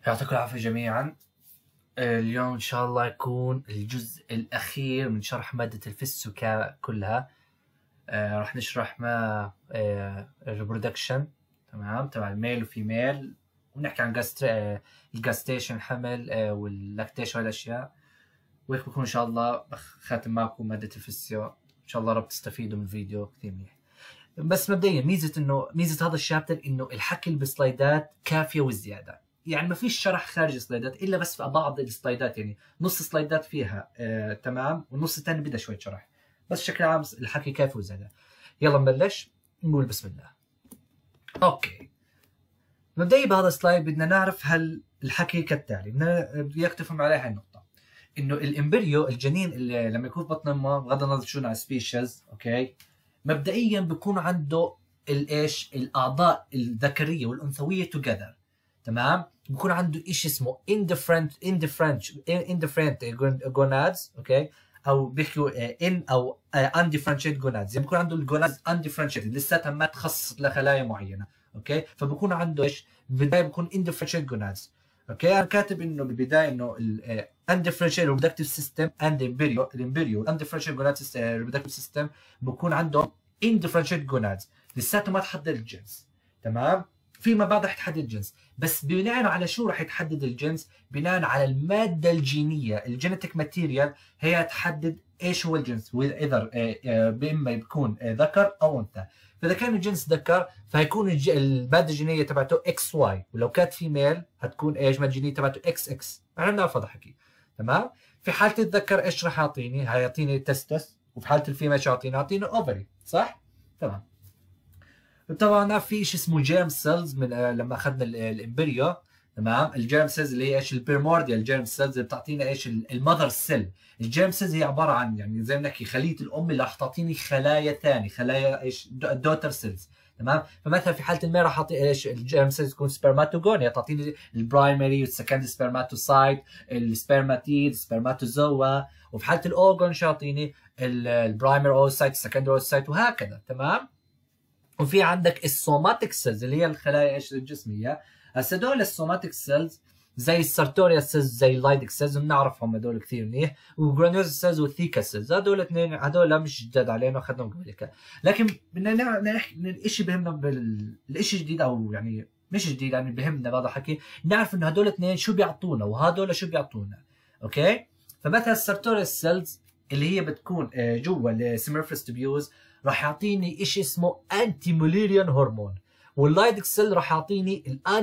يعطيكم العافية جميعا. اليوم إن شاء الله يكون الجزء الأخير من شرح مادة الفيزيو كلها. راح نشرح ما الريبرودكشن، تمام، تبع الميل وفيميل، ونحكي عن الجاستيشن، الحمل واللاكتيشن والأشياء. وهيك بكون إن شاء الله خاتم معكم مادة الفيزيو. إن شاء الله رب تستفيدوا من الفيديو كثير منيح. بس مبدئيا ميزة هذا الشابتر إنه الحكي بالسلايدات كافية وزيادة. يعني ما فيش شرح خارج السلايدات الا بس في بعض السلايدات، يعني نص السلايدات فيها تمام، والنص الثاني بدها شويه شرح، بس بشكل عام الحكي كافي وزياده. يلا نبلش، نقول بسم الله. اوكي، مبدئيا بهذا السلايد بدنا نعرف هل الحكي كالتالي. بدي تفهم عليها هاي النقطه، انه الامبريو، الجنين اللي لما يكون بطن امه، بغض النظر شو نوع سبيشيز، اوكي، مبدئيا بيكون عنده الايش، الاعضاء الذكريه والانثويه توجذر، تمام. بكون عنده شيء اسمه indifferent gonads، اوكي، او بيحكوا ان او undifferentiated gonads. يعني بكون عنده الجونادز undifferentiated، لساتها ما تخصصت لخلايا معينه، اوكي. فبكون عنده ايش بالبدايه؟ بكون indifferentiated gonads، اوكي. انا كاتب انه بالبدايه انه undifferentiated reproductive system and الامبريو undifferentiated gonads reproductive system بكون عندهم indifferentiated gonads، لساته ما تحدد الجنس، تمام. فيما بعد رح تحدد الجنس، بس بناء على شو رح تحدد الجنس؟ بناء على الماده الجينيه، الجينيتيك ماتيريال، هي تحدد ايش هو الجنس، واذا باما يكون ذكر او انثى. فاذا كان الجنس ذكر فهيكون الماده الجينيه تبعته اكس واي، ولو كانت فيميل هتكون ايش الماده الجينيه تبعته اكس اكس. احنا بنعرف هذا الحكي، تمام. في حاله الذكر ايش رح يعطيني؟ هيعطيني تستس، وفي حاله الفيميل ايش يعطيني؟ يعطيني اوفري، صح؟ تمام. طبعا في شيء اسمه جيرم سيلز من لما اخذنا الامبريو، تمام. الجيرم سيلز اللي هي ايش؟ البريمورديال جيرم سيلز اللي بتعطينا ايش؟ المذر سيل. الجيرم سيلز هي عباره عن، يعني زي ما نحكي خليه الام اللي راح تعطيني خلايا ثانيه، خلايا ايش؟ دوتر سيلز، تمام. فمثلا في حاله الميل راح اعطي ايش؟ الجيرم سيلز تكون سبرماتوجونيا، تعطيني البرايمري والسكندري سبرماتوسايت، السبرماتيد، السبرماتوزوا. وفي حاله الاوجون شو يعطيني؟ البرايمري اوسايت، السكندري اوسايت، وهكذا، تمام. وفي عندك السوماتيك سيلز اللي هي الخلايا ايش؟ الجسميه. هسه هدول السوماتيك سيلز زي السارتوريا سيلز، زي اللايدك سيلز، بنعرفهم هدول كثير منيح، وجرانيوز سيلز والثيكا سيلز. هدول اثنين، هدول مش جداد علينا اخذناهم قبل هيك، لكن بدنا نحكي الشيء بهمنا الشيء الجديد، او يعني مش جديد، يعني بهمنا بهذا الحكي نعرف انه هدول اثنين شو بيعطونا وهدول شو بيعطونا، اوكي. فمثلا السارتوريا سيلز اللي هي بتكون جوا السيميرفس تبيوز راح يعطيني شيء اسمه انتي موليريان هرمون، واللايدك سيل راح يعطيني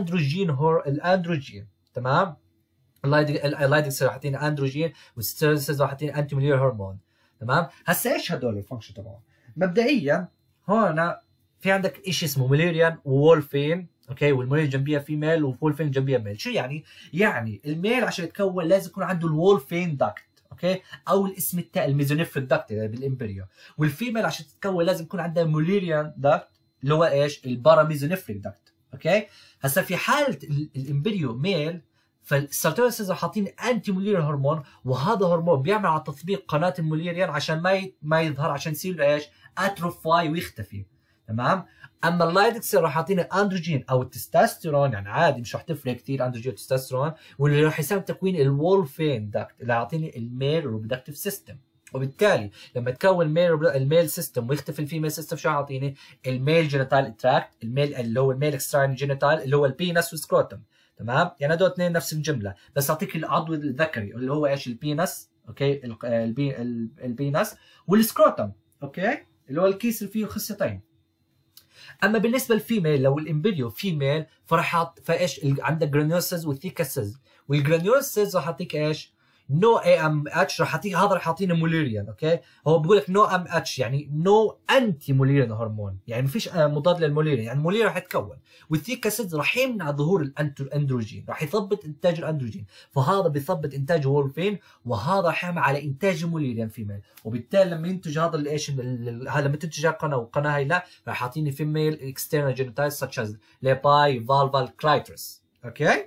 الاندروجين، تمام. اللايدك سيل راح يعطيني اندروجين، والستيرل سيل راح يعطيني انتي موليريان هرمون، تمام. هسه ايش هدول الفانكشن تبعهم؟ مبدئيا هون في عندك شيء اسمه موليريان وولفين، اوكي، والموليريان جنبيها فيميل وولفين جنبيها ميل. شو يعني؟ يعني الميل عشان يتكون لازم يكون عنده الولفين داكت، اوكي، او الاسم التالي الميزونيفريك داكت بالامبريو. والفيميل عشان تتكون لازم يكون عندها موليريان داكت اللي هو ايش؟ الباراميزونيفريك داكت، اوكي. هسه في حاله الامبريو ميل، فالسارتوريا سيلز راح يعطيني انتي موليريان هرمون، وهذا هرمون بيعمل على تطبيق قناه الموليريان عشان ما يظهر، عشان يصير ايش؟ اتروفاي ويختفي، تمام. اما اللايدك سيل راح يعطيني اندروجين او التستوستيرون، يعني عادي مش راح تفرق كثير اندروجين وتستوستيرون، واللي راح يساهم تكوين الولفين داكت اللي يعطيني الميل ريبرودكتيف سيستم. وبالتالي لما تكون الميل سيستم ويختفي الفيميل سيستم، شو يعطيني؟ الميل جينيتال تراكت، الميل اللي هو الميل اكسترا جينيتال اللي هو البينس والسكروتم، تمام. يعني هدول اثنين نفس الجمله، بس اعطيك العضو الذكري اللي هو ايش؟ البينس، اوكي، البينس، والسكروتم، اوكي، اللي هو الكيس اللي فيه خصيتين. اما بالنسبه للفيميل، لو الامبريو فيميل فراح فايش؟ عندك جرانيوسز والثيكاسز، والجرانيوسز راح يعطيك ايش؟ نو اي ام اتش، راح يعطيك هذا، راح يعطينا موليريان، اوكي. هو بقول لك نو ام اتش يعني نو انتي موليريان هرمون، يعني ما فيش مضاد للموليريان، يعني الموليريان راح يتكون. والثيكاسز راح يمنع ظهور الاندروجين، راح يثبط انتاج الاندروجين، فهذا بيثبط انتاج وولفين، وهذا راح يعمل على انتاج الموليريان فيميل. وبالتالي لما ينتج هذا الايش، لما تنتج القناه والقناه هي لا، راح يعطيني فيميل اكسترنال جينيتايز such as ليباي فالفال كلايترس، اوكي،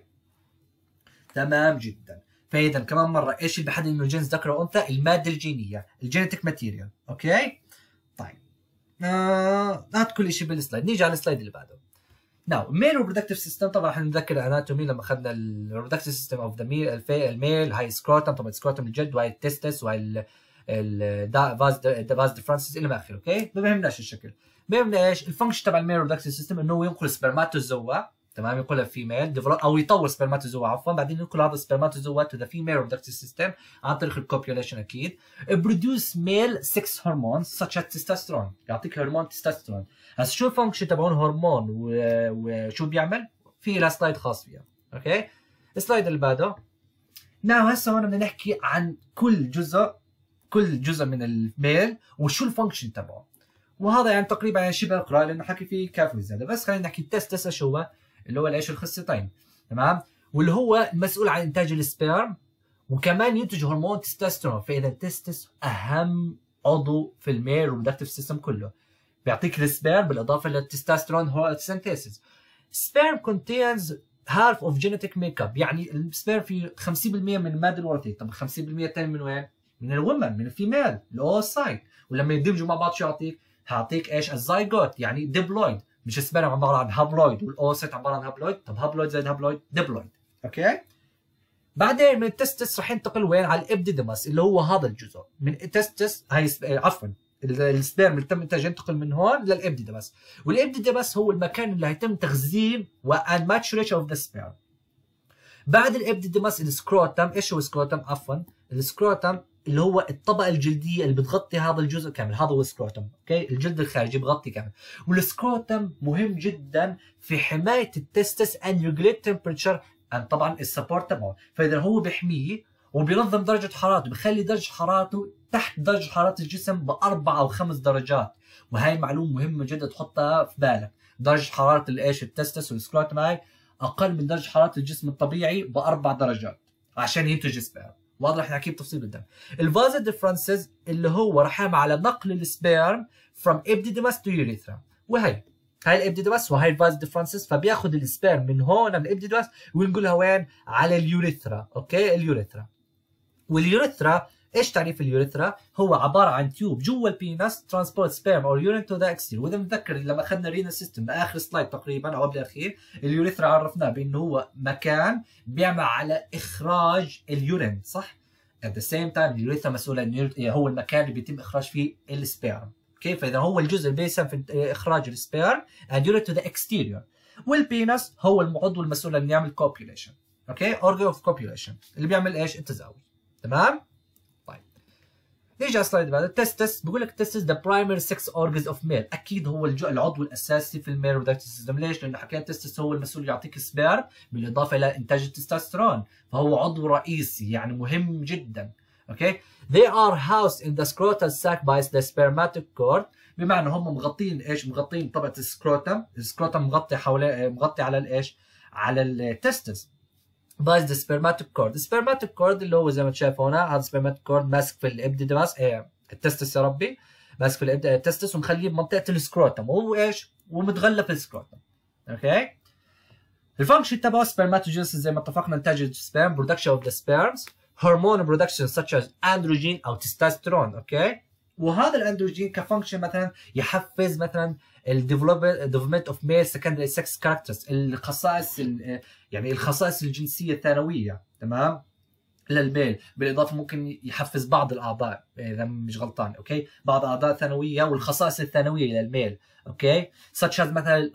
تمام جدا. فاذا كمان مره ايش اللي بحدد انه الجنس ذكر او انثى؟ الماده الجينيه، الجينيتيك ماتيريال، اوكي. طيب هات كل شيء بالسلايد، نيجي على السلايد اللي بعده. ناو ميل reproductive system طبعا احنا نذكر الاناتومي لما اخذنا reproductive system of the الميل هاي سكروتم، طبعا سكروتم الجلد وهي التستس وهي الفاز ديفرنسز الى ما اخره. اوكي ما بيهمناش الشكل، بيهمنا ايش الفانكشن تبع الميل reproductive system، انه ينقل سبرماتوزوا، تمام، ينقلها فيميل او يطور سبرماتوزوا عفوا، بعدين ينقل هذا السبرماتوزوا تو ذا فيميل reproductive system عن طريق الكوبيوليشن اكيد. بروديوس ميل 6 هرمونز such as testosterone، يعطيك هرمون تستوستيرون. هسه شو الفانكشن تبعون هرمون وشو بيعمل؟ في لها سلايد خاص فيها. اوكي السلايد اللي بعده. ناو هسه هون بدنا نحكي عن كل جزء من الميل وشو الفانكشن تبعه، وهذا يعني تقريبا يعني شبه اقرا لانه حكي فيه كافي وزياده، بس خلينا نحكي التستس شو هو، اللي هو الايش الخصيتين، تمام، واللي هو المسؤول عن انتاج السبيرم وكمان ينتج هرمون تستوستيرون. فاذا التستس اهم عضو في الميل reproductive system كله، بيعطيك السبيرم بالاضافه للتستوستيرون هو synthesis. sperm contains half of genetic makeup، يعني السبيرم فيه 50% من الماده الوراثيه. طب 50% الثاني من وين؟ من الومن، من الفيميل، الاوسايت. ولما يندمجوا مع بعض شو يعطيك؟ هيعطيك ايش؟ الزايجوت، يعني ديبلويد. مش السبيرم عباره عن هابلويد والاوسايت عباره عن هابلويد. طب هابلويد زائد هابلويد ديبلويد. اوكي بعدين من التستس رح ينتقل وين؟ على الابديديماس، اللي هو هذا الجزء من التستس. هاي عفوا السبيرم اللي تم انتاجه ينتقل من هون للابديديماس، والابديديماس هو المكان اللي هيتم تخزين and maturation of the sperm. بعد الابديديماس السكروتم. ايش هو السكروتم؟ عفوا السكروتم اللي هو الطبقه الجلديه اللي بتغطي هذا الجزء كامل، هذا هو السكروتم. اوكي الجلد الخارجي بغطي كامل، والسكروتم مهم جدا في حمايه التستس and regulate temperature and طبعا السبورت تبعه. فاذا هو بيحميه وبينظم درجه حرارته، بخلي درجه حرارته تحت درجه حراره الجسم باربع او 5 درجات. وهي معلومه مهمه جدا تحطها في بالك، درجه حراره الايش التستس والسكروتم هاي اقل من درجه حراره الجسم الطبيعي ب4 درجات عشان ينتج سبيرم. وهذا رح نحكيه بتفصيل قدام. الفازا ديفرنسز اللي هو رح يعمل على نقل السبيرم from epididymis to urethra، وهي الابديديماس وهي الفاز ديفرنسز. فبياخذ السبيرم من هون من الابديديماس وينقلها وين؟ على اليوريثرا. اوكي اليوريثرا. واليوريثرا ايش تعريف اليوريثرا؟ هو عباره عن تيوب جوا البينس ترانسبورت سبيرم او يورين تو ذا اكستير. واذا متذكر لما اخذنا رينا سيستم باخر سلايد تقريبا او قبل الاخير، اليوريثرا عرفناه بانه هو مكان بيعمل على اخراج اليورين، صح؟ at the same time اليوريثرا مسؤول عن هو المكان اللي بيتم اخراج فيه السبيرم. اوكي فاذا هو الجزء اللي بيساهم في اخراج السبيرم and urine to the exterior. والبينس هو العضو المسؤول عن يعمل copulation. اوكي organ of copulation اللي بيعمل ايش؟ التزاوج. تمام؟ طيب نيجي على السلايد بعد. التستس بقول لك التستس ذا برايمري 6 organs of male، اكيد هو العضو الاساسي في الميل reproductive system. ليش؟ لانه حكينا التستس هو المسؤول يعطيك سبيرم بالاضافه الى انتاج التستوستيرون، فهو عضو رئيسي يعني مهم جدا. اوكي they are housed in the scrotal sac by the spermatic cord، بمعنى هم مغطين ايش؟ مغطين طبقه السكروتم. السكروتم مغطي حواليه، مغطي على الايش؟ على التستس by the spermatic cord. السبرماتيك كورد اللي هو زي ما شايف هنا، هذا السبرماتيك كورد ماسك في الابديديماس، التستس يا ربي، ماسك في التستس ومخليه بمنطقه السكروتم، وهو ايش؟ ومتغلف السكروتم. اوكي الفانكشن تبعه سبرماتوجينيسيس زي ما اتفقنا، انتاج السبرم، برودكشن اوف ذا سبيرمز، هرمون برودكشن such as اندروجين او تستوستيرون. اوكي وهذا الاندروجين كفانكشن مثلا يحفز مثلا الديفلوبمنت اوف ميل سكندري سكس كاركترز، الخصائص يعني الخصائص الجنسيه الثانويه، تمام، للميل. بالاضافه ممكن يحفز بعض الاعضاء اذا مش غلطان. اوكي بعض الاعضاء الثانويه والخصائص الثانويه للميل. اوكي such as مثلا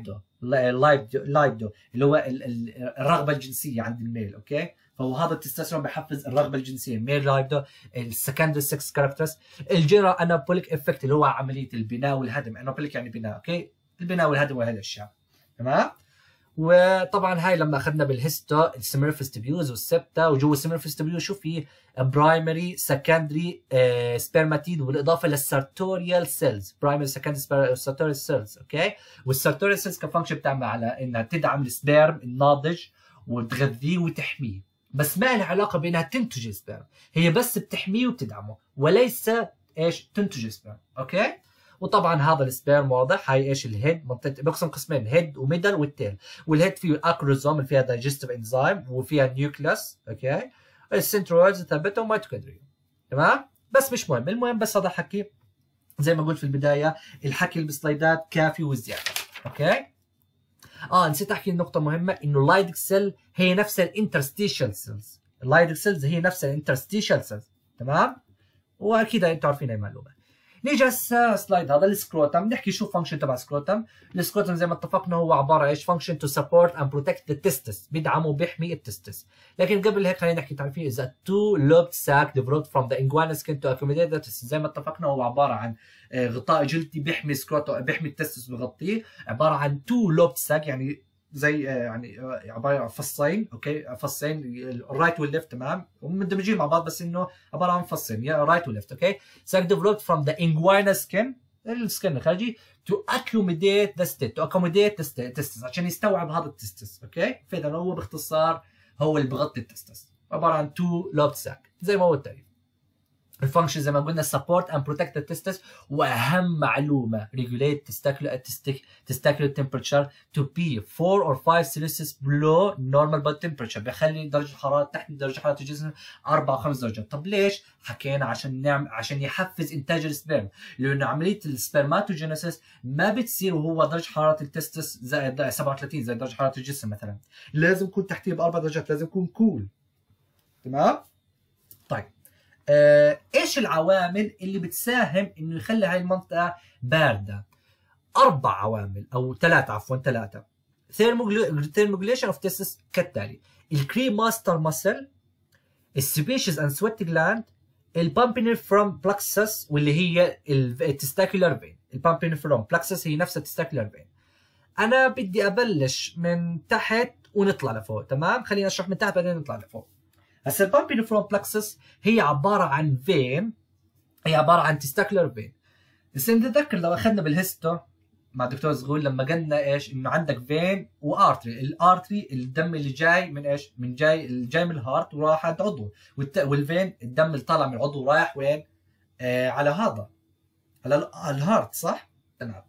لايبدو اللي هو الرغبه الجنسيه عند الميل. اوكي فهو هذا التستوستيرون بيحفز الرغبه الجنسيه، ميل لايبدو، السكندري سكس كاركترز، الجنرال انابوليك افكت اللي هو عمليه البناء والهدم. انابوليك يعني بناء. اوكي البناء والهدم وهي الاشياء. تمام. وطبعا هاي لما اخذنا بالهيستو السيميرفس تبيوز والسبتا، وجوا السيميرفس تبيوز شو في؟ برايمري سكندري سبرماتيد، بالاضافه للسارتوريال سيلز، برايمري سكندري سارتوريال سيلز. اوكي والسارتوريال سيلز كفانكشن بتعمل على انها تدعم السبيرم الناضج وتغذيه وتحميه، بس ما لها علاقه بانها تنتج سبيرم، هي بس بتحميه وبتدعمه وليس ايش؟ تنتج سبيرم. اوكي وطبعا هذا السبيرم واضح، هاي ايش؟ الهيد، منطقه بقسم قسمين، هيد وميدل والتيل. والهيد فيه الاكروزوم اللي فيها دايجستيف انزيم وفيها نيوكليوس. اوكي السنترويدز ثابته وميتوكوندريا. تمام بس مش مهم، المهم بس هذا حكي زي ما قلت في البدايه، الحكي بالسلايدات كافي وزياده. اوكي نسيت احكي نقطه مهمه، انه اللايدك سيل هي نفسها الانترستيشال سيلز. اللايدك سيلز هي نفسها الانترستيشال سيلز، تمام؟ واكيد انتم عارفين هاي المعلومه. نيجي هسه سلايد هذا السكروتم، نحكي شو فانكشن تبع السكروتم. السكروتم زي ما اتفقنا هو عباره ايش؟ فانكشن تو سبورت اند بروتكت ذا تستس، بدعم وبيحمي التستس. لكن قبل هيك خلينا نحكي تعرفين اذا تو لوبد ساك ديفلوبد فروم ذا انجوانا سكين تو اكوموديت ذا تستس، زي ما اتفقنا هو عباره عن غطاء جلدي بيحمي سكروتو، بيحمي التستس بغطيه، عباره عن تو لوبد ساك، يعني زي يعني عباره عن فصين، اوكي، فصين الرايت والليفت، تمام، ومندمجين مع بعض بس انه عباره عن فصين، يا رايت وليفت، اوكي. ساك developed from the inguinal skin، السكن الخارجي، to accommodate the state، to accommodate the testis، عشان يستوعب هذا التستس، اوكي. فاذا هو باختصار هو اللي بغطي التستس، عباره عن تو لوبد ساك زي ما هو التعريف. الفانكشن زي ما قلنا support and protect the testis، واهم معلومه regulate testicular temperature to be 4 or 5 Celsius below normal body temperature، بخلي درجه الحراره تحت درجه حراره الجسم 4 أو 5 درجات. طب ليش؟ حكينا عشان يحفز انتاج السبرم، لانه عمليه السبرماتوجينيسيس ما بتصير وهو درجه حراره التستس زائد 37 زي درجه حراره الجسم مثلا، لازم يكون تحتيه ب4 درجات، لازم يكون كول، تمام؟ طيب ايش العوامل اللي بتساهم انه يخلي هاي المنطقه بارده؟ 4 عوامل او 3، عفوا 3. thermoregulation of testis كالتالي: الكريماستر ماسل، السبيشيز اند سويت جلاند، البامبينيفرم بلاكسس واللي هي التستاكولار فين. البامبينيفرم بلاكسس هي نفسها التستاكولار فين. انا بدي ابلش من تحت ونطلع لفوق، تمام؟ خلينا نشرح من تحت بعدين نطلع لفوق. هسه البامبينيفرم بلاكسس هي عباره عن فين، هي عباره عن تستاكولار فين. بس نتذكر لو اخذنا بالهيستو مع الدكتور زغول لما قلنا ايش؟ انه عندك فين وارتري، الارتري الدم اللي جاي من ايش؟ من جاي من الهارت وراح عند عضو، والفين الدم اللي طالع من العضو رايح وين؟ على هذا، على الهارت، صح؟ تمام.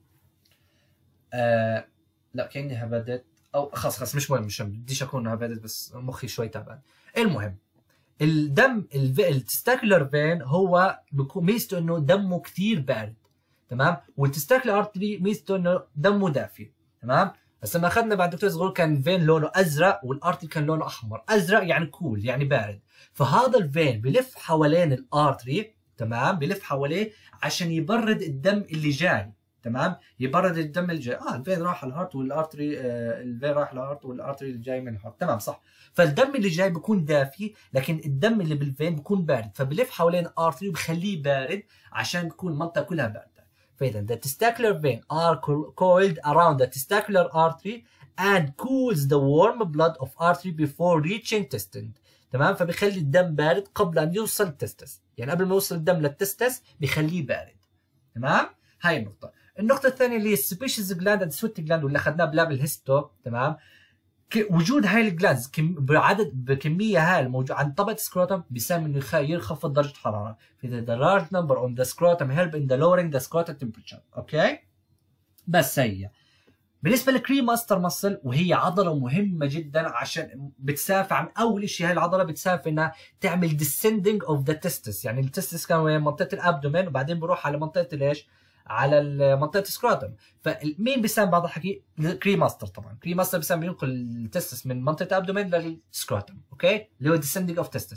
لا كاني هبدت، او خلص مش مهم، مش بديش اكون هبدت بس مخي شوي تعبان. المهم الدم التستاكولار فين هو بيكون ميزته انه دمه كثير بارد، تمام؟ والتستاكولار ارتري ميزته انه دمه دافي، تمام؟ بس لما اخذنا بعد الدكتور زغول كان فين لونه ازرق والارتري كان لونه احمر. ازرق يعني كول يعني بارد، فهذا الفين بلف حوالين الارتري، تمام؟ بلف حواليه عشان يبرد الدم اللي جاي، تمام؟ يبرد الدم اللي جاي. الفين راح على الهارت والارتري، الفين راح على الهارت والارتري اللي جاي من الهارت، تمام صح. فالدم اللي جاي بيكون دافي، لكن الدم اللي بالفين بيكون بارد، فبلف حوالين الارتري وبخليه بارد عشان تكون المنطقه كلها بارده. فاذا the testicular vein are coiled around the testicular artery and cools the warm blood of artery before reaching testis، تمام؟ فبيخلي الدم بارد قبل ان يوصل التستس، يعني قبل ما يوصل الدم للتستس بيخليه بارد، تمام؟ هاي النقطه. النقطه الثانيه اللي هي السبيشيز جلاند اند سويت جلاند واللي اخذناه بلاب الهيستو، تمام؟ وجود هاي الجلاندز بكميه هاي الموجود عند طبقه السكروتم بيساهم انه ينخفض درجه الحراره. فاذا the large number on the scrotum help in the lowering the scrotal temperature، اوكي؟ بس هي بالنسبه للكري ماستر ماسل، وهي عضله مهمه جدا عشان بتسافر عن اول شيء، هاي العضله بتسافر انها تعمل descending of the testis، يعني التستس كان وين؟ منطقه الابدومين، وبعدين بروح على منطقه ليش؟ على منطقه السكروتم. فمين بيساهم بعض الحكي؟ الكري ماستر طبعا. الكري ماستر بيساهم ينقل التستس من منطقه الابدومين للسكروتم، اوكي؟ اللي هو descending of testis.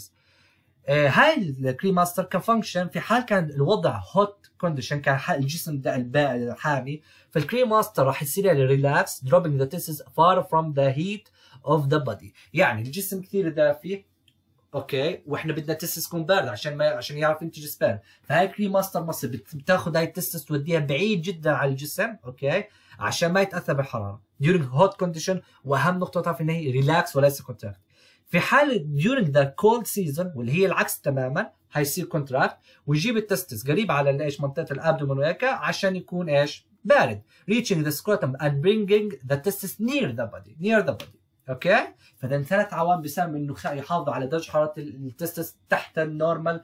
هاي الكري ماستر كفانكشن في حال كان الوضع هوت كونديشن، كان الجسم ده حامي، فالكري ماستر راح يصير له ريلاكس dropping the testis far from the heat of the body. يعني الجسم كثير دافي، اوكي، واحنا بدنا التستس تكون بارده عشان يعرف ينتج سبيرم. فهاي الكري ماستر ماسل بتاخذ هاي التستس توديها بعيد جدا على الجسم، اوكي، عشان ما يتاثر بالحراره during hot condition. واهم نقطه تعرف ان هي ريلاكس وليس كونتراكت. في حال during the cold season واللي هي العكس تماما، هيصير كونتراكت ويجيب التستس قريب على ايش؟ منطقه الابدومن وهيك عشان يكون ايش؟ بارد. reaching the scrotum and bringing the testis near the body، اوكي؟ فده 3 عوامل بيساهموا انه يحافظوا على درجه حراره التستس تحت النورمال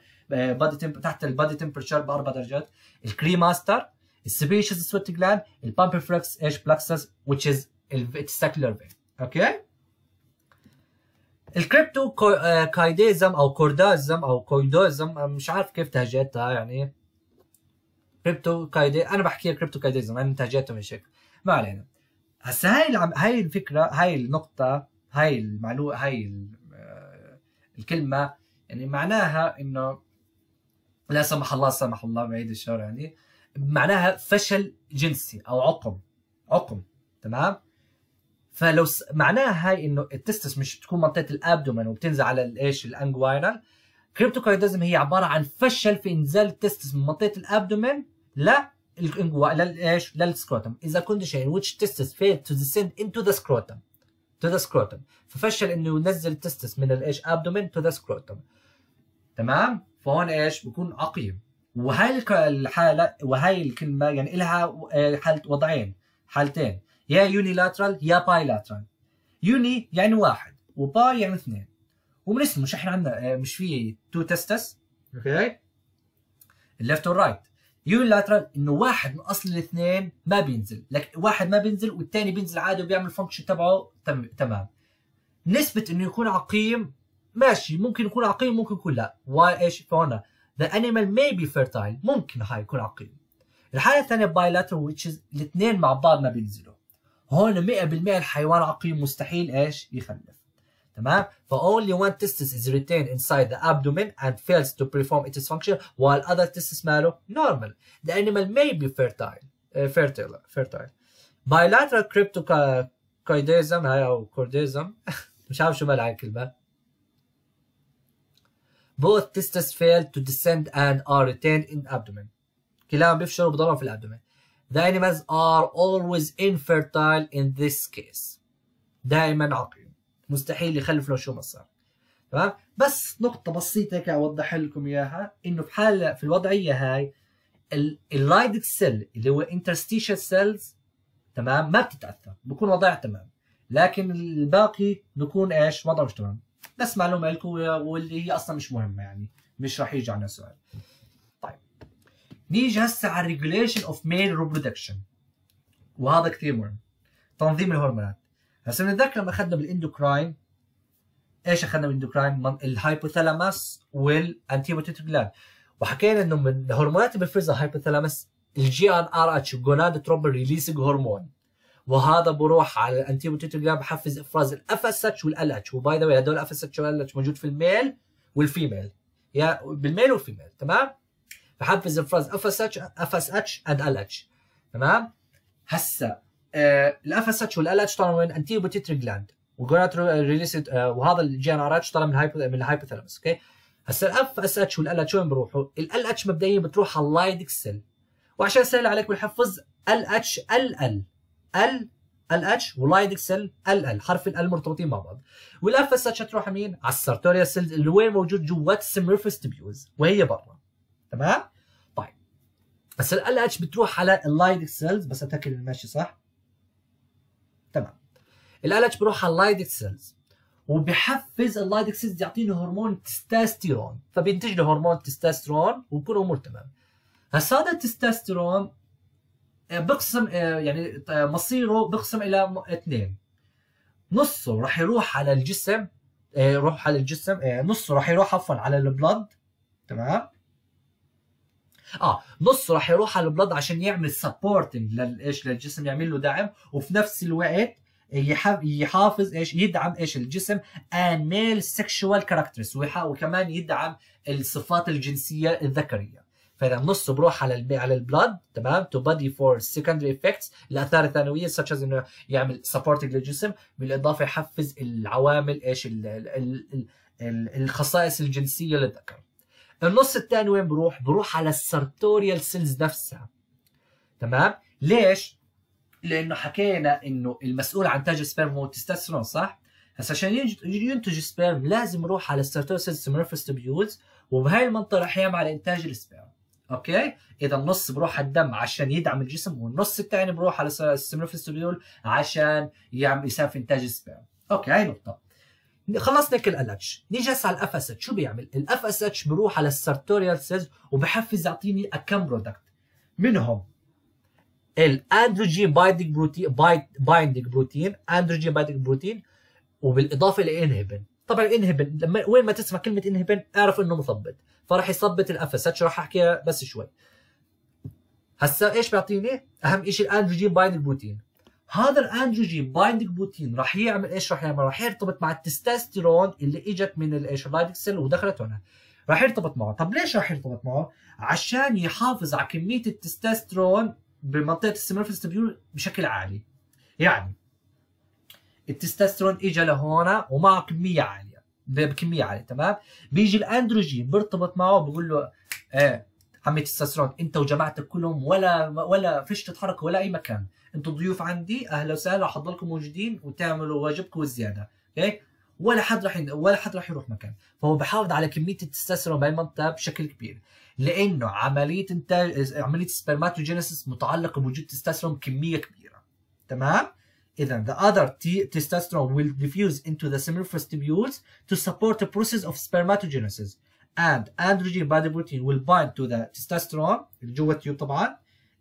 تحت البادي تمبرتشر ب4 درجات. الكري ماستر، السبيشيز سويت جلاند، البامبيفلكس ايش؟ بلاكسس which is التستاكولار فين، اوكي؟ الكريبتو كايديزم او كوردازم او كويدوزم، مش عارف كيف تهجيتها، يعني كريبتو كايدي، انا بحكي كريبتو كايديزم، انا تهجيتها مش هيك، ما علينا. هسا هاي الفكره، هاي النقطه، هاي المعلومه، هاي الكلمه يعني معناها انه لا سمح الله، سمح الله بعيد الشر، يعني معناها فشل جنسي او عقم. تمام. فلو معناها هاي انه التستس مش بتكون منطقه الابدومن وبتنزل على الايش الانجوينال. كريبتوكايدزم هي عباره عن فشل في انزال التستس من منطقه الابدومن للايش للسكروتم. اذا condition in which testis fail to descend into the scrotum ففشل انه ينزل التستس من الايش ابدومن to the scrotum. تمام. فهون ايش بكون عقيم. وهي الحاله وهي الكلمه يعني لها حالة وضعين، حالتين، يا يونيلاترال يا بايلاترال. يوني يعني واحد وباي يعني اثنين. ومن اسمه مش احنا عندنا مش في تو تستس، اوكي، الليفت والرايت. يونيلاترال انه واحد من اصل الاثنين ما بينزل، لكن واحد ما بينزل والثاني بينزل عادي وبيعمل الفانكشن تبعه تمام. نسبه انه يكون عقيم ماشي، ممكن يكون عقيم ممكن يكون لا. وايش فهنا the animal may be fertile، ممكن هاي يكون عقيم. الحاله الثانيه بايلاترال which is الاثنين مع بعض ما بينزلوا. هون 100% الحيوان عقيم، مستحيل ايش يخلف. تمام. ف only one testis is retained inside the abdomen and fails to perform its function while other testis ماله normal. The animal may be fertile. Bilateral cryptocoidism هاي او كورديزم مش عارف شو مالها الكلمة. Both testes fail to descend and are retained in abdomen. كلاهم بيفشلوا بضلهم في الابدومين. The animals are always infertile in this case. دائما عقيم، مستحيل يخلف له شو ما صار. تمام. بس نقطة بسيطة هيك اوضح لكم اياها، انه في الوضعية هاي اللايدك سيل اللي هو interstitial cells تمام ما بتتأثر، بكون وضعها تمام، لكن الباقي بكون ايش وضعه مش تمام. بس معلومة لكم واللي هي اصلا مش مهمة، يعني مش راح يجي عنا سؤال. طيب نيجي هسه على الريجوليشن اوف ميل ريبرودكشن، وهذا كثير مهم، تنظيم الهرمونات. هسه بنتذكر لما اخذنا بالاندوكراين ايش اخذنا بالاندوكراين؟ الهايبوثالاموس والانتيبوتيتيك جلاند، وحكينا انه من الهرمونات اللي بفرزها الهايبوثالاموس الجي ان ار اتش جوناد تروبل ريليسنج هرمون، وهذا بروح على الانتيبوتيتيك جلاند بحفز افراز الاف اس اتش والال اتش. وباي ذا واي هدول الاف اس اتش والال اتش موجود في الميل والفيميل، يا بالميل والفيميل. تمام. بحفز افراز اف اس اتش اند ال اتش. تمام. هسه الاف اس اتش والال اتش طالعوا من انتيبوتيتيك جلاند وجونات ريليسد، وهذا الجي ان ار اتش طالع من الهايبوثالاموس. اوكي. هسه الاف اس اتش والال اتش وين بروحوا؟ ال اتش مبدئيا بتروح على اللايدك سيل، وعشان سهل عليك بنحفظ ال اتش ال اتش ولايدك سيل حرف ال مرتبطين مع بعض. والاف اس اتش تروح مين؟ على السارتوريال سيلز اللي وين موجود جوات السيمورفس تبيوز وهي برا. تمام. طيب هسه ال اتش بتروح على اللايدك سيلز، بس اتاكد انه ماشي صح. تمام. ال اتش بروح على اللايدك سيلز وبحفز اللايدك سيلز يعطيني هرمون تستوستيرون، فبينتج له هرمون تستوستيرون وبكون امور تمام. هسا هذا التستوستيرون بقسم يعني مصيره بقسم الى اثنين، نصه راح يروح على الجسم، نصه راح يروح عفوا على البلد. تمام. نصه راح يروح على البلد عشان يعمل سبورتنج للجسم، يعمل له دعم، وفي نفس الوقت يحافظ يدعم الجسم and male sexual characteristics، وكمان يدعم الصفات الجنسيه الذكريه. فاذا النص بروح على البلد. تمام. to body for secondary effects، الاثار الثانويه such as انه يعمل سبورتنج للجسم، بالاضافه يحفز العوامل الخصائص الجنسيه للذكر. النص الثاني وين بروح على السارتوريال سيلز نفسها. تمام. ليش؟ لانه حكينا انه المسؤول عن انتاج السبرم هو التستوستيرون، صح؟ هسه عشان ينتج السبرم لازم يروح على السارتوريال سيلز سيمورفس تبيولز، وبهاي المنطقه رح يعمل على انتاج السبرم. اوكي. اذا النص بروح على الدم عشان يدعم الجسم، والنص الثاني بروح على السيمورفس تبيول عشان يساهم في انتاج السبرم. اوكي. هاي نقطه. خلصنا كل ال اتش. نيجي هسه على الاف اس اتش. شو بيعمل؟ الاف اس اتش بروح على السارتوريال سيلز وبحفز يعطيني كم برودكت، منهم الاندروجين بايندينج بروتين، وبالاضافه لانهبين. طبعا الانهبين لما وين ما تسمع كلمه انهبين اعرف انه مثبت، فراح يثبت الاف اس اتش، راح احكيها بس شوي. هسا ايش بيعطيني؟ اهم شيء الاندروجين بايندينج بروتين، هذا الاندروجين بايندنج بروتين راح يعمل ايش؟ راح يعمل، راح يرتبط مع التستوستيرون اللي اجت من الايش؟ اللايدك سيل ودخلت هنا، راح يرتبط معه. طب ليش راح يرتبط معه؟ عشان يحافظ على كميه التستوستيرون بمنطقه السيمينوفيس تبيول بشكل عالي. يعني التستوستيرون اجى لهون ومعه كميه عاليه، بكميه عاليه، تمام؟ بيجي الاندروجين بيرتبط معه بقول له ايه عمي تستوستيرون، انت وجماعتك كلهم ولا فيش تتحركوا ولا اي مكان، انتم ضيوف عندي، اهلا وسهلا، راح اضلكم موجودين وتعملوا واجبكم والزياده، اوكي؟ ولا حد راح يروح مكان. فهو بحافظ على كميه التستوستيرون بهي المنطقه بشكل كبير، لانه عمليه السبرماتوجينيسيس متعلقه بوجود تستوستيرون بكميه كبيره، تمام؟ إذا the other testosterone will diffuse into the seminiferous tubules to support the process of spermatogenesis, and androgen body protein will bind to the testosterone اللي جوا التيوب طبعا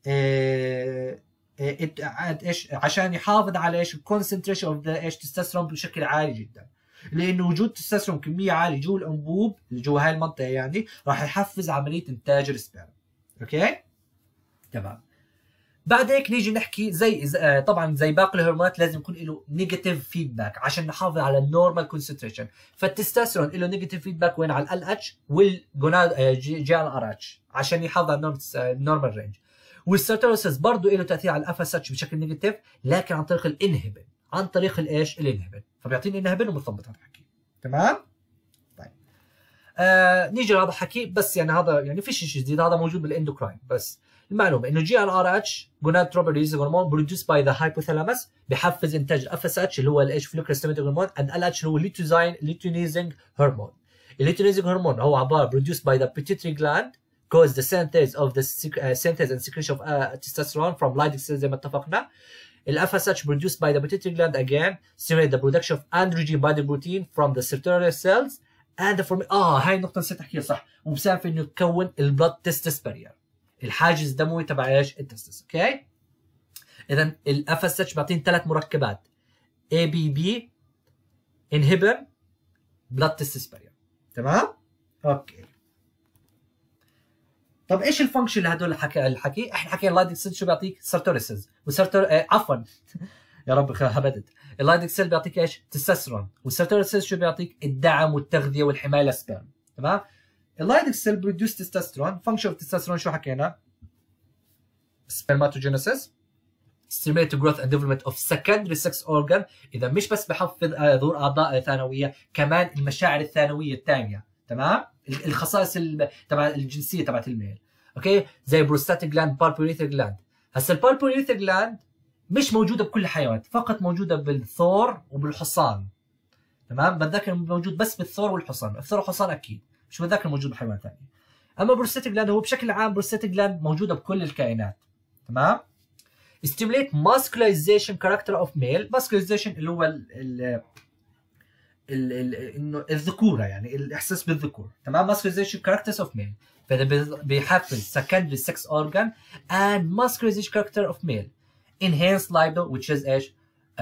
ايش عشان يحافظ على ايش الكونسنتريشن اوف ذا ايش تستوستيرون بشكل عالي جدا، لانه وجود تستوستيرون كميه عاليه جوا الانبوب اللي جوا هاي المنطقه يعني راح يحفز عمليه انتاج السبرم. اوكي تمام. بعد هيك نيجي نحكي طبعا زي باقي الهرمونات لازم يكون له نيجاتيف فيدباك عشان نحافظ على النورمال كونسنتريشن. فالتستوستيرون له نيجاتيف فيدباك وين؟ على ال اتش والجوناد جي ار اتش عشان يحافظ على النورمال رينج. والسيرتولوسيس برضه له تاثير على الاف اس اتش بشكل نيجاتيف، لكن عن طريق الانهبين، عن طريق الايش؟ الانهبين، فبيعطيني انهبين ومرتبط هذا الحكي. تمام؟ طيب نيجي لهذا الحكي، بس يعني هذا يعني فيش شيء جديد، هذا موجود بالاندوكراين. بس المعلومه انه جي ار اتش جوناد تروبر ريليز هرمون برودوس باي ذا هايبوثالاموس، بحفز انتاج الاف اس اتش اللي هو الايش؟ فوليكولر ستيميوليتنج هرمون، اند ال اتش اللي هو ليوتينيزنج هرمون. الليوتينيزنج هرمون هو عباره برودوس باي ذا بيتيوتري جلاند cause the synthesis of the synthesis and secretion of testosterone from Leydig cells زي ما اتفقنا. ال FSH produced by the pituitary gland again stimulate the production of androgen body protein from the sartorial cells and the هاي النقطة نسيت احكيها صح، وبساهم في انه يتكون البلد تستس بارير، الحاجز الدموي تبع ايش؟ التستس. اوكي؟ اذا ال FSH بيعطيني 3 مركبات ABB inhibin blood testis barrier. تمام؟ اوكي. طب ايش الفانكشن لهدول الحكي؟ احنا حكينا اللايدك سيل شو بيعطيك؟ سيرتوريسز، عفوا يا رب هبدت. اللايدك سيل بيعطيك ايش؟ تستوستيرون، والسيرتوريسز شو بيعطيك؟ الدعم والتغذيه والحمايه للسبرم. تمام؟ اللايدك سيل برودوس تستوستيرون، فانكشن اوف تستوستيرون شو حكينا؟ سبرماتوجينيسيس، stimulate growth and development of secondary sex organ، اذا مش بس بحفز ظهور اعضاء ثانويه، كمان المشاعر الثانويه الثانيه. تمام؟ الخصائص تبع الجنسيه تبعت الميل. اوكي؟ زي بروستاتيك جلاند، بالبوريثر جلاند. هسا البالبوريثر جلاند مش موجوده بكل الحيوانات، فقط موجوده بالثور وبالحصان. تمام؟ بتذكر موجود بس بالثور والحصان، الثور والحصان اكيد، مش بتذكر موجود بحيوانات ثانيه. اما بروستاتيك جلاند هو بشكل عام بروستاتيك جلاند موجوده بكل الكائنات. تمام؟ stimulate muscularization character of male. muscularization اللي هو انه الذكوره، يعني الاحساس بالذكور. تمام؟ muscularization characters of male، فاذا بيحفز secondary sex organ and muscularization character of male enhance libido which is ايش؟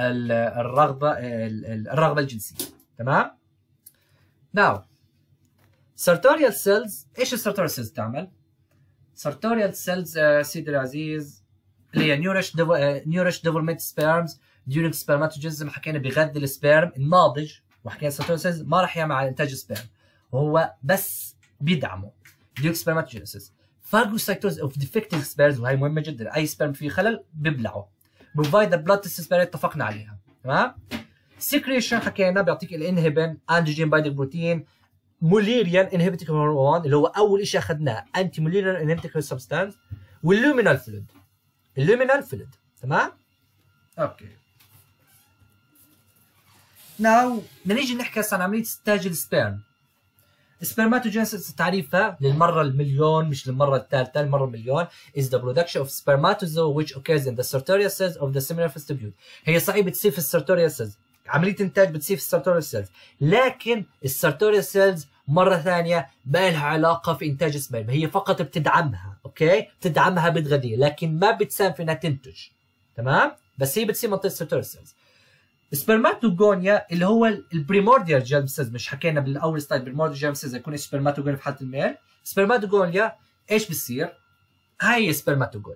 الرغبه الجنسيه. تمام؟ now sartorial cells، ايش السارتوريال سيلز تعمل؟ sartorial cells سيدي العزيز اللي هي نيورش ديفلوبمنت سبيرمز during spermatogenesis، زي ما حكينا بيغذي السبيرم الناضج، وحكينا سيرتولوسيس ما راح يعمل على انتاج السبيرم، وهو بس بيدعمه during spermatogenesis. phagocytosis of defective sperms، وهي مهمه جدا، اي سبيرم فيه خلل بيبلعه. provide the blood testis barrier اتفقنا عليها. تمام؟ secretion حكينا بيعطيك الانهبين اندروجين بايندينج بروتين، موليريان انهبيتيك هرمون اللي هو اول شيء اخذناه انتي موليريان انهبيتيك سبستانس، واللومينال فلويد. اللومينال فلويد. تمام؟ اوكي. ناو بدنا نيجي نحكي هسه عن عمليه استنتاج السبيرم. السبرماتوجينيسيس تعريفها للمره المليون، مش للمره الثالثه، المره المليون is the production of spermatozoa which occurs in the sartorial cells of the seminiferous tubule. هي صحيح بتصير في السارتوريال سيلز، عمليه انتاج بتصير في السارتوريال سيلز، لكن السارتوريال سيلز مره ثانيه ما لها علاقه في انتاج السبرم، هي فقط بتدعمها. اوكي؟ بتدعمها بتغذيها، لكن ما بتساهم في انها تنتج. تمام؟ بس هي بتصير منطقه السارتوريال سيلز. سبرماتوجونيا اللي هو البريمورديال جيرم سيلز، مش حكينا بالاول سلايد بريمورديال جيرم سيلز يكون سبرماتوجونيا في حاله الميل. سبرماتوجونيا ايش بصير؟ هاي سبرماتوجونيا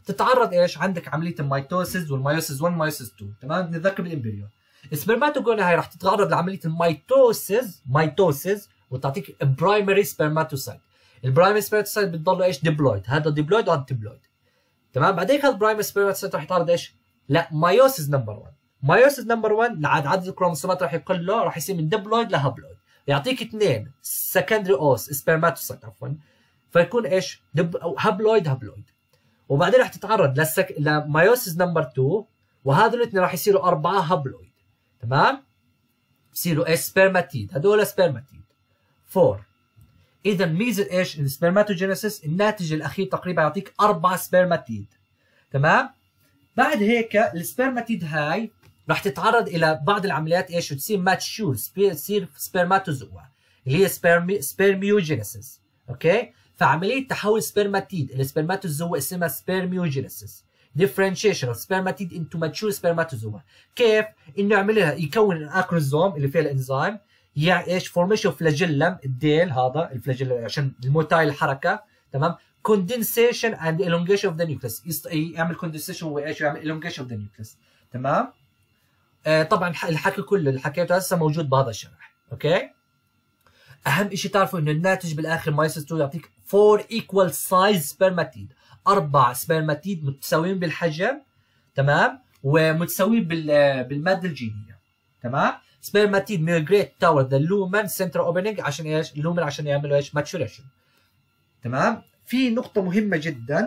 تتعرض ايش؟ عندك عمليه الميتوسيس والميوسيس 1 ميوسيس 2. تمام؟ بنتذكر بالامبريو. السبرماتوجونيا هاي راح تتعرض لعمليه الميتوسيس وتعطيك برايمري سبرماتوسايت. البرايمري سبرماتوسايت بتضل ايش؟ ديبلويد. هذا ديبلويد وهذا ديبلويد. تمام؟ بعدين هذا البرايمري سبرماتوسايت راح يتعرض ايش؟ لا مايوسيس نمبر 1. مايوسيس نمبر 1 لعد عدد الكروموسومات راح يقل له، راح يصير من ديبلويد لهابلويد. يعطيك اثنين سكندري اوس سبرماتوسايت عفوا، فيكون ايش؟ هابلويد. وبعدين راح تتعرض لمايوسيس نمبر 2، وهذول الاثنين راح يصيروا 4 هابلويد. تمام؟ يصيروا ايش؟ سبرماتيد. هذول سبرماتيد 4. اذا ميزه ايش؟ السبرماتوجينيسيس الناتج الاخير تقريبا يعطيك 4 سبرماتيد. تمام؟ بعد هيك السبرماتيد هاي راح تتعرض الى بعض العمليات ايش؟ وتصير ماتشور، تصير سبرماتوزوا اللي هي سبرميوجينيسيس. اوكي؟ فعمليه تحول سبرماتيد الى سبرماتوزوا اسمها سبرميوجينيسيس. differentiation of spermatid into mature spermatozoa. كيف؟ انه يعملها يكون الاكروزوم اللي فيها الانزيم، يعني ايش؟ فورميشن فلاجيلم، الديل هذا الفلاجيلم عشان الموتاي الحركه. تمام؟ condensation and elongation of the nucleus، يعمل condensation وايش؟ يعمل elongation of the nucleus. تمام؟ طبعا الحكي كله اللي حكيته هسه موجود بهذا الشرح. اوكي؟ اهم شيء تعرفوا انه الناتج بالاخر مايوسيس 2 يعطيك 4 equal size spermatid، 4 سبرماتيد متساويين بالحجم. تمام؟ ومتساويين بالماده الجينيه. تمام؟ سبرماتيد ميجريت تاور ذا لومن سنتر اوبننج عشان ايش؟ اللومن عشان يعملوا ايش؟ ماتشوريشن. تمام؟ في نقطه مهمه جدا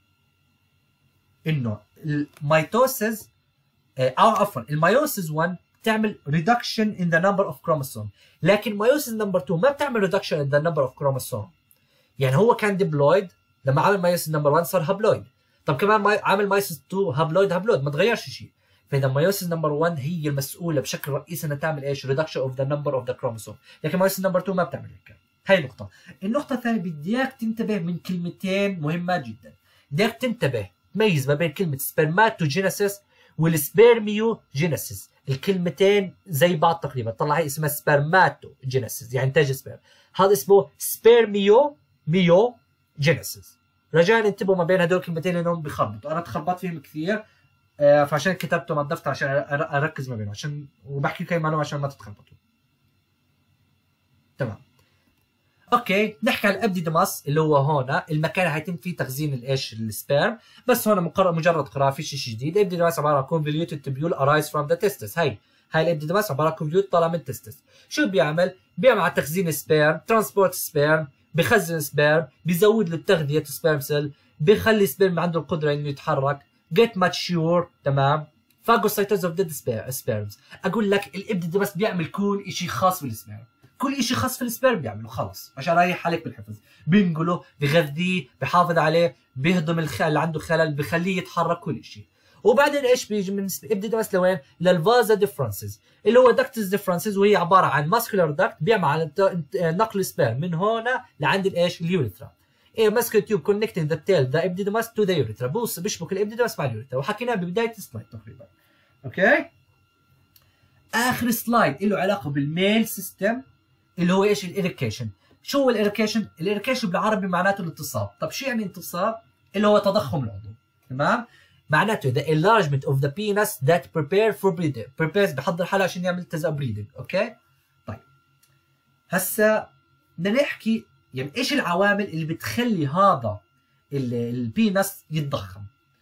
انه الميتوسيس او عفوا الميوسيس 1 بتعمل ريدكشن ان ذا نمبر اوف كروموسوم، لكن ميوسيس نمبر 2 ما بتعمل ريدكشن ان ذا نمبر اوف كروموسوم. يعني هو كان ديبلويد، لما عمل مايوسيس نمبر 1 صار هابلويد. طب كمان عامل مايوسيس 2 هابلويد ما تغيرش شيء. فاذا مايوسيس نمبر 1 هي المسؤوله بشكل رئيسي انها تعمل ايش؟ ريدكشن اوف ذا نمبر اوف ذا كروموسوم، لكن مايوسيس نمبر 2 ما بتعمل هيك. هاي نقطه. النقطه الثانيه بدي اياك تنتبه من كلمتين مهمات جدا. بدي اياك تنتبه تميز ما بين كلمه سبرماتوجينيسيس والسبرميوجينيسيس. الكلمتين زي بعض تقريبا. طلع هي اسمها سبرماتوجينيسيس يعني انتاج سبرم، هذا اسمه سبرميوجينيسيس. رجاء انتبهوا ما بين هدول الكلمتين لانهم بيخربطوا، انا تخربطت فيهم كثير فعشان كتبتهم على الدفتر عشان اركز ما بينهم، عشان وبحكي لكم معلومه عشان ما تتخربطوا. تمام. اوكي، نحكي عن الابديدماس اللي هو هون المكان اللي حيتم فيه تخزين الايش؟ السبيرم. بس هون مجرد قراءه، في شيء جديد. الابديدماس عباره عن كونفوليوتد تبيول ارايز فروم ذا تستس. هاي الابديدماس عباره عن كونفوليوت طالع من التستس. شو بيعمل؟ بيعمل على تخزين السبيرم، ترانسبورت سبيرم، بخزن سبيرم، بيزود له تغذيه السبيرم سيل، بيخلي السبيرم عنده القدره انه يتحرك، جيت ماتشور. تمام؟ فاجوسايتوز اوف ديد سبيرمز. اقول لك الابديدماس بيعمل كل شيء خاص بالسبيرم، كل شيء خاص في السبيرم بيعمله خلص عشان يريح عليك بالحفظ. بينقله، بغذيه، بحافظ عليه، بيهضم اللي عنده خلل، بخليه يتحرك، كل شيء. وبعدين ايش بيجي من الابديدماس لوين؟ للفازا ديفرنسز اللي هو دكتس ديفرنسز، وهي عباره عن ماسكولار دكت بيعمل على نقل السبيرم من هون لعند الايش؟ اليوريثرا. ايه ماسكولار تيوب كونكتنج ذا تيل ذا ابديدماس تو ذا يوريثرا، بيشبك الابديدماس مع اليوريثرا، وحكيناها ببدايه السلايد تقريبا. اوكي؟ اخر سلايد له علاقه بالميل سيستم اللي هو ايش؟ الاريكيشن. شو هو الاريكيشن؟ الاريكيشن بالعربي معناته الانتصاب. طب شو يعني انتصاب؟ اللي هو تضخم العضو. تمام؟ معناته the enlargement of the penis that prepare for breeding. prepares بحضر حاله عشان يعمل breeding. اوكي؟ طيب هسا بدنا نحكي يعني ايش العوامل اللي بتخلي هذا البينس يتضخم.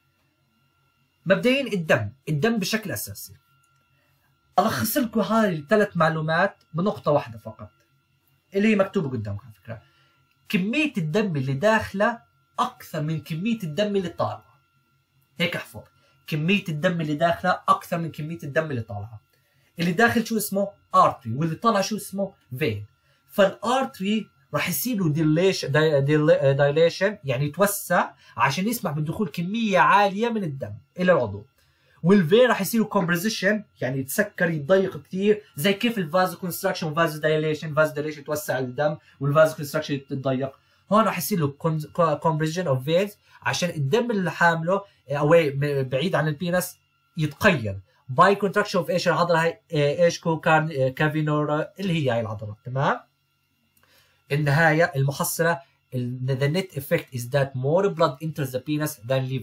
مبدئيا الدم بشكل اساسي. الخص لكم هاي الثلاث معلومات بنقطه واحده فقط اللي هي مكتوبه قدامك على فكره. كميه الدم اللي داخله اكثر من كميه الدم اللي طالعه. هيك احفظ، كميه الدم اللي داخله اكثر من كميه الدم اللي طالعه. اللي داخل شو اسمه؟ ارتري، واللي طالع شو اسمه؟ فين. فالارتري راح يصير له دايليشن يعني يتوسع عشان يسمح بدخول كميه عاليه من الدم الى العضو. والفين راح يصير كومبريزيشن يعني يتسكر يتضيق كثير، زي كيف الفازو كونستراكشن والفازو دايليشن. الفازو دايليشن يتوسع الدم والفازو كونستراكشن يتضيق. هون راح يصير له كومبريزيشن اوف فينز عشان الدم اللي حامله اوي بعيد عن البينس يتقيد باي كونتراكشن اوف ايش؟ العضله هاي ايش؟ كافينورا اللي هي هاي العضله. تمام؟ النهايه المحصله the net effect is that more blood enters the penis than leaves it.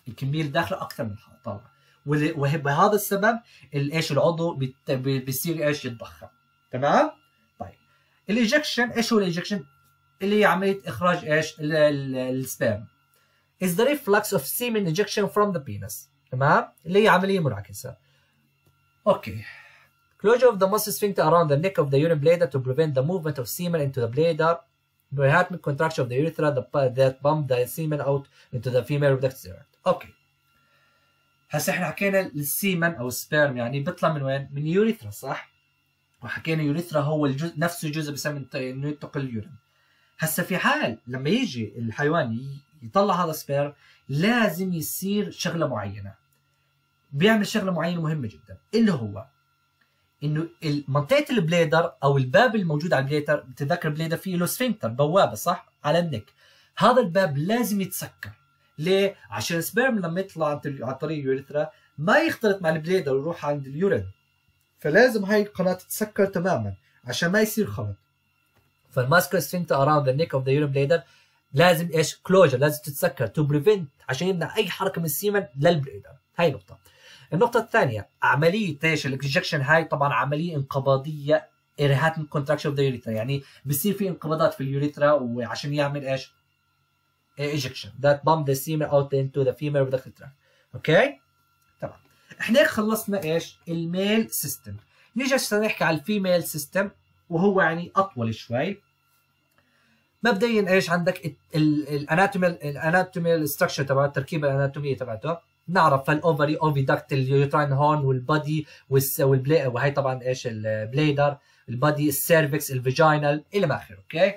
الكميه اللي داخله اكثر من طالعه، وبهذا السبب ايش العضو بيصير ايش يتضخم. تمام؟ طيب الايجكشن، ايش هو الايجكشن؟ اللي هي عمليه اخراج ايش؟ السبيرم. is the reflux of semen ejection from the penis. تمام؟ اللي هي عمليه منعكسه. اوكي. Closure of the muscle sphincter around the neck of the urine bladder to prevent the movement of semen into the bladder. Rhythmic contraction of the urethra that pump the semen out into the female reproductive tract. اوكي. هسه احنا حكينا السيمن او السبيرم يعني بيطلع من وين؟ من اليوريثرا صح؟ وحكينا اليوريثرا هو الجزء نفسه جزء بسمى انه ينتقل اليورين. هسه في حال لما يجي الحيوان يطلع هذا السبيرم لازم يصير شغله معينه. بيعمل شغله معينه مهمه جدا اللي هو انه منطقه البليدر او الباب الموجود على البليدر، بتتذكر البليدر فيه له سفنكتر بوابه صح؟ على النك. هذا الباب لازم يتسكر. ليه؟ عشان السبيرم لما يطلع عن طريق اليوريثرا ما يختلط مع البليدر ويروح عند اليورين. فلازم هاي القناه تتسكر تماما عشان ما يصير خلط. فالماسكولار سفنكتر around the neck of the urine bladder لازم ايش؟ كلوجر، لازم تتسكر تو بريفنت عشان يمنع اي حركه من السيمن للبليدر. هاي نقطه. النقطه الثانيه عمليه ايش؟ الاكجكشن هاي طبعا عمليه انقباضيه ريهاتميك كونتراكشن اوف ذا يوريثرا، يعني بصير في انقباضات في اليوريثرا وعشان يعمل ايش؟ ejection that bump the semen out into the female reproductive tract. اوكي؟ تمام. احنا هيك خلصنا ايش؟ الميل سيستم. نيجي هسه نحكي على الفيميل سيستم وهو يعني اطول شوي. مبدئيا ايش عندك؟ الاناتوميال ستراكشر تبع التركيبه الاناتوميه تبعته. نعرف فالاوفري، اوفيدكت، اليوتراين هورن والبادي وهي طبعا ايش؟ البليدر، البادي، السيرفكس، الفيجينال الى ما اخره. اوكي؟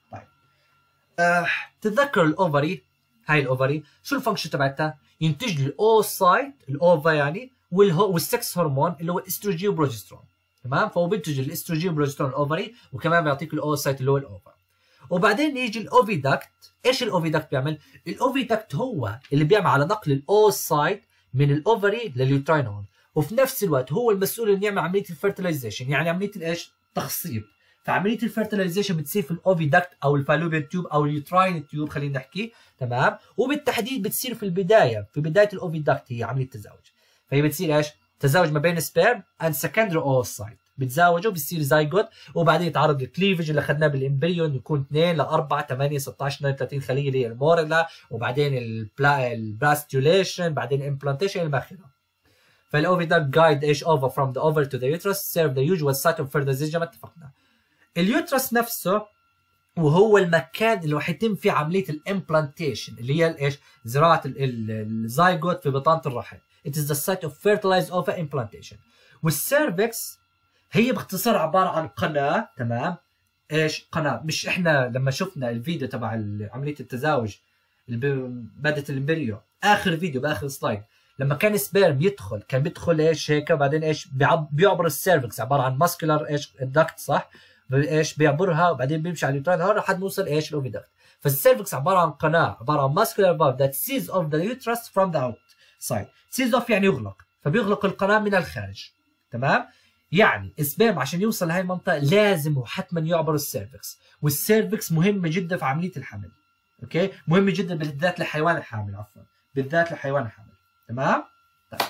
تتذكر الاوفري، هاي الاوفري شو الفانكشن تبعتها؟ ينتج الاوسايت، الاوفا يعني، والسكس هرمون اللي هو الاستروجين وبروجسترون. تمام؟ فهو بينتج الاستروجين وبروجسترون الاوفري، وكمان بيعطيك الاوسايت اللي هو الاوفا. وبعدين يجي الاوفيدكت. ايش الاوفيدكت بيعمل؟ الاوفيدكت هو اللي بيعمل على نقل الاوسايت من الاوفري لليوتراين هورن، وفي نفس الوقت هو المسؤول انه يعمل عمليه الفيرتلايزيشن، يعني عمليه الايش؟ تخصيب. فعمليه الفيرتلايزيشن بتصير في الاوفيدكت او الفالوبيان تيوب او اليوتراين تيوب خلينا نحكي. تمام؟ وبالتحديد بتصير في بدايه الاوفيدكت هي عمليه التزاوج. فهي بتصير ايش؟ تزاوج ما بين سبيرم اند سكندري اوسايت، بتزاوجوا بتصير زايجوت، وبعدين يتعرض للكليفج اللي اخذناه بالامبريون، يكون 2 ل 4 8 16 32 خليه اللي هي الموريلا، وبعدين البلاستيوليشن، بعدين الامبلانتيشن الى اخره. فالاوفيدكت جايد ايش اوفر فروم ذا اوفر تو ذا يوترس سيرف ذا يوجوال سايت اوف فيرتلايزيشن زي ما اتفقنا. اليوترس نفسه وهو المكان اللي حيتم فيه عمليه الامبلانتيشن اللي هي ايش؟ زراعه الزايجوت في بطانه الرحم. It is the site of fertilized ova implantation. والسيرفكس هي باختصار عباره عن قناه. تمام؟ ايش؟ قناه. مش احنا لما شفنا الفيديو تبع عمليه التزاوج ماده الامبريو، اخر فيديو باخر سلايد، لما كان سبيرم يدخل كان بيدخل ايش هيك، بعدين ايش؟ بيعبر السيرفكس، عباره عن ماسكولار ايش؟ الدكت صح؟ ايش؟ بيعبرها وبعدين بيمشي على اليوتراين هون لحد ما يوصل ايش؟ الاوفيدكت. فالسيرفكس عباره عن قناه، عباره عن ماسكولار فالف that seals off the uterus from the outside. seals off يعني يغلق، فبيغلق القناه من الخارج. تمام؟ يعني السبيرم عشان يوصل لهي المنطقه لازم وحتما يعبر السيرفكس، والسيرفكس مهمه جدا في عمليه الحمل. اوكي؟ مهمه جدا بالذات للحيوان الحامل، عفوا بالذات للحيوان الحامل. تمام؟ طيب.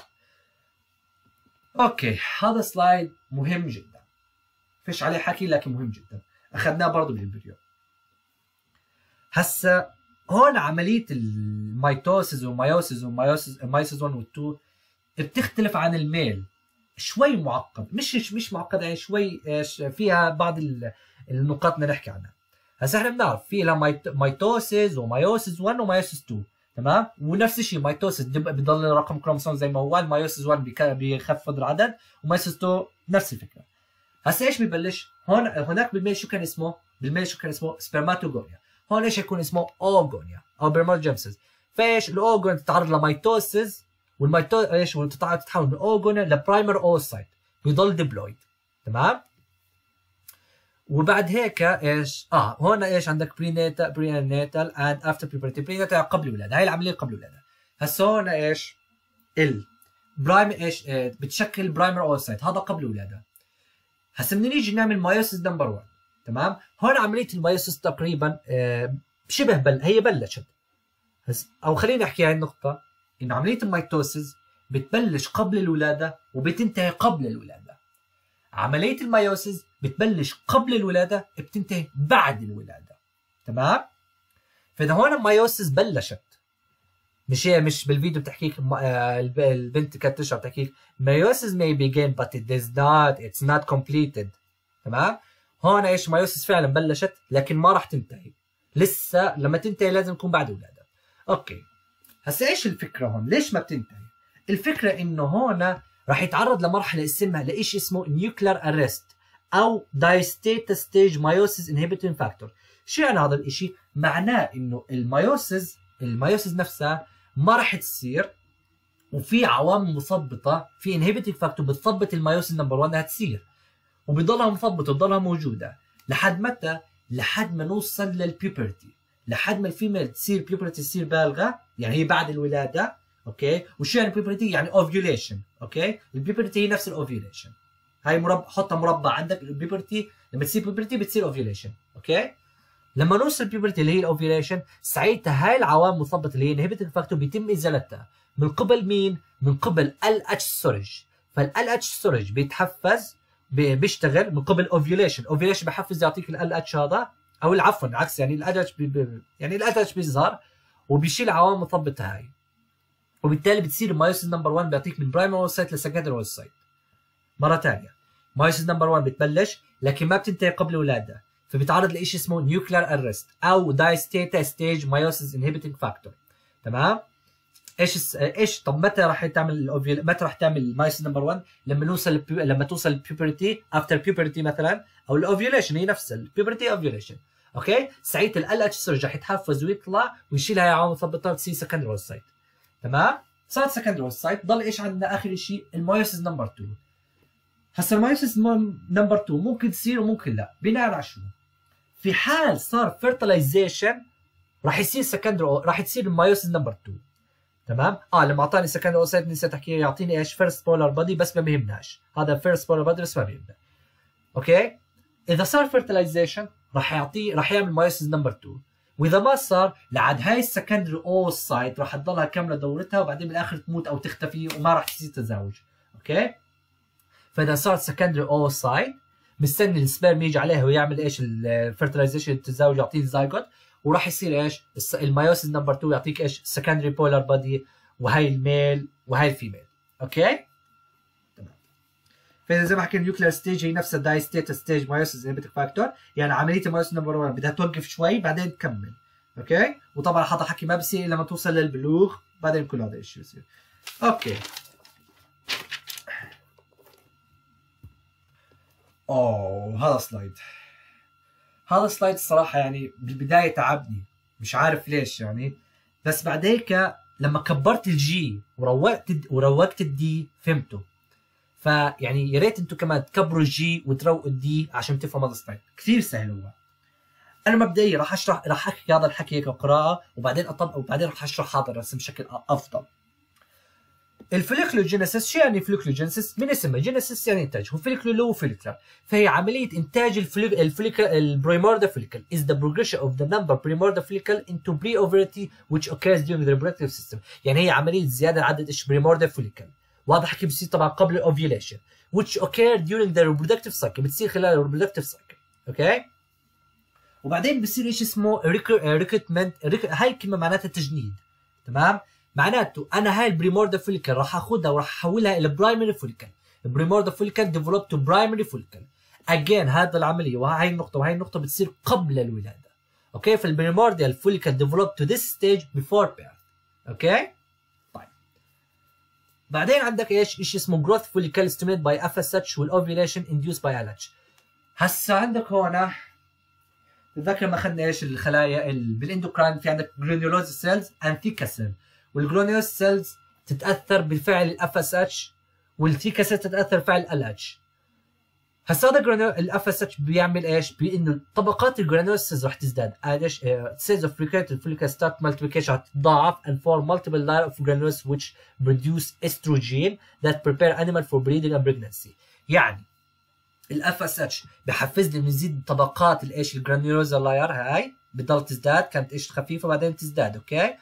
اوكي، هذا سلايد مهم جدا. فيش عليه حكي لكن مهم جدا. اخذناه برضه بالفيديو. هسه هون عمليه الميتوسيس والمايوسيس المايوسيس 1 و 2 بتختلف عن الميل. شوي معقد، مش معقد يعني شوي فيها بعض النقاط بدنا نحكي عنها. هسه احنا بنعرف في لها ميتوسيس ومايوسيس 1 ومايوسيس 2. تمام؟ ونفس الشيء ميتوسيس بضل رقم كروموسوم زي ما هو، المايوسيس 1 بيخفض العدد، ومايوسيس 2 نفس الفكره. هسه ايش ببلش؟ هناك بالميل شو كان اسمه؟ بالميل شو كان اسمه؟ سبرماتوجونيا. هون ايش يكون اسمه؟ اوجونيا او برموجينيسيس. فايش؟ الاوجون تتعرض لميتوسيس، ايش؟ تتحول من اوجونيا لبرايمر اوسايت، بيضل ديبلويد. تمام؟ وبعد هيك ايش؟ هون ايش عندك؟ بريناتال اند افتر بيبرتي. بريناتال قبل الولاده، هاي العمليه قبل الولاده. هسه هون ايش؟ البرايم ايش؟ بتشكل برايمر اوسايت، هذا قبل الولاده. هسه بدنا نيجي نعمل مايوسيس نمبر 1. تمام؟ هون عمليه المايوسيس تقريبا شبه هي بلشت. او خلينا نحكي هاي النقطه. انه عمليه الميتوسيس بتبلش قبل الولاده وبتنتهي قبل الولاده. عمليه الميوسيس بتبلش قبل الولاده بتنتهي بعد الولاده. تمام؟ فاذا هون الميوسيس بلشت، مش بالفيديو بتحكيك البنت كانت تشرح بتحكيك meiosis may begin but it's not completed. تمام؟ هون ايش meiosis فعلا بلشت لكن ما راح تنتهي. لسه لما تنتهي لازم تكون بعد الولاده. اوكي. هسا ايش الفكره هون؟ ليش ما بتنتهي؟ الفكره انه هون راح يتعرض لمرحله اسمها لشيء اسمه nuclear arrest او diastase stage meiosis inhibiting factor. شو يعني هذا الشيء؟ معناه انه الميوسيس نفسها ما راح تصير، وفي عوامل مثبطه، في انهبيتنج فاكتور بتثبط الميوسيس نمبر 1 انها تصير، وبتضلها مثبطه وبتضلها موجوده لحد متى؟ لحد ما نوصل للبيوبرتي، لحد ما الفيميل تصير بيوبرتي، تصير بالغه، يعني هي بعد الولاده. اوكي؟ وشو يعني بيوبرتي؟ يعني اوفيوليشن. اوكي؟ البيوبرتي هي نفس الاوفيوليشن. هاي مربع، حطها مربع عندك. البيوبرتي لما تصير بيوبرتي بتصير اوفيوليشن. اوكي؟ لما نوصل البيوبرتي اللي هي الاوفيوليشن، ساعتها هاي العوامل المثبطه اللي هي انهبيتنج فاكتور بيتم ازالتها من قبل مين؟ من قبل ال اتش ستورج. فال اتش ستورج بيتحفز، بيشتغل من قبل اوفيوليشن. اوفيوليشن بحفز يعطيك ال اتش هذا، او عفوا العكس، يعني ال اتش يعني ال اتش بيظهر وبيشيل العوامل المثبطه هاي، وبالتالي بتصير مايوسيس نمبر 1 بيعطيك من برايمري سايت لسكندري سايت. مره ثانيه مايوسيس نمبر 1 بتبلش لكن ما بتنتهي قبل الولاده، فبيتعرض لشيء اسمه نيوكلير ارست او دايستيتا ستيج مايوسيس انهبيتنج فاكتور. تمام؟ ايش طب متى راح تعمل متى راح تعمل المايوسيس نمبر 1؟ لما توصل البيوبرتي، افتر بيوبرتي مثلا، او الاوفيوليشن، هي نفس البيوبرتي اوفيوليشن. اوكي؟ ساعتها ال اتش سيرج راح يتحفز ويطلع ويشيل هاي عوامل مثبطه وتصير سكندري سايت. تمام؟ صارت سكندري سايت، ضل ايش عندنا اخر شيء؟ المايوسيس نمبر 2. هسا المايوسيس نمبر 2 ممكن تصير وممكن لا، بناء على شو؟ في حال صار فيرتلايزيشن راح يصير سكندري، راح تصير المايوسيس نمبر 2. تمام؟ لما اعطاني سكندري اوسايت نسيت احكي يعطيني ايش؟ فيرست بولار بادي، بس ما بيهمناش، هذا فيرست بولار بادي بس ما بيهمنا. اوكي؟ اذا صار فيرتلايزيشن راح يعمل مايوسيس نمبر 2، واذا ما صار لعد هاي السكندري اوسايت راح تضلها كامله دورتها وبعدين بالاخر تموت او تختفي وما راح تصير تزاوج. اوكي؟ فاذا صارت سكندري اوسايت مستني السبيرم يجي عليها ويعمل ايش؟ الفيرتلايزيشن، التزاوج، يعطيه الزايجوت، وراح يصير ايش؟ المايوسيس نمبر 2 يعطيك ايش؟ سكندري بولار بادي، وهي الميل وهي الفيميل. اوكي؟ تمام. فاذا زي ما حكينا النيوكلير ستيج هي نفسها دايستيتا ستيج مايوسيس انهبيتنج فاكتور، يعني عمليه المايوسيس نمبر 1 بدها توقف شوي بعدين تكمل. اوكي؟ وطبعا هذا الحكي ما بصير الا لما توصل للبلوغ، بعدين كل هذا الشيء بصير. اوكي. هذا سلايد الصراحه يعني بالبدايه تعبني، مش عارف ليش يعني، بس بعد هيك لما كبرت الجي وروقت الدي فهمته. فيعني يا ريت انتم كمان تكبروا الجي وتروقوا الدي عشان تفهموا هذا السلايد، كثير سهل هو. انا مبدئيا راح احكي هذا الحكي هيك قراءه، وبعدين اطبق، وبعدين راح اشرح هذا الرسم بشكل افضل. الفوليكلوجينيسيس، شو يعني فوليكلوجينيسيس؟ من اسمها جينيسيس يعني انتاج، وفوليكلو اللي هو فوليكلر، فهي عمليه انتاج البريموردال فوليكل is the progression of the number primordial follicle into pre-ovulatory which occurs during the reproductive system. يعني هي عمليه زياده عدد بريموردال فوليكل، واضح حكي بصير طبعا قبل الاوفيوليشن which occur during the reproductive cycle، بتصير خلال الريبرودكتيف سايكل. اوكي؟ وبعدين بصير شيء اسمه ريكروتمنت، هاي الكلمه معناتها تجنيد. تمام؟ معناته انا هاي البريموردال فوليكل راح اخذها وراح احولها الى برايمري فوليكل. البريموردال فوليكل ديفلوب تو برايمري فوليكل. اجين هذا العمليه وهي النقطه وهي النقطه بتصير قبل الولاده. اوكي؟ فالبريموردال فوليكل ديفلوب تو ذيس ستيج بيفور بيرث. اوكي؟ طيب. بعدين عندك ايش؟ شيء اسمه جروث فوليكل ستيميوليت باي FSH والاوفيوليشن انديوس باي LH. هسا عندك هون تذكر ما اخذنا ايش الخلايا بالاندوكراين، في عندك جرانيولوز سيلز انثيكا سيل، والجرانيولوز سيلز تتاثر بفعل الاف اس اتش، والثيكا سيل تتاثر بفعل ال اتش. هسا هذا الاف اس اتش بيعمل ايش؟ بانه طبقات الجرانيولوز سيلز رح تزداد، ايش؟ سيلز اوف ريكريتد فوليكل ستارت مالتيبيكيشن تتضاعف and form multiple layers of granules which produce estrogen that prepare animal for breeding and pregnancy. يعني الاف اس اتش بحفز لي انه يزيد طبقات الايش؟ الجرانيولوزا لاير، هاي بتضل تزداد، كانت ايش؟ خفيفه بعدين تزداد. اوكي؟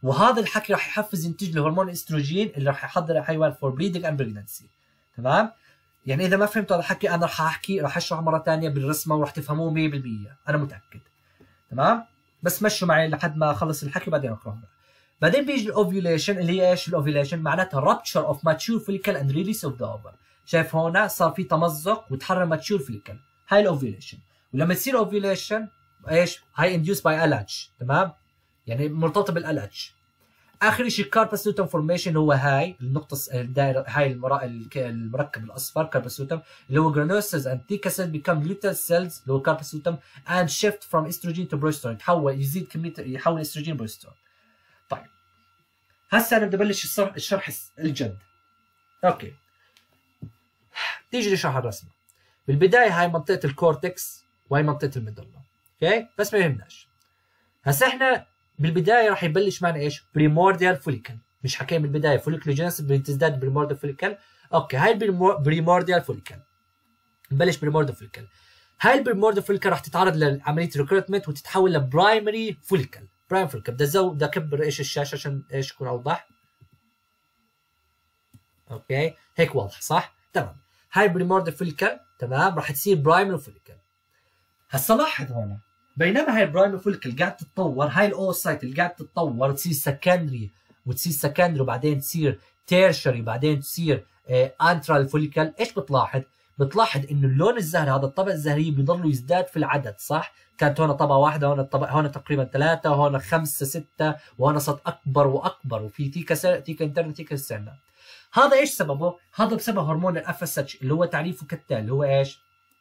وهذا الحكي راح يحفز انتاج الهرمون الاستروجين اللي راح يحضر الحيوان فور بريدنج اند بريجنسي. تمام؟ يعني اذا ما فهمتوا هذا الحكي انا راح اشرحه مره ثانيه بالرسمه وراح تفهموه 100%، انا متاكد. تمام؟ بس مشوا معي لحد ما اخلص الحكي بعدين اقراه. بعدين بيجي الاوفيوليشن اللي هي ايش الاوفيوليشن؟ معناتها رابتشر اوف ماتشور فوليكل اند ريليس اوف ذا اوفر. شايف هون صار في تمزق وتحرر ماتشور فوليكل، هاي الاوفيوليشن. ولما تصير اوفيوليشن ايش؟ هاي انديوس باي LH. تمام؟ يعني مرتبطه بالLH. اخر شيء كاربس لوتم فورميشن هو هاي النقطه الدائره، هاي المركب الاصفر كاربس لوتم اللي هو جرانوسز اند تيكا سيل بيكم لوتال سيلز اللي هو كاربس لوتم اند شيفت فروم استروجين تو بروسترون، يزيد كميه يحول استروجين بروسترون. طيب هسه انا بدي ابلش الشرح الجد. اوكي تيجي نشرح الرسمه. بالبدايه هاي منطقه الكورتكس وهي منطقه الميدولا. اوكي بس ما يهمناش. هسه احنا بالبدايه راح يبلش معنا ايش؟ بريمورديال فوليكل. مش حكينا بالبدايه فوليكلوجينيسيس بتزداد بريمورديال فوليكل. اوكي هاي بريمورديال فوليكل. نبلش بريمورديال فوليكل. هاي البريمورديال فوليكل راح تتعرض لعمليه ريكروتمنت وتتحول لبرايمري فوليكل. برايمري فوليكل بدي اكبر ايش الشاشه عشان ايش يكون اوضح. اوكي هيك واضح صح؟ تمام. هاي بريمورديال فوليكل تمام راح تصير برايمري فوليكل. هسه لاحظ هون بينما هاي البرايمري فوليكل قاعد تتطور، هاي الاوسايت اللي قاعد تتطور وتصير سكندري وبعدين تصير تيرشري وبعدين تصير انترال فوليكل. ايش بتلاحظ؟ بتلاحظ انه اللون الزهري هذا الطبقه الزهريه بيضلوا يزداد في العدد صح؟ كانت هون طبقه واحده، هون هون تقريبا 3، هون 5 6، وهون صارت اكبر واكبر وفي تيكا انترنا تيكا اكسترنا. هذا ايش سببه؟ هذا بسبب هرمون FSH اللي هو تعريفه كالتالي اللي هو ايش؟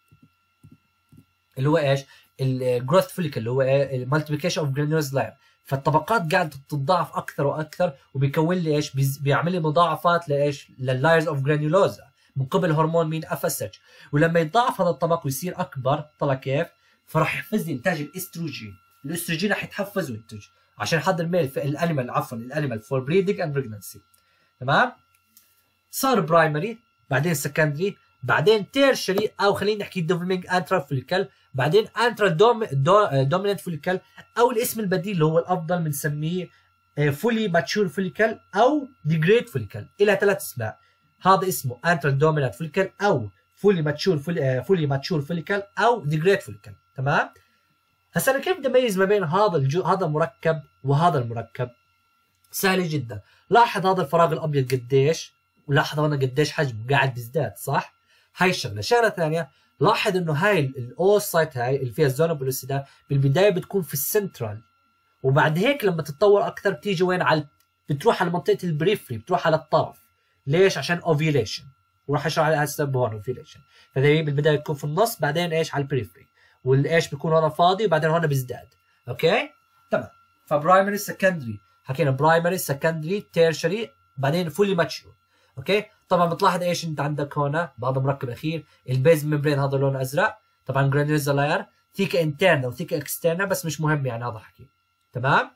الجروث فوليكل اللي هو المالتيبيكيشن اوف جرانيولز لاير. فالطبقات قاعده تتضاعف اكثر واكثر وبيكون لي ايش؟ بيعمل لي مضاعفات لايش؟ لللايرز اوف جرانيولوزا من قبل هرمون مين؟ FSH. ولما يتضاعف هذا الطبق ويصير اكبر طلع كيف؟ فراح يحفز لي انتاج الاستروجين. الاستروجين راح يتحفز وينتج عشان يحضر ميل في الانيمال فور بريدنج اند بريجنسي. تمام؟ صار برايمري بعدين سكندري بعدين تيرشري او خلينا نحكي ديفلوبينج انترا فوليكل بعدين انترا دوميننت فوليكل او الاسم البديل اللي هو الافضل بنسميه فولي ماتشور فوليكل او ديجريد فوليكل. الى 3 اسماء. هذا اسمه انترا دوميننت فوليكل او فولي ماتشور فوليكل او ديجريد فوليكل. تمام؟ هسه انا كيف بدي اميز ما بين هذا المركب وهذا المركب؟ سهل جدا. لاحظ هذا الفراغ الابيض قديش ولاحظ هنا قديش حجمه قاعد بيزداد صح؟ هاي الشغله. شغله ثانيه لاحظ انه هاي الاوسايت هاي اللي فيها الزونا بلوسيدا بالبدايه بتكون في السنترال وبعد هيك لما تتطور اكثر بتيجي وين؟ بتروح على منطقه البريفري، بتروح على الطرف. ليش؟ عشان اوفيوليشن وراح اشرح على السبب هون اوفيوليشن. فهي بالبدايه تكون في النص بعدين ايش؟ على البريفري والايش بيكون هون فاضي وبعدين هون بيزداد. اوكي؟ تمام. فبرايمري سكندري حكينا برايمري سكندري تيرشري بعدين فولي ماتشور. اوكي؟ طبعا بتلاحظ ايش انت عندك هون بهذا المركب الاخير البيز ممبرين هذا لون ازرق، طبعا جرانيولوزا لاير، ثيكا انترنا وثيكا اكسترنا بس مش مهم يعني هذا حكي. تمام؟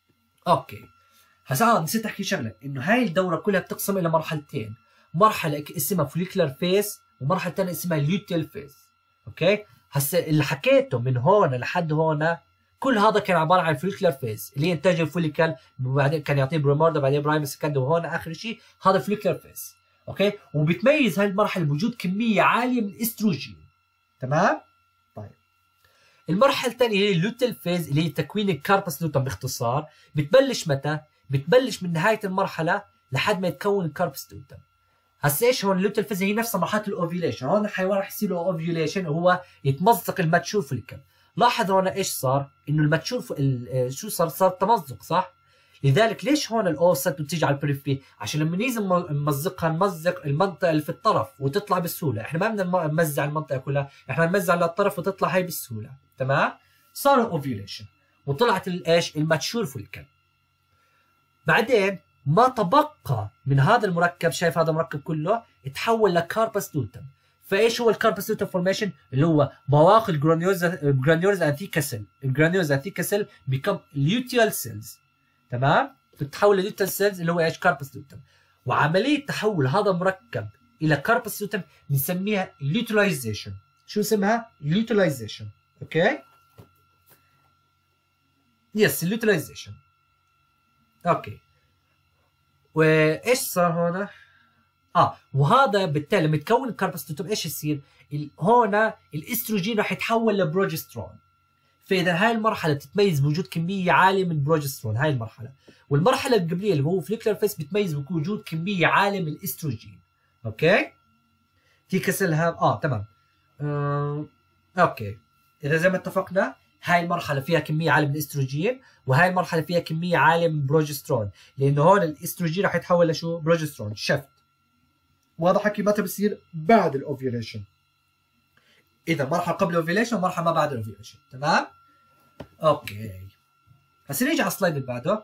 اوكي. هسا نسيت احكي شغله انه هاي الدوره كلها بتقسم الى مرحلتين، مرحله اسمها فوليكولار فيز ومرحله ثانيه اسمها ليوتيل فيز. اوكي؟ هسا اللي حكيته من هون لحد هون كل هذا كان عباره عن فوليكولار فيز اللي هي انتاج الفوليكل وبعدين كان يعطيه بريمورديا بعدين برايمري سكندري وهون اخر شيء هذا فوليكولار فيز. اوكي؟ وبتميز هاي المرحله بوجود كميه عاليه من الاستروجين. تمام؟ طيب. المرحله الثانيه هي اللوتيل فيز اللي هي تكوين الكاربس لوتم باختصار، بتبلش متى؟ بتبلش من نهايه المرحله لحد ما يتكون الكاربس لوتم. هسا ايش هون اللوتيل فيز هي نفسها مرحله الاوفيوليشن، هون الحيوان رح يصير له اوفيوليشن وهو يتمزق الماتشور فوليكل. لاحظ هون ايش صار؟ انه الماتشور شو صار تمزق صح؟ لذلك ليش هون الاوسط بتيجي على البريفري؟ عشان لما نيجي نمزقها نمزق المنطقه اللي في الطرف وتطلع بسهوله، احنا ما بدنا نمزع المنطقه كلها، احنا نمزع للطرف وتطلع هي بسهوله. تمام؟ صار اوفيوليشن وطلعت الايش؟ الماتشور فوليكل. بعدين ما تبقى من هذا المركب، شايف هذا المركب كله تحول لكاربس لوتم. فايش هو الكاربس لوتم فورميشن؟ اللي هو بواقي الجرانيولز انتيكا سيل، الجرانيولز انتيكا سيل بيكم ليوتيال سيلز. تمام؟ بتتحول لليوتيال سيلز اللي هو ايش؟ كاربس لوتم. وعمليه تحول هذا المركب الى كاربس لوتم بنسميها ليوتيلايزيشن. شو اسمها؟ ليوتيلايزيشن. اوكي؟ يس ليوتيلايزيشن. اوكي. وايش صار هون؟ وهذا بالتالي لما يتكون الكارباستوتوم ايش يصير؟ هون الاستروجين راح يتحول لبروجسترون. فاذا هاي المرحله بتتميز بوجود كميه عاليه من البروجسترون، هاي المرحله. والمرحله القبليه اللي هو فوليكولار فيس بتميز بوجود كميه عاليه من الاستروجين. اوكي؟ في كسلها تمام. اوكي. اذا زي ما اتفقنا هاي المرحله فيها كميه عاليه من الاستروجين، وهاي المرحله فيها كميه عاليه من البروجسترون، لانه هون الاستروجين راح يتحول لشو؟ بروجسترون شفت. وهذا حكي متى بصير؟ بعد الاوفيوليشن. اذا مرحله قبل الاوفيوليشن ومرحله ما بعد الاوفيوليشن. تمام؟ اوكي. هسه نيجي على السلايد اللي بعده.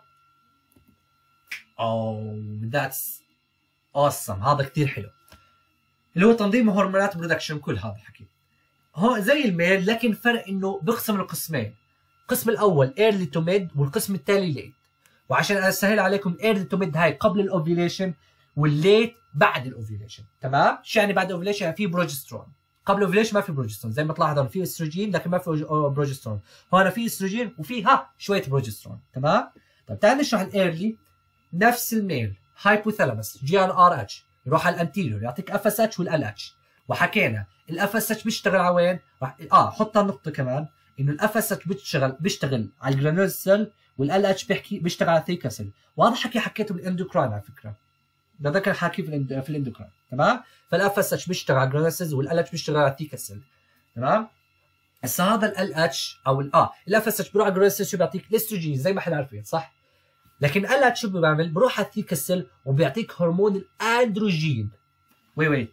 ذاتس اوسم. هذا كثير حلو، اللي هو تنظيم هرمونات برودكشن. كل هذا الحكي هو زي الميل، لكن فرق انه بقسم لقسمين. القسم الاول ايرلي تو ميد، والقسم الثاني ليت. وعشان اسهل عليكم، الايرلي تو ميد هاي قبل الاوفيوليشن، والليت بعد الاوفيوليشن. تمام؟ شو يعني بعد الاوفيوليشن؟ يعني في بروجسترون. قبل الاوفيوليشن ما في بروجسترون، زي ما تلاحظوا في استروجين لكن ما في بروجسترون. هون في استروجين وفي شويه بروجسترون. تمام؟ طيب تعال نشرح الايرلي. نفس الميل هايبوثالاموس جي ان ار اتش يروح على الانتيريور يعطيك اف اس اتش والال اتش. وحكينا الاف اس اتش بيشتغل على وين؟ راح حط النقطه كمان انه الاف اس اتش بيشتغل على الجرانيول سيل، والال اتش بيشتغل على الثيكا سيل. وهذا حكيته بالاندوكراين على فكره. ده كان حكي في الاندوكراين. تمام؟ فالاف اس اتش بيشتغل على الجرانيول سيل، والال اتش بيشتغل على الثيكا سيل. تمام؟ هسه هذا ال اتش او الاف اس اتش بيروح على الجرانيول سيل، شو بيعطيك؟ الاستروجين زي ما احنا عارفين صح؟ لكن ال اتش شو بيعمل؟ بروح على الثيكا سيل وبيعطيك هرمون الاندروجين. وات؟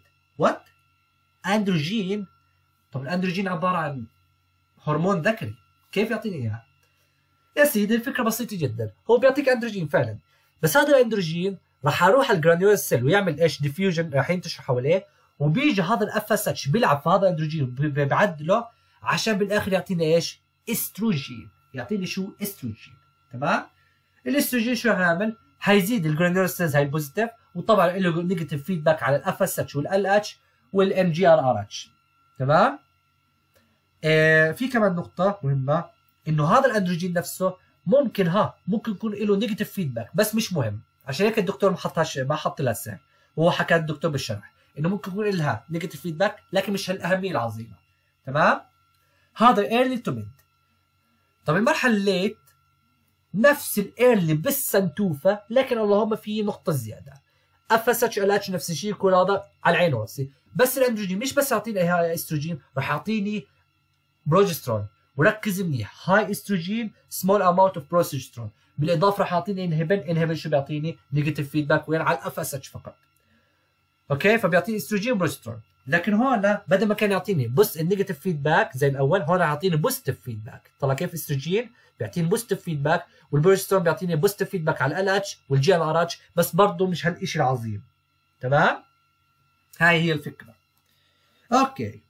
اندروجين؟ طب الاندروجين عباره عن هرمون ذكري، كيف يعطيني اياه؟ يا سيدي الفكره بسيطه جدا، هو بيعطيك اندروجين فعلا، بس هذا الاندروجين راح اروح على الجرانيول سيل ويعمل ايش؟ ديفيوجن، راح ينتشر حواليه، وبيجي هذا الاف اس اتش بيلعب في هذا الاندروجين بيعدله عشان بالاخر يعطيني ايش؟ استروجين. يعطيني شو؟ استروجين. تمام؟ الاستروجين شو هيعمل؟ هيزيد الجرانيول سيلز هاي البوزيتيف، وطبعا له نيجاتيف فيدباك على الاف اس اتش والال اتش والام جي ار ار اتش. تمام؟ في كمان نقطة مهمة، انه هذا الاندروجين نفسه ممكن يكون له نيجاتيف فيدباك، بس مش مهم. عشان هيك الدكتور ما حط لها السهم، وهو حكى الدكتور بالشرح انه ممكن يكون لها نيجاتيف فيدباك، لكن مش هالاهمية العظيمة. تمام؟ هذا ايرلي تو ميد. طب المرحلة الليت نفس الايرلي بالسنتوفة، لكن اللهم في نقطة زيادة. اف اس اتش ال اتش نفس الشيء، كل هذا على العين وراسي، بس الاندروجين مش بس يعطيني استروجين، راح يعطيني بروجسترون. وركز منيح، هاي استروجين سمول اماونت اوف بروجسترون، بالاضافه راح يعطيني انهبين شو بيعطيني؟ نيجاتيف فيدباك وين؟ على الاف اس اتش فقط. اوكي؟ فبيعطيني استروجين وبروجسترون. لكن هون بدل ما كان يعطيني بس النيجاتيف فيدباك زي الاول، هون يعطيني بوزيتيف فيدباك. طلع كيف؟ استروجين بيعطيني بوزيتيف فيدباك، والبروجسترون بيعطيني بوزيتيف فيدباك على ال اتش والجي ان ار اتش، بس برضه مش هالشيء العظيم. تمام؟ هاي هي الفكره. اوكي.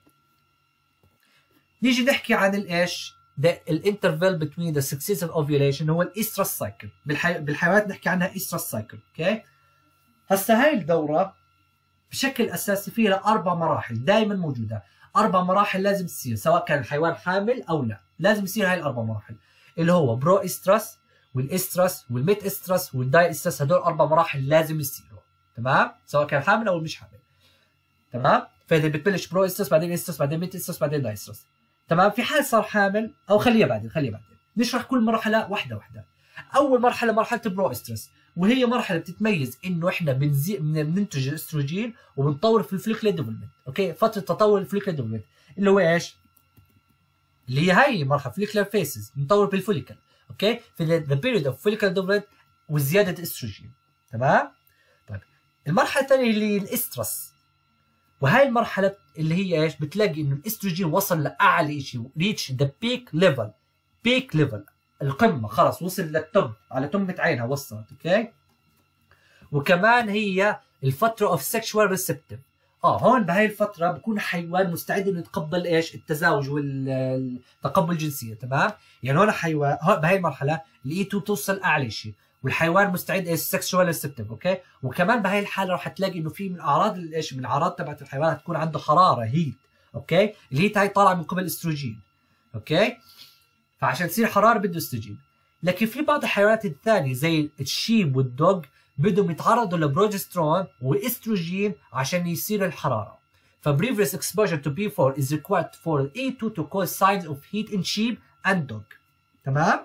نيجي نحكي عن الايش؟ الانترفال بتوين ذا سكسيسيف اوفيوليشن، هو الاسترس سايكل. بالحيوانات نحكي عنها استرس سايكل. اوكي؟ هسه هاي الدوره بشكل اساسي فيها 4 مراحل دائما موجوده. 4 مراحل لازم تصير، سواء كان الحيوان حامل او لا، لازم يصير هاي ال4 مراحل، اللي هو برو استرس والاسترس والميت استرس والداي استرس. هدول 4 مراحل لازم يصيروا. تمام؟ سواء كان حامل او مش حامل. تمام؟ فاذا بتبلش برو استرس، بعدين استرس، بعدين ميت استرس، بعدين داي استرس. تمام؟ في حال صار حامل، او خليها بعدين نشرح كل مرحله واحده. اول مرحله مرحله برو استرس، وهي مرحله بتتميز انه احنا بننتج الاستروجين وبنطور في الفوليكولار ديفلوبمنت. اوكي؟ فتره تطور الفوليكولار ديفلوبمنت اللي هو ايش؟ اللي هي هاي مرحله فوليكولار فيسز، بنطور بالفوليكل. اوكي؟ في ذا بيريود اوف فوليكولار ديفلوبمنت وزياده الاستروجين. تمام؟ طيب المرحله الثانيه اللي هي الاسترس، وهي المرحله اللي هي ايش؟ بتلاقي انه الاستروجين وصل لاعلى شيء، ريتش ذا بيك ليفل، القمه، خلص وصل للتوب، على تمة عينها وصلت. اوكي؟ وكمان هي الفتره اوف سكشوال ريسبتيف. هون بهاي الفتره بكون حيوان مستعد انه يتقبل ايش؟ التزاوج والتقبل الجنسيه. تمام؟ يعني هون حيوان بهاي المرحله الاي 2 بتوصل اعلى شيء، والحيوان مستعد ايش؟ سكشوال ريسبتيف. اوكي؟ وكمان بهاي الحاله راح تلاقي انه في من اعراض ايش؟ من الاعراض تبعت الحيوان هتكون عنده حراره، هيت. اوكي؟ الهيت هاي طالعه من قبل الاستروجين. اوكي؟ فعشان تصير حراره بده استروجين. لكن في بعض الحيوانات الثانيه زي الشيب والدوج بدهم يتعرضوا لبروجسترون واستروجين عشان يصير الحراره. ف previous exposure to B4 is required for A2 to cause signs of heat in sheep and dog. تمام؟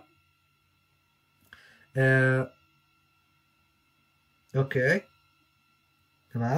اوكي تمام.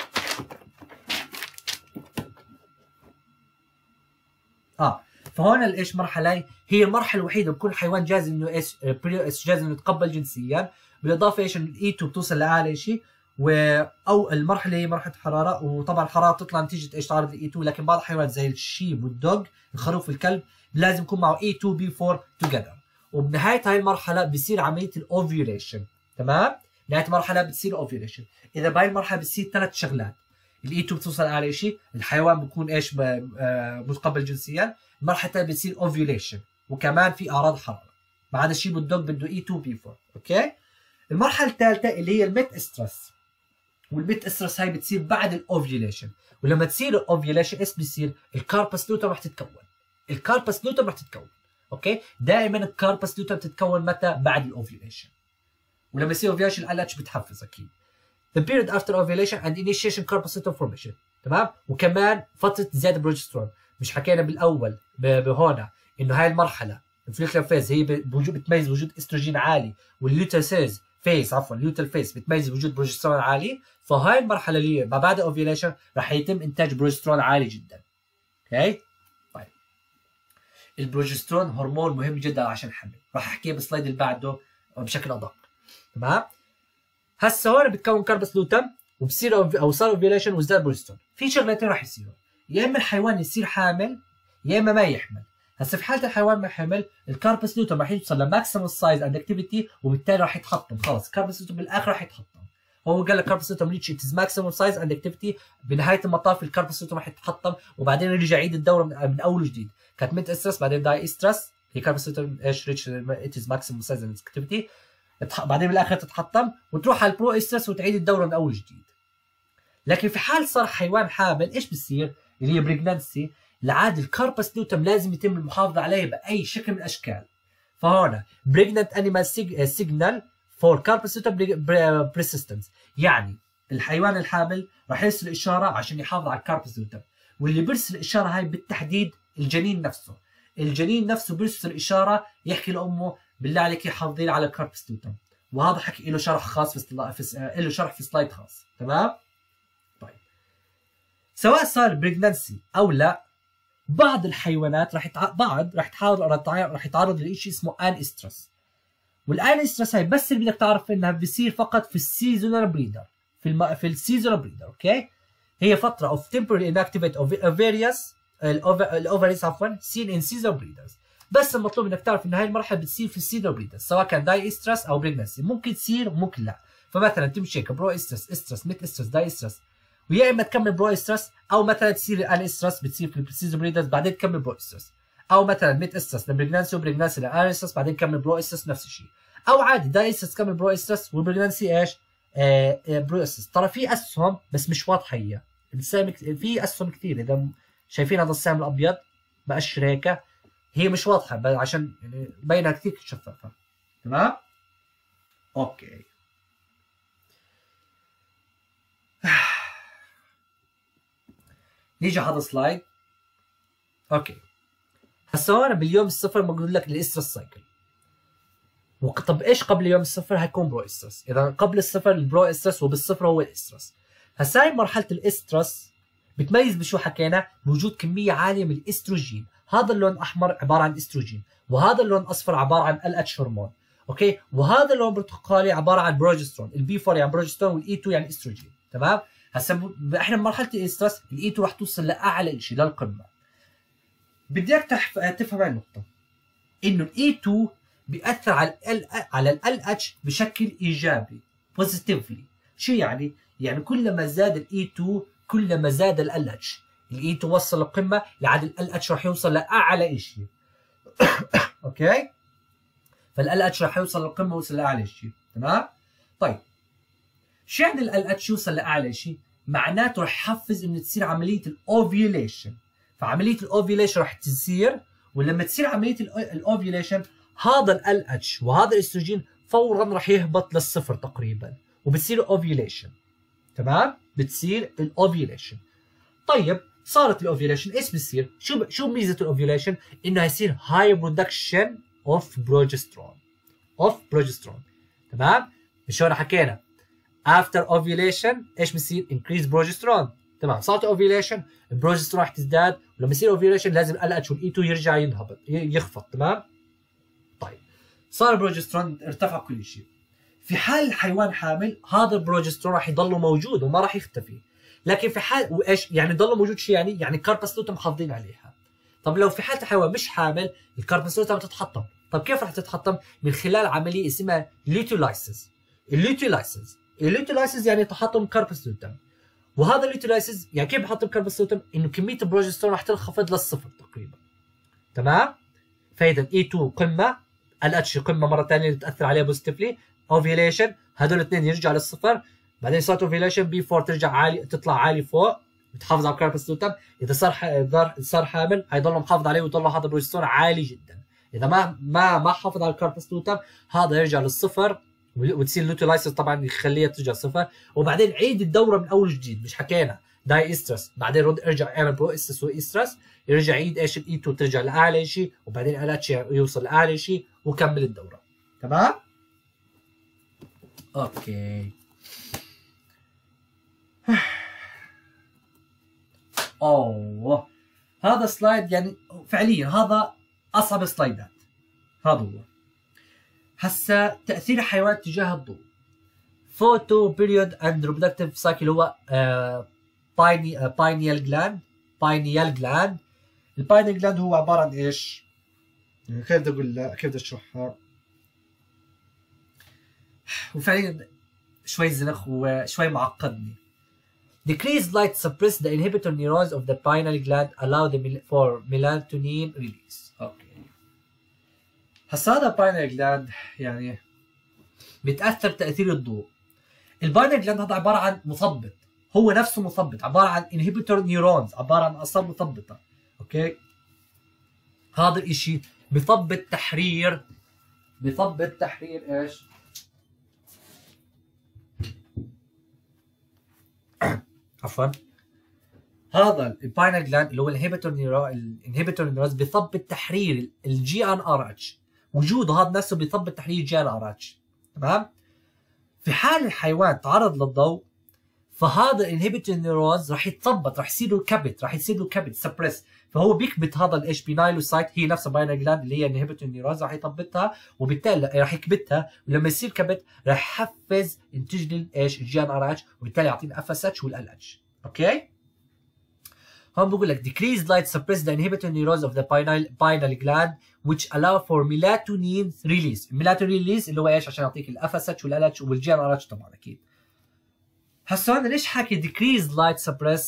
فهون ايش مرحله هي المرحله الوحيده بكون الحيوان جاهز انه ايش جاهز انه يتقبل جنسيا، بالاضافه ايش الاي 2 بتوصل لاعلى شيء، او المرحله هي مرحله حراره، وطبعا الحراره بتطلع نتيجه ايش تعرض الاي 2. لكن بعض الحيوانات زي الشيب والدوج الخروف والكلب لازم يكون معه اي 2 بي 4 توجذر. وبنهايه هاي المرحله بصير عمليه الاوفيوليشن. تمام؟ نهايه المرحله بتصير اوفيوليشن. اذا بهاي المرحله بتصير 3 شغلات، الاي 2 بتوصل اعلى شيء، الحيوان بيكون ايش متقبل جنسيا، المرحله الثانيه بتصير اوفيوليشن وكمان في اعراض حراره. ما عدا الشيء بالدوج بده اي 2 بي 4. اوكي؟ المرحله الثالثه اللي هي الميت استرس، والميت استرس هاي بتصير بعد الاوفيوليشن. ولما تصير الاوفيوليشن ايش بيصير؟ الكاربس لوتم رح تتكون. الكاربس لوتم رح تتكون. اوكي؟ دائما الكاربس لوتم تتكون متى؟ بعد الاوفيوليشن. ولما يصير اوفيوليشن ال اتش بتحفز اكيد. The period after ovulation and initiation corpus luteum formation. تمام؟ وكمان فتره زياده بروجسترون. مش حكينا بالاول بهون انه هاي المرحله الفوليكولار فيز هي بتميز وجود استروجين عالي، واللوتال فيز اللوتال فيز بتميز وجود بروجسترون عالي. فهاي المرحله اللي ما بعد اوفيوليشن راح يتم انتاج بروجسترون عالي جدا. اوكي؟ طيب البروجسترون هرمون مهم جدا عشان الحمل، راح احكيه بالسلايد اللي بعده بشكل ادق. تمام؟ هسه هون بتكون كاربس لوتم وبصير او صار اوفيوليشن وزاد بروجسترون. في شغلتين راح يصيروا، يا اما الحيوان يصير حامل يا اما ما يحمل. هسه في حاله الحيوان ما حمل الكاربس لوتم راح يوصل لماكسيمم سايز اند اكتيفيتي، وبالتالي راح يتحطم. خلص الكاربس لوتم بالاخر راح يتحطم. هو قال لك كاربس لوتم ريتش اتس ماكسيمم سايز اند اكتيفيتي، بنهايه المطاف الكاربس لوتم راح يتحطم وبعدين يرجع يعيد الدوره من اول وجديد. كانت ميت استرس بعدين داي استرس، هي كاربس لوتم ايش ريتش اتس ماكسيمم سايز اند اكتيفيتي، بعدين بالاخر تتحطم وتروح على البرو استرس وتعيد الدوره من اول جديد. لكن في حال صار حيوان حامل ايش بصير؟ اللي هي بريجنانسي، العاده الكاربس لوتم لازم يتم المحافظه عليه باي شكل من الاشكال. فهنا بريجنانت انيمال سيجنال فور كاربس لوتم بريسيستنس، يعني الحيوان الحامل راح يرسل اشاره عشان يحافظ على الكاربس لوتم، واللي بيرسل الاشاره هاي بالتحديد الجنين نفسه. الجنين نفسه بيرسل اشاره يحكي لامه بالله عليك حافظي لي على الكاربس لوتم، وهذا حكي له شرح خاص له شرح في سلايد خاص. تمام؟ طيب سواء صار بريجنانسي او لا، بعض الحيوانات راح يتعرض لشيء اسمه ان استرس. والان استرس هاي بس اللي بدك تعرف انها بصير فقط في السيزونال بريدر، في السيزونال بريدر. اوكي؟ هي فتره اوف temporary inactivate of various الاوفريز seen in seasonal breeders. بس المطلوب انك تعرف ان هاي المرحله بتصير في السيزونال بريدرز، سواء كان داي استرس او بريجنانسي، ممكن تصير وممكن لا. فمثلا تمشي هيك برو استرس ميت استرس داي استرس، ويا اما تكمل برو استرس، او مثلا تصير ان استرس بتصير في السيزون بريدرز بعدين تكمل برو استرس، او مثلا ميت استرس لبريجنانسي وبريجنانسي لان استرس بعدين تكمل برو استرس نفس الشيء، او عادي داي استرس تكمل برو استرس وبريجنانسي ايش؟ برو استرس. ترى في اسهم بس مش واضحه، هي في اسهم كثير، اذا شايفين هذا السهم الابيض مؤشر هيك، هي مش واضحه عشان يعني باينه كثير شفافه. تمام؟ اوكي. نيجي على هذا السلايد. اوكي. هسه هون باليوم الصفر بقول لك الاسترس سايكل. طب ايش قبل يوم الصفر؟ هيكون برو استرس. اذا قبل الصفر البرو استرس وبالصفر هو الاسترس. هسه هاي مرحله الاسترس بتميز بشو حكينا؟ بوجود كميه عاليه من الاستروجين. هذا اللون الاحمر عباره عن استروجين، وهذا اللون الاصفر عباره عن ال اتش هرمون. اوكي؟ وهذا اللون البرتقالي عباره عن بروجسترون، البي 4 يعني بروجسترون والاي 2 يعني استروجين. تمام؟ هسه احنا بمرحله الاسترس الاي 2 رح توصل لاعلى شيء للقمه. بدي اياك تفهم هاي النقطه، انه الاي 2 بياثر على ال اتش بشكل ايجابي بوزيتيفلي. شو يعني؟ يعني كلما زاد الاي 2 كلما زاد ال اتش. الاي 2 وصل للقمه لعد ال اتش رح يوصل لاعلى شيء. اوكي؟ فال اتش رح يوصل للقمه ويوصل لاعلى شيء. تمام؟ طيب شو يعني ال اتش يوصل لاعلى شيء؟ معناته رح يحفز انه تصير عمليه الاوفيوليشن. فعمليه الاوفيوليشن رح تصير، ولما تصير عمليه الاوفيوليشن هذا ال LH وهذا الاستروجين فورا راح يهبط للصفر تقريبا وبتصير اوفيوليشن. تمام؟ بتصير الاوفيوليشن. طيب صارت الاوفيوليشن ايش بصير؟ شو ميزه الاوفيوليشن؟ انه يصير هاي برودكشن اوف بروجسترون. تمام؟ شلون حكينا؟ after ovulation ايش بصير؟ increase progesterone. تمام؟ صارت اوفيوليشن البروجسترون راح تزداد، ولما يصير اوفيوليشن لازم ال LH وال E2 يرجع يخفض. تمام؟ طيب صار البروجسترون ارتفع كل شيء. في حال الحيوان حامل هذا البروجسترون راح يضل موجود وما راح يختفي. لكن في حال وايش يعني ضل موجود شيء يعني كاربس لوتم محافظين عليها. طب لو في حاله الحيوان مش حامل الكاربس لوتم تتحطم. طب كيف راح تتحطم؟ من خلال عمليه اسمها ليوتيلايسيس. الليوتيلايسيس يعني تحطم كاربس لوتم. وهذا الليوتيلايسيس يعني كيف بحطم كاربس لوتم؟ انه كميه البروجسترون راح تنخفض للصفر تقريبا. تمام؟ فاذا E2 قمه، LH قمه مره ثانيه تاثر عليها بوزيتيفلي، اوفيوليشن هذول الاثنين يرجعوا للصفر، بعدين صارت اوفيوليشن B4 ترجع عالي، تطلع عالي فوق بتحافظ على الكاربس لوتم. اذا صار حامل حيضل محافظ عليه ويضل هذا البروجسترون عالي جدا. اذا ما حافظ على الكاربس لوتم هذا يرجع للصفر وتصير لوتيلايسيس طبعا يخليها ترجع صفر، وبعدين عيد الدوره من اول جديد. مش حكينا داي استرس بعدين ارجع اعمل برو استرس واسترس، يرجع يعيد ايش الاي 2 ترجع لاعلى شيء، وبعدين الاتش يوصل لاعلى شيء وكمل الدوره. تمام؟ اوكي. اوه هذا سلايد يعني فعليا هذا اصعب سلايدات. هذا هو هسا تاثير الحيوان تجاه الضوء. فوتو بيريود اند ريبرودكتيف سايكل هو باينيال جلاند. الباينيال جلاند هو عباره عن ايش؟ كيف بدي اقول لك؟ كيف بدي اشرحها؟ وفعليا شوي زنخ وشوي معقدني. Decreased light suppress the inhibitor neurons of the pineal gland allow for melatonin release. اوكي. هسا هذا pineal gland يعني بيتاثر تاثير الضوء. الباينيال جلاند هذا عباره عن مثبط، هو نفسه مثبط، عباره عن inhibitor neurons، عباره عن اعصاب مثبطه. اوكي. هذا الاشي بثبط تحرير ايش؟ عفوا. هذا الباينيال جلاند اللي هو الانهبيتور نيورونز بثبط تحرير الجي ان ار اتش. وجوده هذا نفسه بثبط تحرير جي ان ار اتش. تمام؟ في حال الحيوان تعرض للضوء فهذا الانهبيتور نيورونز راح يتثبط، راح يصير له كبت سبريس، فهو بيكبت هذا الايش بينايلوسايت، هي نفسها باينيال جلاند اللي هي الانهبيتور نيورونز راح يثبتها، وبالتالي راح يكبتها، ولما يصير كبت راح يحفز انتاج الايش الجي ان ار اتش، وبالتالي يعطينا اف اس اتش والال اتش. اوكي؟ هون بقول لك decreased light suppress the inhibitor neurons of the pineal gland which allow for melatonin release. melatonin release اللي هو ايش؟ عشان يعطيك الاف اس اتش والال اتش والجي ان ار اتش طبعا اكيد. هسه انا ليش حاكي decreased light suppress؟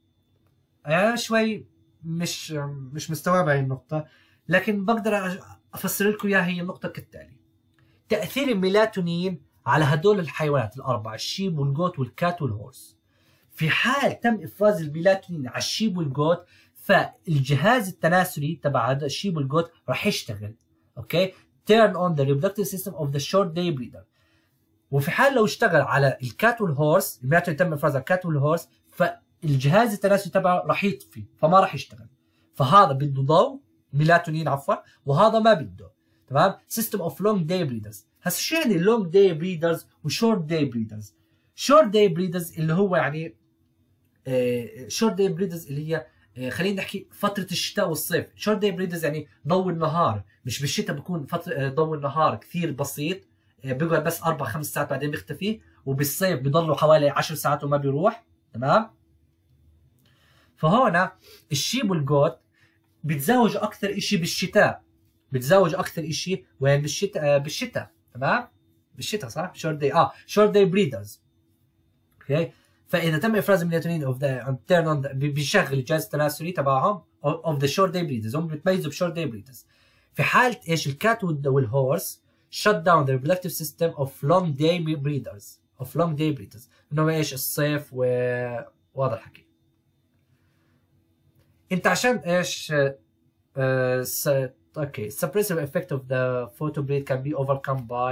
شوي مش مستوعب هاي النقطة، لكن بقدر افسر لكم اياها. هي النقطة كالتالي: تأثير الميلاتونين على هدول الحيوانات الأربعة، الشيب والجوت والكات والهورس. في حال تم افراز الميلاتونين على الشيب والجوت فالجهاز التناسلي تبع هذا الشيب والجوت راح يشتغل. اوكي؟ turn on the reproductive system of the short day breeder. وفي حال لو اشتغل على الكات والهورس، الميلاتونين تم افرازه على الكات والهورس، فالجهاز التناسلي تبعه راح يطفي فما راح يشتغل. فهذا بده ضوء ميلاتونين عفوا، وهذا ما بده. تمام؟ system of long day breeders. هسه شو يعني long day breeders وshort day breeders؟ short day breeders اللي هو يعني short day breeders اللي هي خلينا نحكي فترة الشتاء والصيف. short day breeders يعني ضوء النهار، مش بالشتاء بكون فترة ضوء النهار كثير بسيط، بيقعد بس 4-5 ساعات بعدين بيختفي، وبالصيف بضلوا حوالي 10 ساعات وما بيروح. تمام؟ فهون الشيب والجوت بيتزوجوا أكثر إشي بالشتاء، وين؟ بالشتاء. تمام؟ بالشتاء صح؟ short day short day breeders. اوكي؟ فاذا تم افراز الميلاتونين اوف ذا تيرن اون بيشغل الجهاز التناسلي تبعهم اوف ذا شورت داي بريدرز، هم بيتميزوا بشورت داي بريدرز. في حاله ايش؟ الكات والهورس shut down the reproductive system of long day breeders. انه ايش؟ الصيف وهذا الحكي. انت عشان ايش Okay, suppressive effect of the photobreed can be overcome by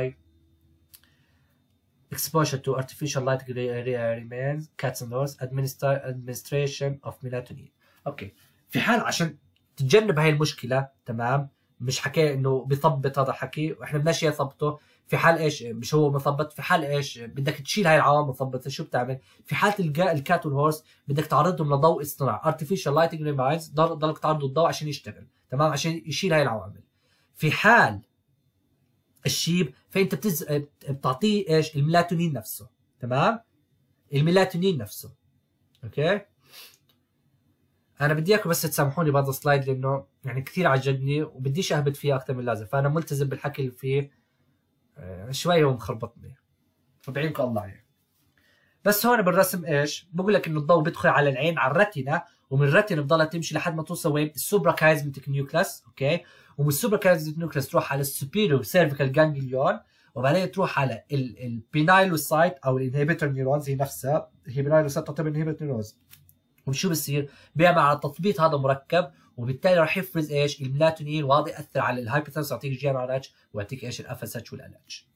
exposure to artificial light remains, cats and dogs, administration of melatonin. اوكي، في حال عشان تتجنب هاي المشكله، تمام، مش حكي انه بثبط هذا الحكي واحنا بدناش يثبطه. في حال ايش مش هو مثبط، في حال ايش بدك تشيل هاي العوامل مثبطه، شو بتعمل؟ في حاله الكات والهورس بدك تعرضهم لضوء اصطناعي artificial lighting remains، ضلك تعرضوا الضوء عشان يشتغل، تمام، عشان يشيل هاي العوامل. في حال الشيب فانت بتعطيه ايش؟ الميلاتونين نفسه، تمام، الميلاتونين نفسه. اوكي، انا بدي اياكم بس تسامحوني بهذا السلايد لانه يعني كثير عجبني وبديش اهبط فيه اكثر من اللازم، فانا ملتزم بالحكي اللي فيه. شوي هو مخربطني، فبعينكم الله عليه. بس هون بالرسم ايش بقول لك؟ انه الضوء بيدخل على العين، على الرتنه، ومن الرتنه بضلها تمشي لحد ما توصل وين؟ السوبراكايزمتيك نيوكلاس. اوكي، ومن السوبراكايزمتيك نيوكلاس تروح على السوبيريور سيرفيكال جانجليون، وبعدين تروح على البينايلوسايت او الانهبيتور نيورونز. هي نفسها هي بينايلوسايت تعتبر انهبيتور نيورونز. وشو بصير؟ بيعمل على تثبيط هذا مركب، وبالتالي راح يفرز ايش؟ الميلاتونين، وهذا ياثر على الهايبوثالاموس، يعطيك جي ان ار اتش، ويعطيك ايش؟ الاف اس اتش والال اتش.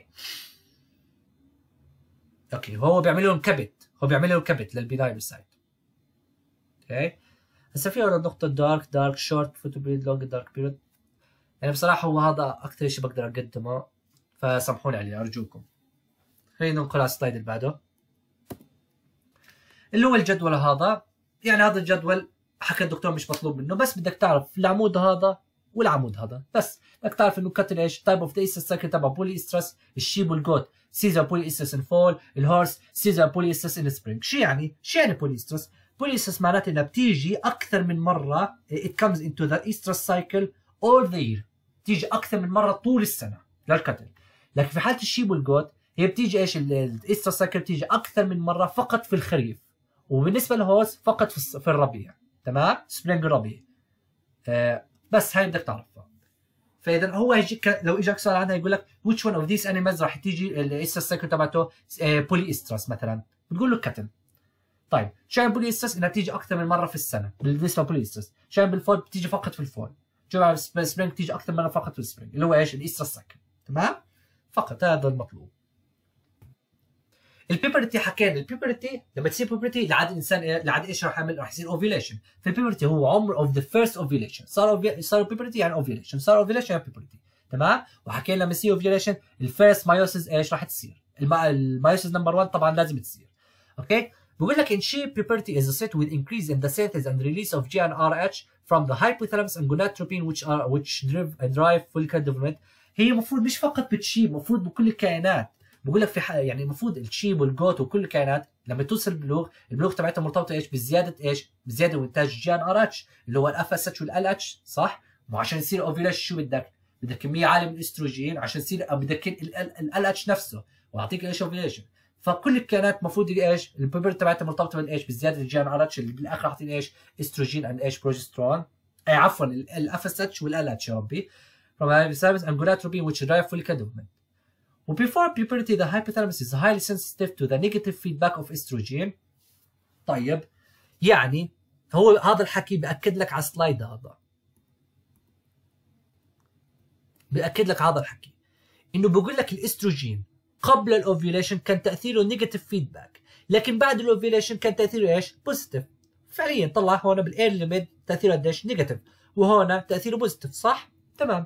اوكي، هو بيعمل لهم كبت، هو بيعمل لهم كبت للبينايلوسايت. اوكي، هسه في هون نقطة دارك شورت فوتوبريد لونج دارك بيريود. يعني بصراحة هو هذا أكثر شيء بقدر أقدمه، فسامحوني عليه أرجوكم. خلينا ننقل على السلايد اللي بعده، اللي هو الجدول هذا. يعني هذا الجدول حكى الدكتور مش مطلوب منه، بس بدك تعرف العمود هذا والعمود هذا، بس بدك تعرف انه كتل ايش؟ تايب اوف ذا ايسترس سايكل تبع بولي استرس، الشيب والجوت سيزر بولي استرس ان فول، الهورس سيزر بولي استرس ان سبرينج. شو يعني؟ شو يعني بولي استرس؟ بولي استرس معناته انها بتيجي اكثر من مره، it comes into the estrus cycle all the year، بتيجي اكثر من مره طول السنه للكتل. لكن في حاله الشيب والجوت هي بتيجي ايش؟ الاسترس سايكل بتيجي اكثر من مره فقط في الخريف، وبالنسبه للهورس فقط في الربيع، تمام، سبرينج ربيع. بس هاي بدك تعرفها. فاذا هو يجيك لو اجاك سؤال عنها يقول لك which one of these animals راح تيجي الاسترس سايكل تبعته بولي استرس مثلا، بتقول له كتل. طيب شايف بولي استرس انها بتيجي اكثر من مره في السنه بالنسبه لبولي استرس، شايف بالفول بتيجي فقط في الفول، شايف بالسبرينج بتيجي اكثر مره فقط في السبرينج، اللي هو ايش؟ الاسترس سايكل، تمام، فقط هذا المطلوب. البيبرتي حكينا، البيبرتي لما تصير بيبرتي لعاد الانسان لعاد ايش راح يعمل؟ راح يصير اوفيليشن. في البيبرتي هو عمر اوف ذا فيرست اوفيليشن، صار بيبرتي يعني اوفيليشن، صار اوفيليشن يعني بيبرتي، تمام. وحكينا لما يصير اوفيليشن الفيرست مايوسيس ايش راح تصير؟ المايوسيس نمبر 1 طبعا لازم تصير. اوكي، بقول لك in sheep puberty is associated with increase in the synthesis and release of GnRH from the hypothalamus and gonadotropin which drive follicular development. هي المفروض مش فقط بالشيب، المفروض بكل الكائنات. بقول لك في يعني المفروض الشيب والجوت وكل الكائنات لما توصل البلوغ تبعتها مرتبطه ايش؟ بزياده ايش؟ بزياده وانتاج جي ان ار اتش اللي هو الاف اس اتش والال اتش، صح؟ وعشان يصير اوفيليشن شو بدك؟ بدك كميه عاليه من الاستروجين عشان يصير، بدك ال اتش نفسه ويعطيك ايش؟ اوفيليشن. فكل الكائنات المفروض ايش؟ البيبر تبعتها مرتبطه بالايش؟ بزياده الجي ان ار اتش اللي بالاخر يعطيني ايش؟ استروجين اند ايش؟ بروجسترون، عفوا الاف اس اتش والال اتش يا ربي. from hypothalamus and gonadotropin which drive follicular development. Before puberty the hypothalamus is highly sensitive to the negative feedback of estrogen. طيب يعني هو هذا الحكي بأكد لك على السلايد هذا، بأكد لك هذا الحكي انه بقول لك الاستروجين قبل الاوفيوليشن كان تاثيره نيجاتيف فيدباك، لكن بعد الاوفيوليشن كان تاثيره ايش؟ بوزيتيف. فعليا طلع هون بالاير ليميت تاثيره قديش؟ نيجاتيف، وهون تاثيره بوزيتيف، صح؟ تمام.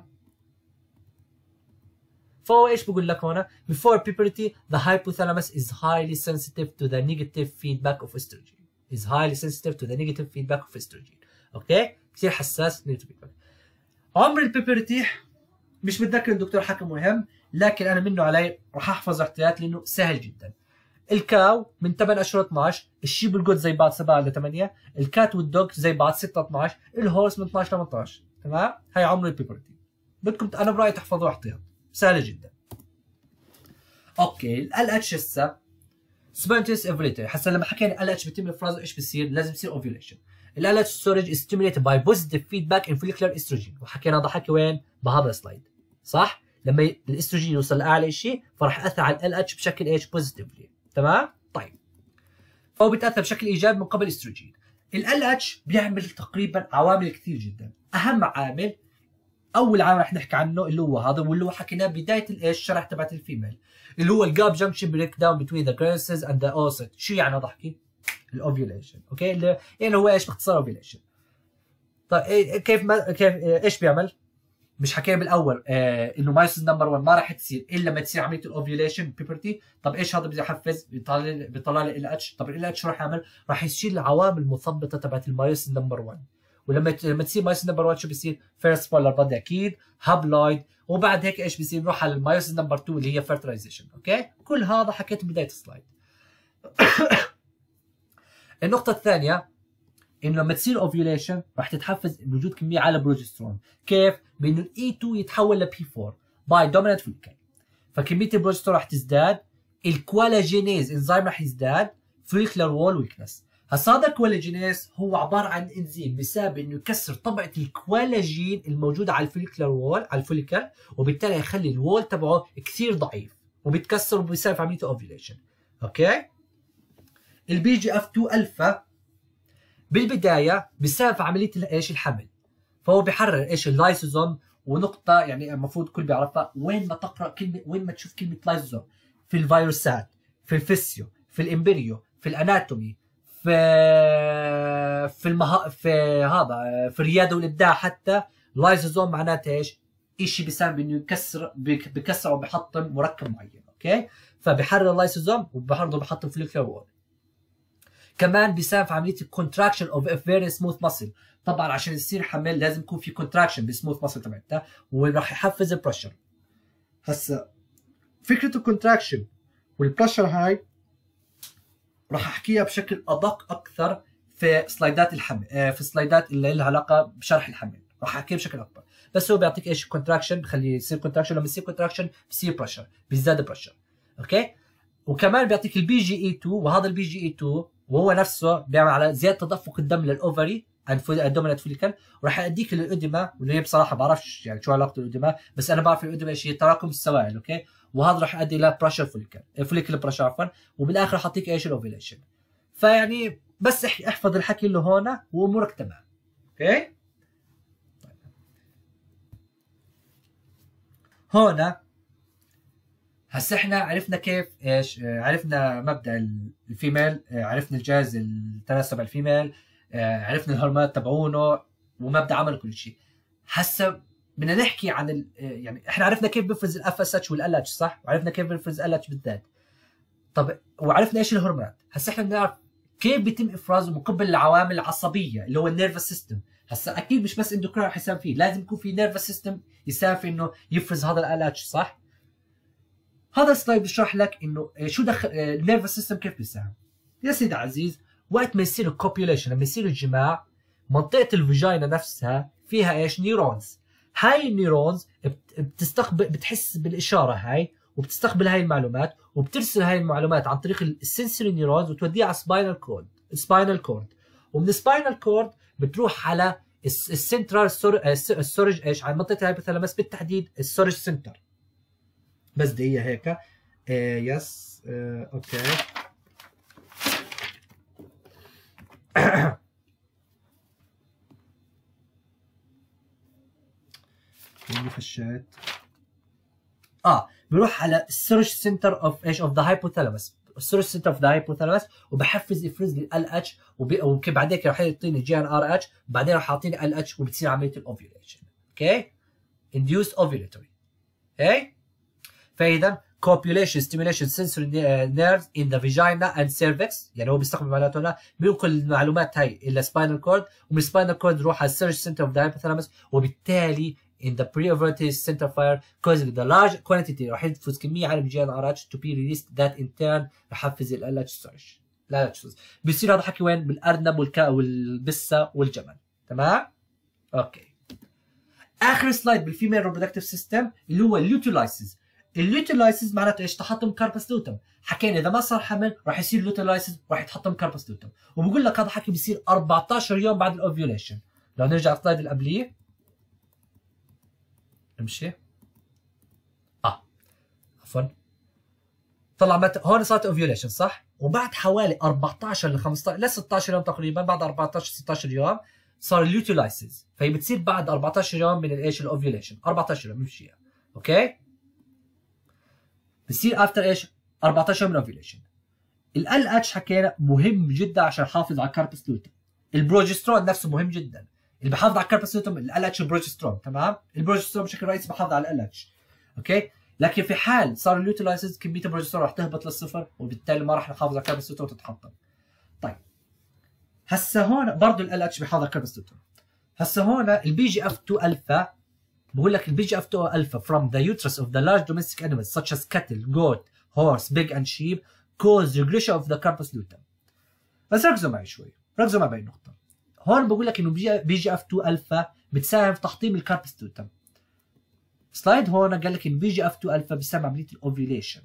فهو ايش بقول لك هون؟ before puberty the hypothalamus is highly sensitive to the negative feedback of estrogen. is highly sensitive to the negative feedback of estrogen. اوكي؟ كثير حساس negative feedback. عمر البيبرتي مش متذكر الدكتور حكى مهم، لكن انا منه علي راح احفظ احتياط لانه سهل جدا. الكاو من 8 اشهر 12، الشيب والجود زي بعض 7 ل 8، الكات والدوج زي بعض 6 12، الهورس من 12 ل 18، تمام؟ هاي عمر البيبرتي. بدكم انا برايي تحفظوا احتياط، سهله جدا. اوكي، ال اتش هسه سبونتيس اوفيليتي. هسه لما حكينا ال اتش بيتم افرازه ايش بصير؟ لازم يصير اوفيليشن. ال اتش ستورج از ستيميوليتد باي بوزيتيف فيدباك ان فوليكولار استروجين، وحكينا هذا حكي وين؟ بهذا السلايد، صح؟ لما الاستروجين يوصل لاعلى شيء فراح ياثر على ال اتش بشكل ايش؟ بوزيتيفلي، تمام؟ طيب فهو بيتاثر بشكل ايجابي من قبل الاستروجين. ال اتش بيعمل تقريبا عوامل كثير جدا، اهم عامل اول عامل رح نحكي عنه اللي هو هذا، واللي هو حكيناه بدايه الايش الشرح تبعت الفيميل، اللي هو الجاب جنكشن بريك داون بتوين ذا جريسز اند ذا اوسيت. شو يعني هذا احكي؟ الاوفيوليشن. اوكي، يعني هو ايش باختصار اوفيوليشن. طيب كيف ايش بيعمل؟ مش حكينا بالاول انه مايوسيس نمبر 1 ما راح تصير الا لما تصير عمليه الاوفيوليشن بيبرتي. طب ايش هذا بده يحفز؟ بيطلع لي ال اتش. طب ال اتش شو راح يعمل؟ راح يشيل العوامل المثبطه تبعت المايوسيس نمبر 1. ولما تصير مايوسيس نمبر 1 شو بيصير؟ فيرست بولر بادي اكيد، هابلويد، وبعد هيك ايش بيصير؟ نروح على المايوسيس نمبر 2 اللي هي فيرتلايزيشن. اوكي، كل هذا حكيته بدايه السلايد. النقطه الثانيه انه لما تصير اوفيوليشن راح تتحفز بوجود كميه عاليه بروجسترون. كيف؟ بانه الاي 2 يتحول لبي 4 باي دومينانت فوليكل، فكميه البروجسترون راح تزداد، الكولاجينيز انزيم راح يزداد، فوليكلر وول ويكنس. هسا هذا الكولاجينيز هو عباره عن انزيم بسبب انه يكسر طبقه الكولاجين الموجوده على الفوليكلر وول، على الفوليكل، وبالتالي يخلي الوول تبعه كثير ضعيف وبيتكسر وبيصير عمليه اوفيوليشن. اوكي، البي جي اف 2 الفا بالبدايه بسبب عمليه ايش؟ الحمل. فهو بيحرر ايش؟ اللايسوزوم. ونقطه يعني المفروض الكل بيعرفها، وين ما تقرا كلمه، وين ما تشوف كلمه لايسوزوم، في الفيروسات، في الفيسيو، في الامبريو، في الاناتومي، في هذا، في الرياده والابداع حتى، لايسوزوم معناته ايش؟ شيء بيساهم انه بكسر وبحطم مركب معين. اوكي، فبحرر اللايسوزوم وبرضه بحطم فوليكولار وول. كمان بيساهم في عمليه الكونتراكشن اوف ا فيري سموث ماسل. طبعا عشان يصير حمل لازم يكون في كونتراكشن بالسموث ماسل تبعتها، وراح يحفز البريشر. هسا فكره الكونتراكشن والبريشر هاي راح احكيها بشكل ادق اكثر في سلايدات الحمل، في سلايدات اللي لها علاقه بشرح الحمل راح احكيها بشكل اكبر. بس هو بيعطيك ايش الكونتراكشن، بخليه يصير كونتراكشن، لما يصير كونتراكشن بصير بريشر، بيزداد بريشر. اوكي، وكمان بيعطيك البي جي اي 2، وهذا البي جي اي 2 وهو نفسه بيعمل على زياده تدفق الدم للاوفري الدومينانت فوليكل، وراح يؤديك للاديما، واللي هي بصراحه بعرفش يعني شو علاقته الاديما، بس انا بعرف الاديما ايش هي؟ تراكم السوائل. اوكي، وهذا راح يؤدي الى بريشر فوليكل بريشر عفوا، وبالاخر راح يعطيك ايش؟ الاوفيليشن. فيعني بس احفظ الحكي اللي هون وامورك تمام. اوكي، هون هسا احنا عرفنا كيف ايش، عرفنا مبدا الفيميل، عرفنا الجهاز التناسل تبع الفيميل، عرفنا الهرمونات تبعونه ومبدا عمل كل شيء. هسا بدنا نحكي عن يعني احنا عرفنا كيف بيفرز الاف اس اتش والال اتش، صح؟ وعرفنا كيف بيفرز ال اتش بالذات. طب وعرفنا ايش الهرمونات. هسا احنا بنعرف كيف بيتم افرازه من قبل العوامل العصبيه اللي هو النيرفس سيستم. هسا اكيد مش بس اندوكراين رح يساهم فيه، لازم يكون في نيرفس سيستم يساهم في انه يفرز هذا ال اتش، صح؟ هذا السلايد بيشرح لك انه شو دخل النيرفس سيستم كيف بيساهم. يا سيدي عزيز، وقت ما يصير الكوبيوليشن، لما يصير الجماع، منطقه الفيجينا نفسها فيها ايش؟ نيورونز. هاي النيورونز بتحس بالاشاره هاي، وبتستقبل هاي المعلومات، وبترسل هاي المعلومات عن طريق السنسوري نيورونز وتوديها على سباينال كورد. ومن السباينال كورد بتروح على السنترال ستورج ايش؟ على منطقه الهايبوثالاموس، بالتحديد الستورج سنتر. بس دقيقة هيك. يس. اوكي. اللي فشيت. بروح على السيرج سنتر اوف ايش؟ اوف ذا هايبوثالاموس. السيرج سنتر اوف ذا هايبوثالاموس، وبحفز يفرز لي ال اتش، وبعدين راح يعطيني جي ان ار اتش، بعدين راح يعطيني ال اتش، وبتصير عملية الاوفيوليشن. اوكي؟ induced ovulatory. اوكي؟ فاذا copulation stimulation sensory nerves in the vagina and cervix، يعني هو بيستقبل معلومات هنا، بينقل المعلومات هاي الى spinal cord، ومن spinal cord يروح على السيرج center of the hypothalamus، وبالتالي in the preovulatory center fire causing the large quantity، راح يفرز كميه عاليه من GnRH to be released that in turn راح يحفز ال LH surge. لا بيصير هذا حكي وين؟ بالارنب والبسه والجمل. تمام؟ اوكي. اخر سلايد بالفيميل ريبرودكتيف سيستم اللي هو اللوتيلايسيس. اللوتيلايسيس معناته ايش؟ تحطم كاربس لوتم. حكينا اذا ما صار حمل راح يصير لوتيلايسيس، راح يتحطم كاربس لوتم، وبقول لك هذا حكي بيصير 14 يوم بعد الاوفيوليشن. لو نرجع على السلايد اللي قبليه امشي. عفوا، طلع هون صارت اوفيوليشن، صح؟ وبعد حوالي 14 ل 15 ل 16 يوم تقريبا، بعد 14 16 يوم صار اليوتيلايسيس، فهي بتصير بعد 14 يوم من الايش الاوفيوليشن، 14 يوم بمشيها. اوكي، بتصير افتر ايش 14 يوم من الاوفيوليشن. ال اتش حكينا مهم جدا عشان يحافظ على الكاربس لوتم. البروجسترون نفسه مهم جدا، اللي بحافظ على الكاربس لوتم ال اتش البروجسترون. تمام، البروجسترون بشكل رئيسي بحافظ على ال اتش. اوكي، لكن في حال صار اليوتيلايسيس كميه البروجسترون راح تهبط للصفر، وبالتالي ما راح نحافظ على الكاربس لوتم وتتحطم. طيب هسه هون برضه ال اتش بحافظ على الكاربس لوتم. هسه هون البي جي اف 2 الفا بقول لك البي جي اف 2 الفا from the uterus of the large domestic animals such as cattle, goat, horse, pig and sheep cause regression of the corpus luteum. بس ركزوا معي شوي، ركزوا معي بهالنقطة. هون بقول لك انه بي جي اف 2 الفا بتساهم في تحطيم الكاربس لوتم. سلايد هون قال لك ان بي جي اف 2 الفا بيساهم عملية الاوفيوليشن.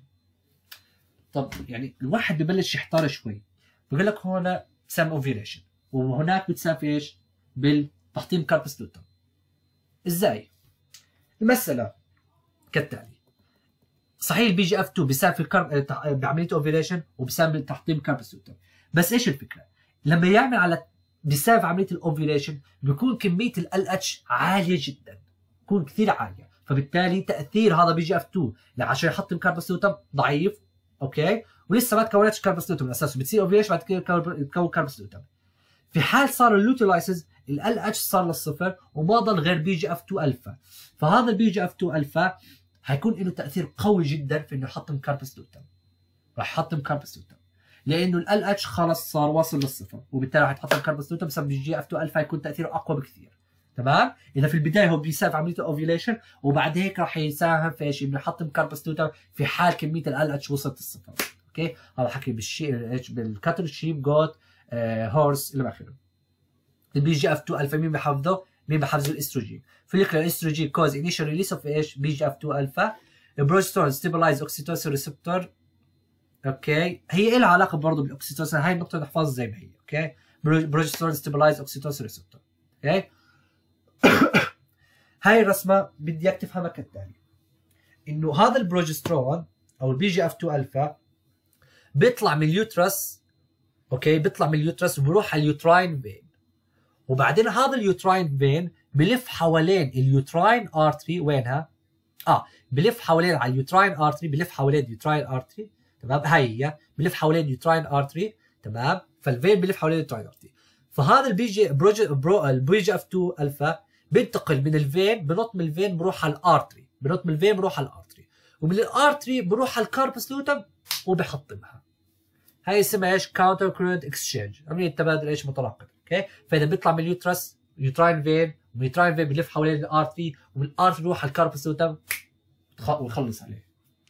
طب يعني الواحد ببلش يحتار شوي، بقول لك هون بتساهم اوفيوليشن وهناك بتساهم في ايش؟ بالتحطيم كاربس لوتم. ازاي؟ المسألة كالتالي، صحيح البي جي اف 2 بيساهم في بعملية اوفيوليشن وبيساهم بتحطيم كاربس لوتم، بس ايش الفكرة؟ لما يعمل على بيساهم في عملية الاوفيوليشن بيكون كمية ال اتش عالية جدا، بتكون كثير عالية، فبالتالي تأثير هذا بي جي اف 2 عشان يحطم كاربس لوتم ضعيف. اوكي، ولسه ما تكونتش كاربس لوتم من اساسه، بتصير اوفيوليشن بعد كده تكون كاربس لوتم. في حال صار اللوتيلايسيس ال اتش صار للصفر وما ضل غير بي جي اف 2 الفا، فهذا البي جي اف 2 الفا حيكون له تاثير قوي جدا في انه يحطم كاربس لوتم، راح يحطم كاربس لوتم لانه ال اتش خلص صار واصل للصفر، وبالتالي راح يتحطم كاربس لوتم بسبب البي جي اف 2 الفا يكون تاثيره اقوى بكثير. تمام، اذا في البدايه هو بيساهم في عمليه الاوفيوليشن وبعد هيك راح يساهم في ايش؟ انه يحطم كاربس لوتم في حال كميه ال اتش وصلت للصفر. اوكي، هذا حكي بالكاتل شيب جوت هورس الى اخره. البي جي اف 2 الفا مين بحفظه؟ مين بحفظه؟ الاستروجين. فليكلا الاستروجين كوز انيشال ريليس اوف ايش؟ بي جي اف 2 الفا. البروجسترون ستيبلايز اوكسيتوسين ريسبتور. اوكي، هي لها علاقه برضه بالاوكسيتوسين، هاي النقطه نحفظها زي ما هي. اوكي، بروجسترون ستيبلايز اوكسيتوسين ريسبتور. اوكي هاي الرسمه بدي اياك تفهمها كالتالي، انه هذا البروجسترون او البي جي اف 2 الفا بيطلع من اليوترس. اوكي، بيطلع من اليوترس وبروح على اليوتراين فين، وبعدين هذا اليوتراين فين بلف حوالين اليوتراين ارتري. وينها؟ بلف حوالين على اليوتراين ارتري، بلف حوالين اليوتراين ارتري. تمام، هاي هي بلف حوالين اليوتراين ارتري. تمام، فالفين بلف حوالين اليوتراين ارتري. فهذا البي جي اف 2 الفا بينتقل من الفين، بنط من الفين بروح على الارتري، بنط من الفين بروح على الارتري، ومن الارتري بروح على الكاربس لوتم وبحطمها. هاي اسمها ايش؟ كاونتر كورنت اكسشينج، عمليه تبادل ايش؟ متناقض. اوكي، فاذا بيطلع من اليوترس يوتراين فين، ومن اليوتراين فين بلف حوالين الارتري، ومن الارتري بروح على الكاربس لوتم ويخلص عليه.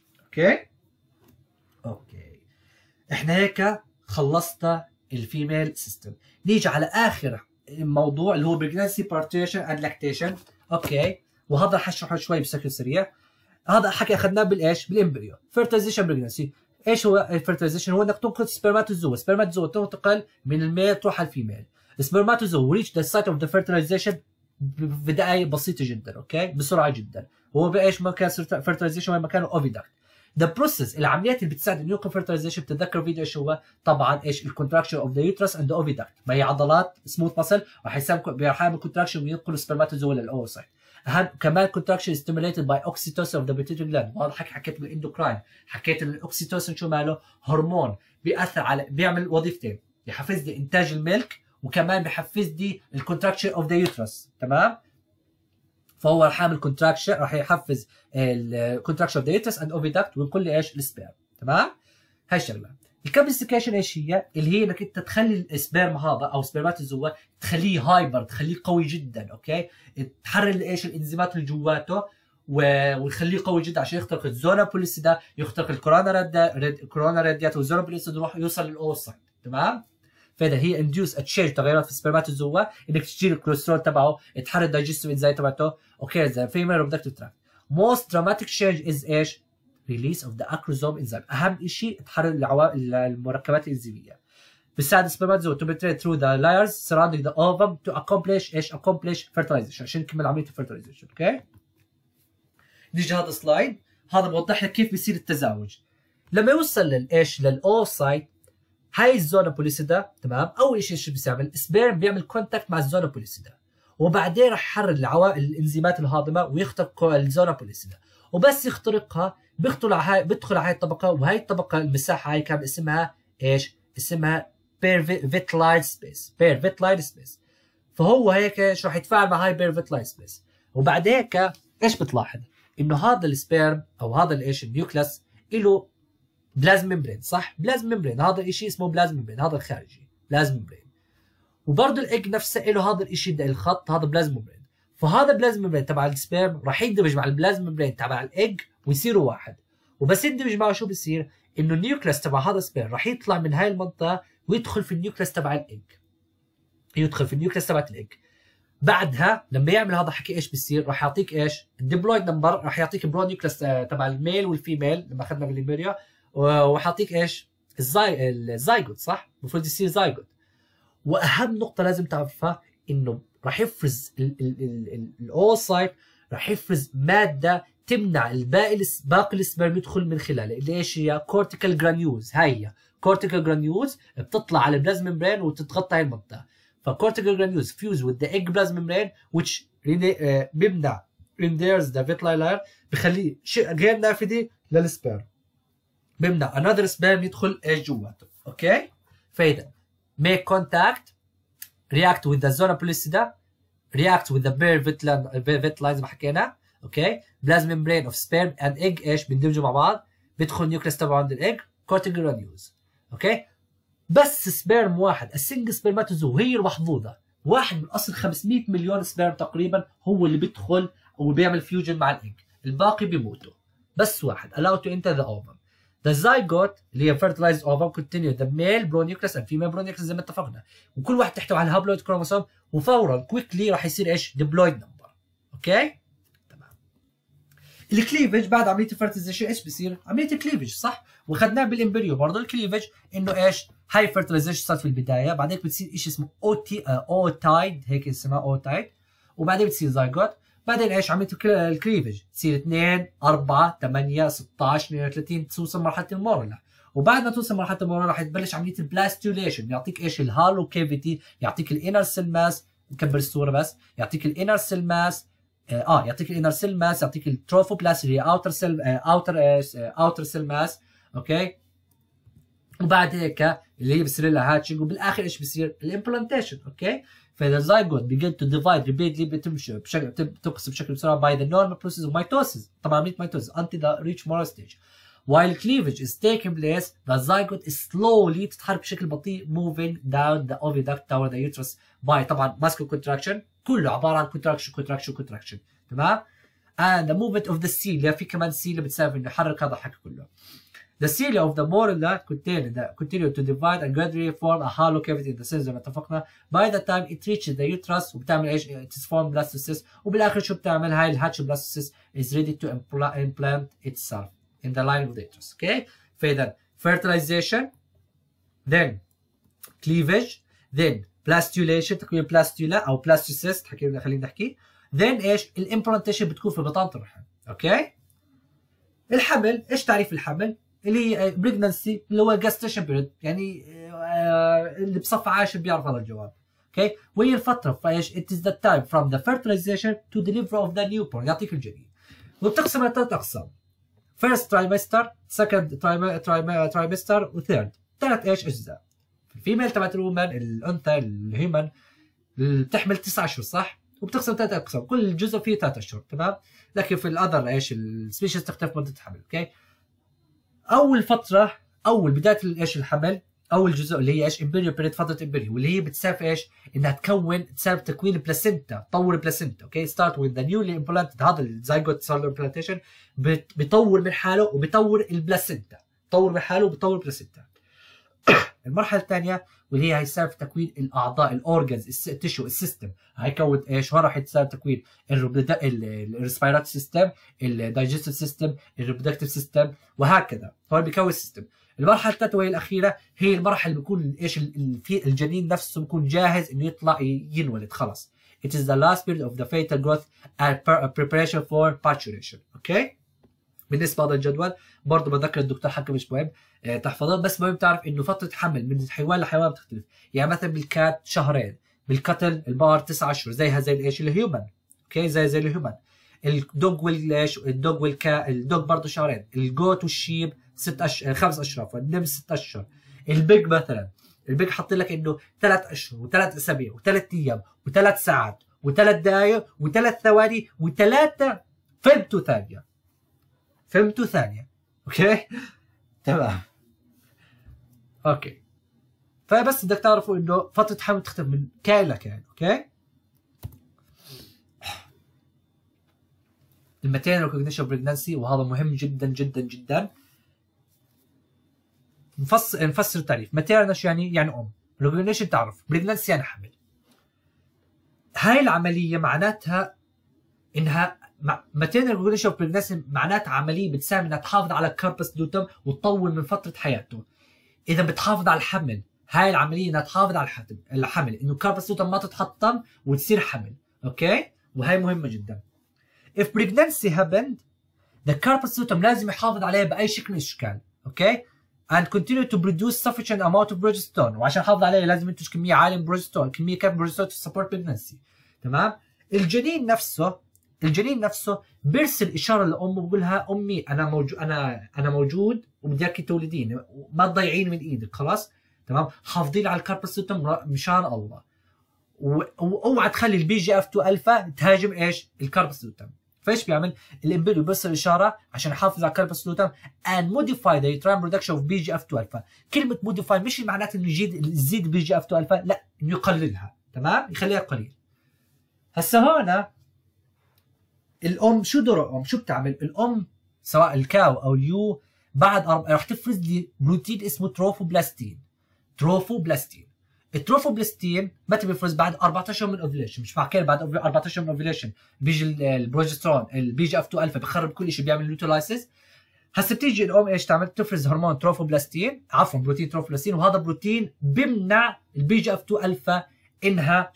اوكي احنا هيك خلصنا الفيميل سيستم. نيجي على اخر موضوع اللي هو بريجنسي بارتيشن اند لاكتيشن. اوكي، وهذا رح اشرحه شوي بشكل سريع. هذا حكي اخذناه بالايش؟ بالامبريو. فيرتيلايزيشن بريجنسي. ايش هو الفيرتيلايزيشن؟ هو انك تنقل سبرماتوزوا، سبرماتوزوا تنتقل من الميل تروح على الفيميل. السبرماتوزوا ريتش ذا سايت اوف ذا فيرتيلايزيشن بدقائق بسيطه جدا. اوكي، بسرعه جدا. هو بايش مكان فيرتيلايزيشن؟ وين مكانه؟ اوفيداكت. ذا بروسيس، العمليات اللي بتساعد انه ينقل فيرتيلايزيشن، بتتذكر فيديو ايش هو؟ طبعا ايش؟ الكونتراكشن اوف ذا يوترس اند اوفيداكت، ما هي عضلات سموث ماسل راح يعمل كونتراكشن وينقل السبرماتوزوا للاوسايت. اهم كمان كونتراكشن ستيميوليتد باي اوكسيتوسين اوف ذا بيتيوتري جلاند. وهذا حكيت بالاندوكراين، حكيت ان الاوكسيتوسين شو ماله؟ هرمون بياثر على، بيعمل وظيفتين، يحفز لي انتاج الميلك وكمان بيحفز لي الكونتراكشن اوف ذا يوترس. تمام، فهو راح يعمل كونتراكشن، راح يحفز الكونتراكشن اوف ذا يوترس اند اوفيداكت وينقل لي ايش؟ السبيرم. تمام، هاي الشغله. الكابسيكيشن ايش هي؟ اللي هي انك انت تخلي السبيرم هذا او سبرماتوزوا تخليه هايبر، تخليه قوي جدا. اوكي، تحرر ايش؟ الانزيمات اللي جواته ويخليه قوي جدا عشان يخترق الزونا بوليسيدا، يخترق الكورونا راديات والزونا بوليسيدا يروح يوصل للاوسايت. تمام، فاذا هي انديوس تشينج تغيرات في السبرماتوزوا، انك تشيل الكوليسترول تبعه، تحرر الدايجستيف انزايم تبعته. اوكي، ذا فيميل ريبرودكتيف تراكت. موست دراماتيك تشينج از ايش؟ ريليس اوف ذا اكروزوم انزيم. اهم شيء تحرر المركبات الانزيميه. بتساعد السبرماتوزوا to penetrate through the layers surrounding the ovum to accomplish ايش؟ accomplish fertilization، عشان نكمل عمليه الفيرتلايزيشن. اوكي، نيجي هذا السلايد، هذا بوضح لك كيف بيصير التزاوج. لما يوصل للايش؟ للاوسايت، هاي الزونا بوليسيدا تمام. اول شيء شو بيعمل السبيرم؟ بيعمل كونتاكت مع الزونا بوليسيدا، وبعدين راح يحرر الانزيمات الهاضمه ويخترق الزونا بوليسيدا، وبس يخترقها بيدخل على هاي الطبقه، وهي الطبقه المساحه هاي كان اسمها ايش؟ اسمها بيرفيتلايد سبيس. بيرفيتلايد سبيس. فهو هيك ايش راح يتفاعل مع هاي بيرفيتلايد سبيس، وبعد هيك ايش بتلاحظ؟ انه هذا السبيرم او هذا الايش النيوكلس له بلازم ممبرين، صح؟ بلازم ممبرين، هذا الشيء اسمه بلازم ممبرين، هذا الخارجي بلازم ممبرين. وبرضه الايج نفسه له هذا الشيء الخط، هذا بلازم ممبرين. فهذا بلازم ممبرين تبع السبيرم راح يندمج مع البلازم ممبرين تبع الايج ويصيروا واحد. وبس يندمج معه شو بصير؟ انه النيوكلس تبع هذا السبيرم راح يطلع من هاي المنطقه ويدخل في النيوكلس تبع الايج. يدخل في النيوكلس تبعت الايج. بعدها لما يعمل هذا الحكي ايش بصير؟ راح يعطيك ايش؟ الديبلويد نمبر، راح يعطيك برو نيوكلس تبع الميل والفيميل لما اخذنا بالامبريا، وحاطيك ايش؟ الزايجوت، صح؟ المفروض يصير زايجوت. واهم نقطه لازم تعرفها انه راح يفرز الاوسايت، راح يفرز ماده تمنع باقي السبرم يدخل من خلاله، اللي ايش هي؟ كورتيكال جرانيولز. هي كورتيكال جرانيولز بتطلع على البلازم ممبرين وتتغطى هاي المنطقه. فكورتيكال جرانيولز فيوز with the egg plasma membrane which بيمنع renders the vitali layer، بخليه شيء غير نافذه للسبرم، بيمنع another sperm يدخل ايش جواته. اوكي؟ فاذا make contact react with the zona pellucida react with the bare vitali زي ما حكينا. اوكي؟ plasma membrane of sperm and egg ايش بيندمجوا مع بعض، بيدخل نيوكليس تبعه عند الايج cortical granules. اوكي؟ بس سبيرم واحد، السنجل سبرماتوزو هي المحظوظه، واحد من اصل 500 مليون سبيرم تقريبا هو اللي بيدخل وبيعمل فيوجن مع الايج، الباقي بيموتوا. بس واحد allowed to enter the ovum. The zygote اللي هي fertilized ovum continue the male broneucleus and female broneucleus زي ما اتفقنا، وكل واحد تحتوي على الهابلويد كروموسوم، وفورا كويكلي راح يصير ايش؟ ديبلويد نمبر. اوكي؟ تمام. الكليفج بعد عمليه الفرتيزيشن ايش بصير؟ عمليه الكليفج، صح؟ واخذناه بالامبريو برضه الكليفج، انه ايش؟ هاي فرتيلايزيشن صار في البدايه، بعدين بتصير شيء اسمه اوتايد، هيك اسمها اوتايد، وبعدين بتصير زايجوت، بعدين ايش؟ عمليه الكليفج تصير 2 4 8 16 32 توصل مرحله المورلا، وبعد ما توصل مرحله المورلا راح تبلش عمليه البلاستوليشن، يعطيك ايش؟ الهالو كيفيتي، يعطيك الانر سيل ماس، نكبر الصوره بس، يعطيك الانر سيل ماس، يعطيك الانر سيل ماس، يعطيك التروفوبلاست اللي هي اوتر سيل ماس. اوكي؟ وبعد هيك اللي هي بصير لها هاتشنج، وبالاخر ايش بصير؟ الامبلانتيشن. اوكي؟ فاذا الزايجوت begin to divide repeatedly بتمشي بتقص بشكل بسرعه by the normal process of mitosis، طبعا عمليه mitosis until the reach molar stage. While cleavage is taking place, the zygote is slowly تتحرك بشكل بطيء moving down the oviduct toward the uterus by طبعا muscle contraction، كله عباره عن contraction. تمام؟ and the movement of the cilia، في كمان cilia بتساعد انه يحرك هذا الحكي كله. The cilia of the morula continue to divide and gradually form a hollow cavity in the cells زي ما اتفقنا. By the time it reaches the uterus وبتعمل ايش؟ it is formed blastocyst، وبالاخر شو بتعمل؟ هاي الهاتش blastocyst is ready to implant itself in the line of the uterus. Okay؟ فإذا fertilization، then cleavage، then plastulation، تكوين بلاستولا او blastocyst خلينا نحكي، then ايش؟ الامبلانتيشن بتكون في بطانة الرحم. اوكي؟ الحمل، ايش تعريف الحمل؟ اللي هي بريجنانسي، اللي هو الجاستيشن بيريد، يعني اللي بصف عاشر بيعرف هذا الجواب. اوكي؟ وهي الفتره فايش؟ it is the time from the fertilization to delivery of the newborn، يعطيك الجنين. وبتقسم لثلاث اقسام: first trimester، second trimester، وثيرد. ثلاث ايش؟ اجزاء. الفيميل تبعت الومن، الانثى الهيومن بتحمل 9 اشهر، صح؟ وبتقسم 3 اقسام، كل جزء فيه 3 اشهر، تمام؟ لكن في الاذر ايش؟ السبيشيز تختلف مده الحمل. اوكي؟ اول فتره، اول بدايه ايش؟ الحمل، اول جزء اللي هي ايش؟ امبريو بيريد، فتره امبريو، واللي هي بتساوي ايش؟ انها تساوي تكوين البلاسينتا، تطور البلاسينتا. اوكي؟ ستارت وذ ذا نيولي امبلانتد، هذا الزايجوت صار له امبلانتيشن، بيطور من حاله وبيطور البلاسينتا، بيطور من حاله وبيطور البلاسينتا. المرحله الثانيه واللي هي هيساوي في تكوين الاعضاء، الاورجنز، التشو، السيستم، هيكون ايش؟ هون راح يتساوي تكوين الريسبيرات سيستم، الدايجستيف سيستم، الريبرودكتيف سيستم، وهكذا. هون بيكون السيستم. المرحله الثالثه وهي الاخيره هي المرحله اللي بيكون ايش؟ الجنين نفسه بيكون جاهز انه يطلع ينولد خلص. It is the last period of the fetal growth and preparation for parturition. اوكي؟ بالنسبه لهذا الجدول برضه بذكر الدكتور حكى مش مهم تحفظه، بس مهم تعرف انه فتره حمل من حيوان لحيوان بتختلف. يعني مثلا بالكات شهرين، بالكتل البقر 9 اشهر زيها زي الايش الهيومن، اوكي زي الهيومن. الدوج والايش الدوج برضه شهرين. الجوت والشيب 6 اشهر 5 اشهر، والنمر 6 اشهر. البيج مثلا البيج حاط لك انه 3 اشهر و3 اسابيع و3 ايام و3 ساعات و3 دقائق و3 ثواني و3 فهمتوا ثانيه اوكي تمام اوكي. فبس بدك تعرفوا انه فتره حمل تختلف من كائن لكائن. اوكي الماتيرنال ريكوجنيشن بريجنانسي، وهذا مهم جدا جدا جدا. نفسر التعريف. ماتيرنال يعني ام، ريكوجنيشن تعرف، بريجنانسي يعني حمل. هاي العمليه معناتها انها ماتيرنال ريكوجنيشن بريجنانسي معناتها عمليه بتساهم انها تحافظ على الكاربس لوتم وتطول من فتره حياته. اذا بتحافظ على الحمل، هاي العمليه انها تحافظ على الحمل انه الكاربس لوتم ما تتحطم وتصير حمل. اوكي وهي مهمه جدا. if pregnancy happened the carpus luteum لازم يحافظ عليها باي شكل من الاشكال. اوكي and continue to produce sufficient amount of progesterone، وعشان يحافظ عليها لازم ينتج كميه عاليه من بروجسترون، كميه كافيه بروجسترون to support pregnancy. تمام. الجنين نفسه بيرسل اشاره لامه بقول لها امي انا موجود وبدي اياكي تولديني، ما تضيعيني من ايدك خلاص. تمام. حافظين على الكاربس لوتم مشان الله، واوعى تخلي البي جي اف 2 الفا تهاجم ايش؟ الكاربس لوتم. فايش بيعمل؟ الامبريو بيرسل اشاره عشان يحافظ على الكاربس لوتم and modify the uterine production of BGF2 الفا. كلمه modify مش معناته انه يزيد بي جي اف 2 الفا، لا انه يقللها. تمام. يخليها قليل. هسه هون الام شو دور الام؟ شو بتعمل؟ الام سواء الكاو او اليو بعد رح تفرز لي بروتين اسمه تروفوبلاستين. التروفوبلاستين متى بيفرز؟ بعد 14 من اوفيليشن. مش معقول بعد 14 من اوفيليشن بيجي البروجسترون البي جي اف 2 الفا بخرب كل شيء، بيعمل لوتولايسيس. هسه بتيجي الام ايش تعمل؟ تفرز هرمون تروفوبلاستين، عفوا بروتين تروفوبلاستين، وهذا بروتين بيمنع البي جي اف 2 الفا انها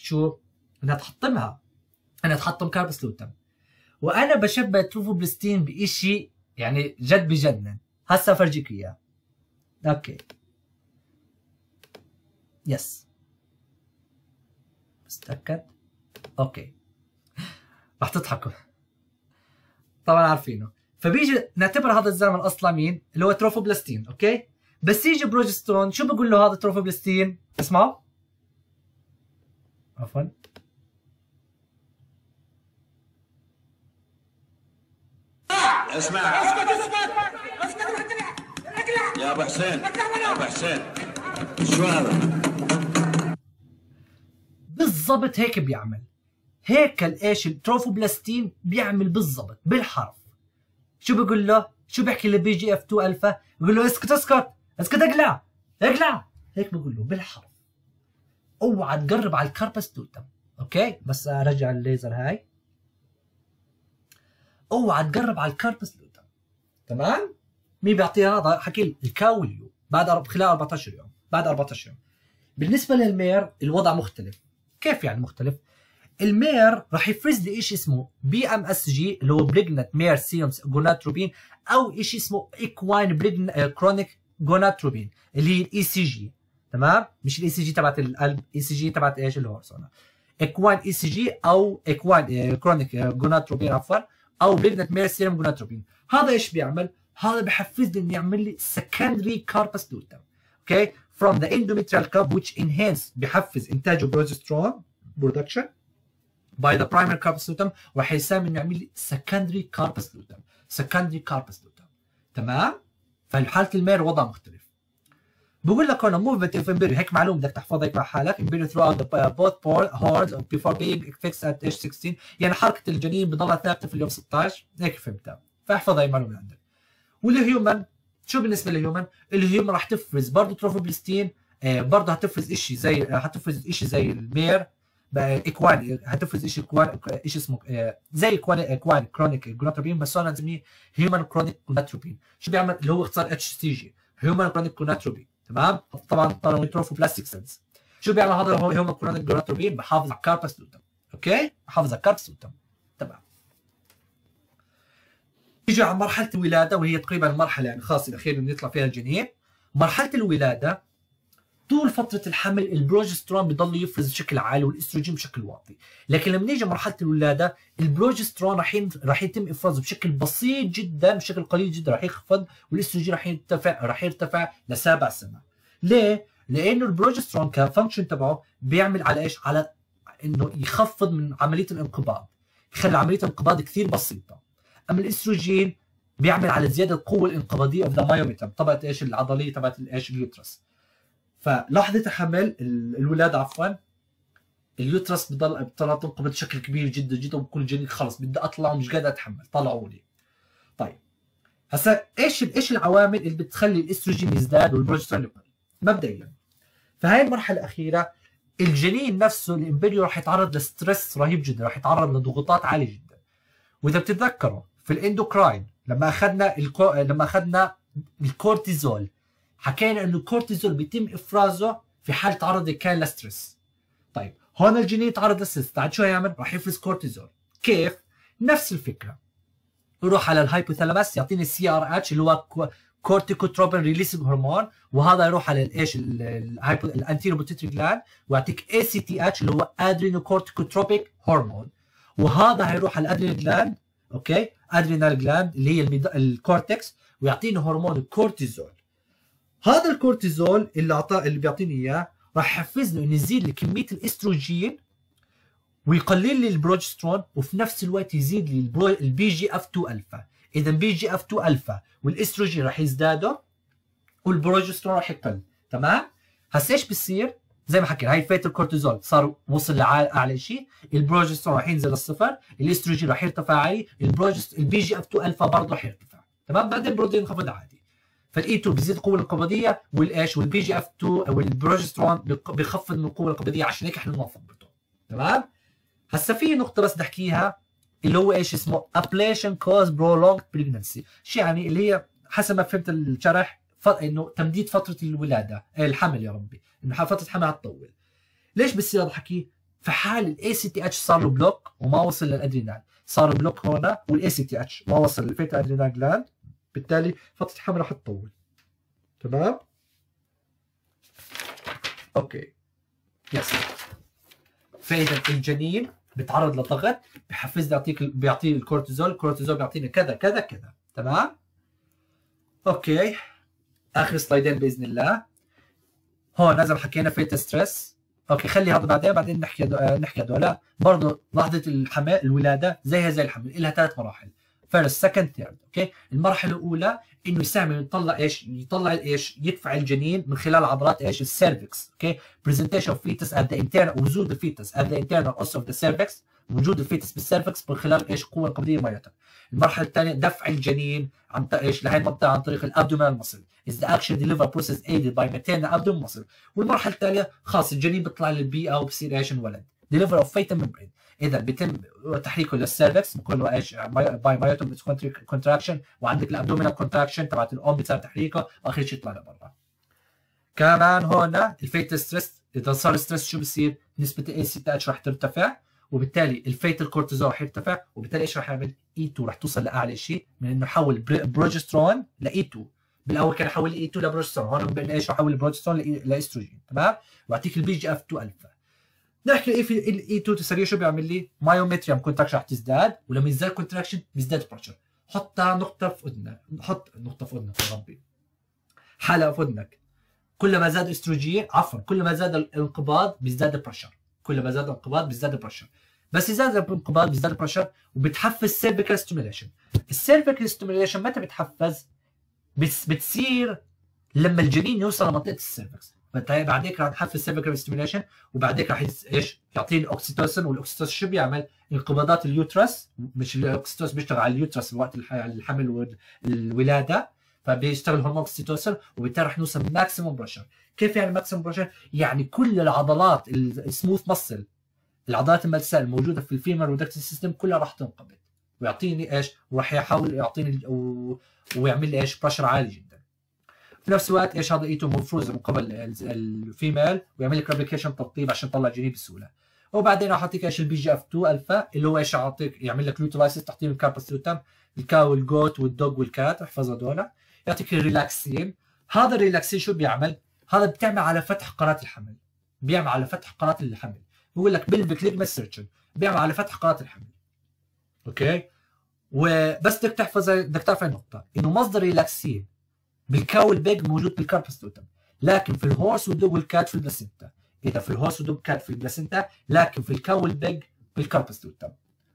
تحطم كاربس لوتم. وانا بشبه التروفوبلاستين بشيء يعني جد بجنن. هسه افرجيك اياه. اوكي يس بس تأكد. اوكي رح تضحكوا طبعا عارفينه. فبيجي نعتبر هذا الزلمه الاصلع مين؟ اللي هو تروفوبلاستين. اوكي بس يجي بروجسترون شو بقول له هذا تروفوبلاستين؟ اسمعوا عفوا اسمع يا ابو حسين شو هذا؟ بالضبط هيك بيعمل. هيك الايش التروفوبلاستين بيعمل بالضبط بالحرف. شو بقول له؟ شو بيحكي للبي جي اف 2 الفا؟ بقول له اسكت اقلع. هيك بقول له بالحرف. اوعى تقرب على الكاربس لوتم. اوكي بس ارجع الليزر هاي. اوعى تقرب على الكاربس لوتم. تمام؟ مين بيعطيها؟ هذا حكي الكاوليو بعد خلال 14 يوم. بعد 14 يوم. بالنسبه للمير الوضع مختلف. كيف يعني مختلف؟ المير راح يفرز لي شيء اسمه بي ام اس جي اللي هو بريجنت مير سيروم جوناتروبين، او شيء اسمه ايكواين كرونيك جوناتروبين اللي هي الاي سي جي. تمام؟ مش الاي سي جي تبعت القلب، اي سي جي تبعت ايش الهورس هنا. ايكواين اي سي جي او ايكواين كرونيك جوناتروبين عفوا، او بريجنت مير سيروم جوناتروبين. هذا ايش بيعمل؟ هذا بحفز لي انه يعمل لي secondary carpus luteum. اوكي from the endometrial cup which enhance بحفز انتاج progesterone production by the primary carpus luteum، وحيساهم انه يعمل لي secondary carpus luteum. تمام؟ فحاله المير وضع مختلف. بقول لك هون movement of embryo، هيك معلومه بدك تحفظها مع حالك. embryo throughout the both horns before being fixed at age 16، يعني حركه الجنين بضلها ثابته في اليوم 16. هيك فهمتها، فاحفظ هاي المعلومه عندك. والهيومن شو بالنسبه للهيومن؟ الهيومن راح تفرز برضه تروفوبلاستين، برضه هتفرز شيء زي المير اكوان، هتفرز شيء اسمه زي اكوان كرونيك جوناتروبين، بس انا نسميه هيومن كرونيك جوناتروبين. شو بيعمل؟ اللي هو اختصار اتش سي جي، هيومن كرونيك جوناتروبين. تمام؟ طبعا طلعوا تروفوبلاستيك سيلز. شو بيعمل هذا هيومن كرونيك جوناتروبين؟ بحافظ على الكاربس لوتم. اوكي؟ بحافظ على الكاربس لوتم. تمام. نيجي على مرحله الولاده وهي تقريبا المرحله يعني خاصه الاخيره اللي يطلع فيها الجنين. مرحله الولاده طول فتره الحمل البروجسترون بضل يفرز بشكل عالي والاستروجين بشكل واطي، لكن لما نيجي مرحله الولاده البروجسترون راح يتم افرازه بشكل بسيط جدا، بشكل قليل جدا راح يخفض، والاستروجين راح يرتفع ل7 سنه. ليه؟ لانه البروجسترون كفانكشن تبعه بيعمل على ايش؟ على انه يخفض من عمليه الانقباض، يخلي عمليه الانقباض كثير بسيطه. اما الاستروجين بيعمل على زياده القوه الانقباضيه اوف ذا مايوميتر، طبقه ايش؟ العضليه تبعت ايش؟ اليوترس. فلحظه حمل الولاده عفوا اليوترس بضل تنقبض بشكل كبير جدا جدا، وبكل جنين خلص بدي اطلع ومش قادر اتحمل، طلعوا لي. طيب هسا ايش العوامل اللي بتخلي الاستروجين يزداد والبروجسترون يقل؟ مبدئيا فهي المرحله الاخيره الجنين نفسه الامبريو راح يتعرض لستريس رهيب جدا، راح يتعرض لضغوطات عاليه جدا. واذا بتتذكروا في الاندوكراين لما اخذنا الكورتيزول حكينا انه الكورتيزول بيتم افرازه في حال تعرض كان لستريس. طيب هون الجنين تعرض لستريس، بعد شو هيعمل؟ راح يفرز كورتيزول. كيف؟ نفس الفكره، يروح على الهايبوثالاموس يعطيني السي ار اتش اللي هو كورتيكوتروبين ريليسنج هرمون، وهذا يروح على الايش؟ الانتيرو بوتيتري جلاند ويعطيك اي سي تي اتش اللي هو ادرينوكورتيكوتروبيك هرمون، وهذا هيروح على الادرينال جلاند، اوكي؟ ادرينال جلاند اللي هي الكورتكس، ويعطيني هرمون الكورتيزول. هذا الكورتيزول اللي بيعطيني اياه راح يحفزني انه يزيد لي كميه الاستروجين ويقلل لي البروجسترون، وفي نفس الوقت يزيد لي البي جي اف 2 الفا. اذا بي جي اف 2 الفا والاستروجين راح يزدادوا والبروجسترون راح يقل، تمام؟ هسا ايش بصير؟ زي ما حكينا هاي فايت الكورتيزول صار وصل لاعلى شيء، البروجسترون راح ينزل للصفر، الاستروجين راح يرتفع عالي، البي جي اف 2 الفا برضه راح يرتفع، تمام؟ بعدين البروتين ينخفض عادي. فالاي 2 بيزيد القوه الانقباضيه والايش؟ والبي جي اف 2 والبروجسترون بيخفض من القوه الانقباضيه، عشان هيك احنا بنوفق برضه، تمام؟ هسا في نقطة بس نحكيها اللي هو ايش اسمه؟ ablation cause prolonged pregnancy، شو يعني؟ اللي هي حسب ما فهمت الشرح انه تمديد فترة الولادة، الحمل يا ربي، انه فترة الحمل هتطول. ليش بصير هذا الحكي؟ في حال الاي سي تي اتش صار له بلوك وما وصل للادرينال، صار بلوك هنا والاي سي تي اتش ما وصل للفيتا ادرينال جلاند، بالتالي فترة الحمل رح تطول، تمام؟ اوكي يس. فاذا الجنين بيتعرض لضغط بحفز بيعطيه الكورتيزول، الكورتيزول بيعطينا كذا كذا كذا، تمام؟ اوكي اخر سلايدين باذن الله. هون نزل حكينا فيتا ستريس، اوكي خلي هذا بعدين نحكي هذول. برضه لحظه الحمل الولاده زي الحمل لها 3 مراحل، فيرست سكند ثيرد، اوكي؟ المرحله الاولى انه يستعمل يطلع ايش؟ يدفع الجنين من خلال عضلات ايش؟ السيرفكس، اوكي؟ برزنتيشن اوف فيتس ات ذا انترنال، وجود الفيتس ات ذا انترنال اوس اوف ذا سيرفكس، وجود الفيتس بالسيرفكس من خلال ايش؟ القوه القبضيه مالتها. المرحله الثانيه دفع الجنين عن ايش؟ لهي المنطقه عن طريق الابدومينال ماسل، is the action delivered process aided by maternal abdominal muscle. والمرحله الثالثه خاص الجنين بيطلع للبيئه وبصير ايش؟ انولد. deliver of fetal membrane، اذا بيتم تحريكه للسيرفكس بكون له ايش؟ باي مايوتوم كونتراكشن، وعندك الابدومينال كونتراكشن تبعت الام بتصير تحريكه، واخر شيء يطلع لبرا. كمان هون الفيتال ستريس، اذا صار ستريس شو بصير؟ نسبه الاي سي تي اتش رح ترتفع، وبالتالي الفيتال كورتيزول رح يرتفع، وبالتالي ايش رح يعمل؟ اي 2 رح توصل لاعلى شيء من انه حول بروجسترون لاي 2. بالاول كان يحول اي 2 لبروجسترون، هون بين ايش؟ يحول البروجسترون لاستروجين، تمام؟ واعطيك البي جي اف 2 الفا. نحكي الاي 2 سريع شو بيعمل لي؟ مايومتريوم كونتراكشن رح تزداد، ولما يزداد كونتراكشن بيزداد بريشر. حطها نقطه في اذنك، حط نقطه في اذنك يا ربي، حلقه في اذنك. كل ما زاد استروجين كل ما زاد الانقباض بيزداد البريشر، كل ما زاد الانقباض بيزداد البريشر. بس اذا زاد الانقباض بيزداد البريشر، وبتحفز سيرفيكال ستيميوليشن. السيرفيكال ستيميوليشن متى بتحفز؟ بتصير لما الجنين يوصل لمنطقه السيرفكس، بعديك راح نحفز سيرفيكال ستيميوليشن، وبعديك راح ايش؟ يعطيني الاوكسيتوسين، والاوكسيتوسين شو بيعمل؟ انقباضات اليوترس، مش الاوكسيتوسين بيشتغل على اليوترس وقت الحمل والولاده، فبيشتغل هرمون الاوكسيتوسين، وبالتالي راح نوصل ماكسيموم بريشر. كيف يعني ماكسيموم بريشر؟ يعني كل العضلات السموث ماسل، العضلات الملساء الموجوده في الفيمر ريدكتيف سيستم كلها راح تنقبض، ويعطيني ايش؟ وراح يحاول يعطيني ويعمل لي ايش؟ بريشر عالي جدا. في نفس الوقت ايش؟ هذا ايتو مفروز من قبل الفيميل، ويعمل لك ريبليكيشن تطيب عشان يطلع جنين بسهوله. وبعدين راح اعطيك ايش البي جي اف 2 الفا اللي هو ايش يعطيك يعمل لك لوتلايسيس تحطيم الكاربس لوتم الكاو والجوت والدوج والكات احفظ هذول. يعطيك الريلاكسين. هذا الريلاكسين شو بيعمل؟ هذا بتعمل على فتح قناه الحمل، بيعمل على فتح قناه الحمل. بقول لك بلفيك ليجمنت سيرجن بيعمل على فتح قناه الحمل. اوكي؟ وبس بدك تحفظ، بدك تعرف النقطه انه مصدر ريلاكسين بالكاو والبيج موجود بالكاربس لوتم، لكن في الهورس والدوج والكات في البلاسينتا. اذا في الهورس والدوج والكات في البلاسينتا، لكن في الكاو والبيج بالكاربس لوتم.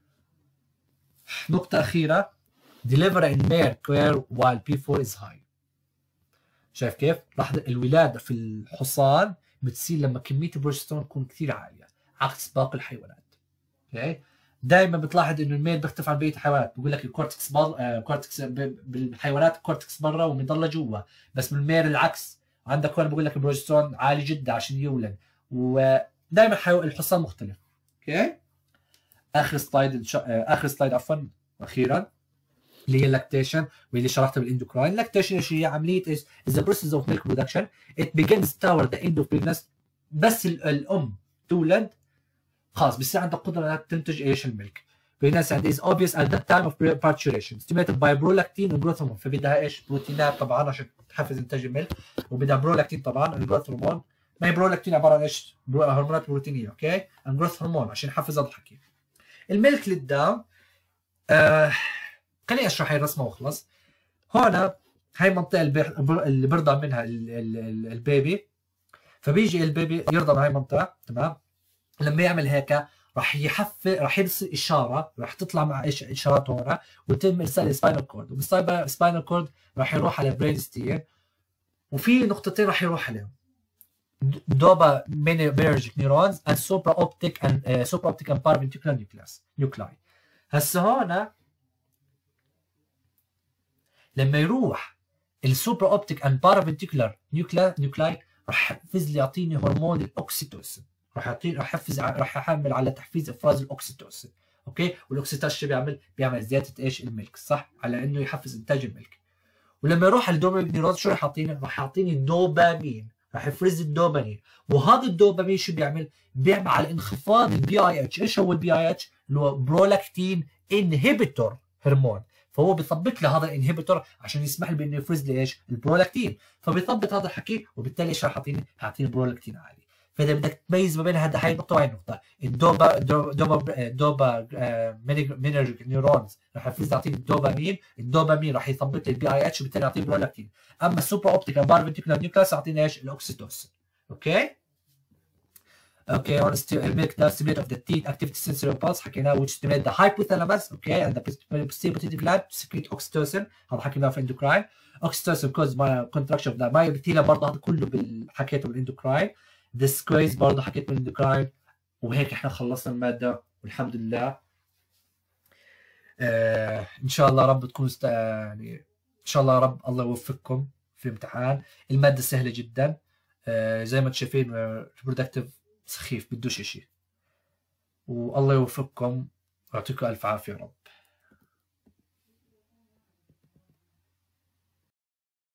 نقطه اخيره، deliver in male care while P4 is high. شايف كيف؟ لاحظ الولاده في الحصان بتصير لما كميه البروجسترون تكون كثير عاليه عكس باقي الحيوانات. اوكي؟ دائما بتلاحظ انه الميل بيختلف عن بقيه الحيوانات، بقول لك الكورتكس كورتكس بالحيوانات الكورتكس برا وبيضل جوا، بس بالميل العكس، عندك هون بقول لك البروجسترون عالي جدا عشان يولد، ودائما الحصان مختلف. اوكي؟ اخر سلايد عفوا اخيرا اللي هي اللاكتيشن واللي شرحتها بالاندوكراين. اللاكتيشن ايش هي؟ عمليه ايش؟ is the process of milk production. It begins toward the end of pregnancy. بس الام تولد خلاص بصير عندها قدره انها تنتج ايش؟ الملك. pregnancy and is obvious at that time of parturition stimulated by prolactin and growth hormone. فبدها ايش؟ بروتينات طبعا عشان تحفز انتاج الملك، وبدها برولاكتين طبعا الجروث هرمون. ما هي برولاكتين عباره عن ايش؟ هرمونات بروتينيه. اوكي؟ and growth هرمون عشان يحفز هذا الحكي. الملك للدم خليني اشرح هاي الرسمه واخلص. هون هاي المنطقه اللي بيرضع منها البيبي، فبيجي البيبي يرضع من هاي المنطقه. تمام؟ لما يعمل هيك راح يرسل اشاره، راح تطلع مع ايش؟ اشارات هون، ويتم ارسال السباينال كورد، والسباينال كورد راح يروح على برين ستيم، وفي نقطتين راح يروح عليهم دوبا مينرجيك نيورونز and supra optic and paraventricular nuclei. هسه هون لما يروح السوبر اوبتيك اند بارافنتيكولار نيوكلاي راح يحفز لي يعطيني هرمون الاوكسيتوسين، راح يحمل على تحفيز افراز الاوكسيتوسين. اوكي؟ والاوكسيتوسين شو بيعمل زياده ايش؟ الملك، صح؟ على انه يحفز انتاج الملك. ولما يروح على الدوبامين نيورون شو راح يعطيني؟ راح يعطيني دوبامين، راح يفرز الدوبامين. وهذا الدوبامين شو بيعمل على انخفاض البي اي اتش. ايش هو البي اي اتش؟ اللي هو برولاكتين انهبيتور هرمون. فهو بيثبت له هذا الانهبيتور عشان يسمح لي بانه يفرز لي ايش؟ البرولاكتين. فبيثبت هذا الحكي، وبالتالي ايش راح يعطيني؟ يعطيني برولاكتين عالي. فاذا بدك تميز ما بين هاي النقطه وهي النقطه، الدوبا مينرجيك نيورونز راح يفرز يعطيني الدوبامين راح يثبت لي البي اي اتش وبالتالي يعطيني برولاكتين. اما السوبر اوبتيك بارفنتيكولار نيوكلاس يعطيني ايش؟ الاوكسيتوسين. اوكي؟ Okay, on milk does stimulate of the teeth activity sensory pulse حكيناه which stimulate the hypothalamus, okay, and the pituitary gland to secrete oxytocin. هذا حكيناه في endocrine. Oxytocin causes contraction of the myobacteria برضه هذا كله حكيته بالاندوكراين. The squeeze برضه حكيته بالاندوكراين. وهيك احنا خلصنا المادة والحمد لله. ان شاء الله رب تكون يعني ان شاء الله رب الله يوفقكم في الامتحان. المادة سهلة جدا. زي ما انتم شايفين reproductive سخيف بدوش شيء. والله يوفقكم ويعطيكم الف عافيه يا رب.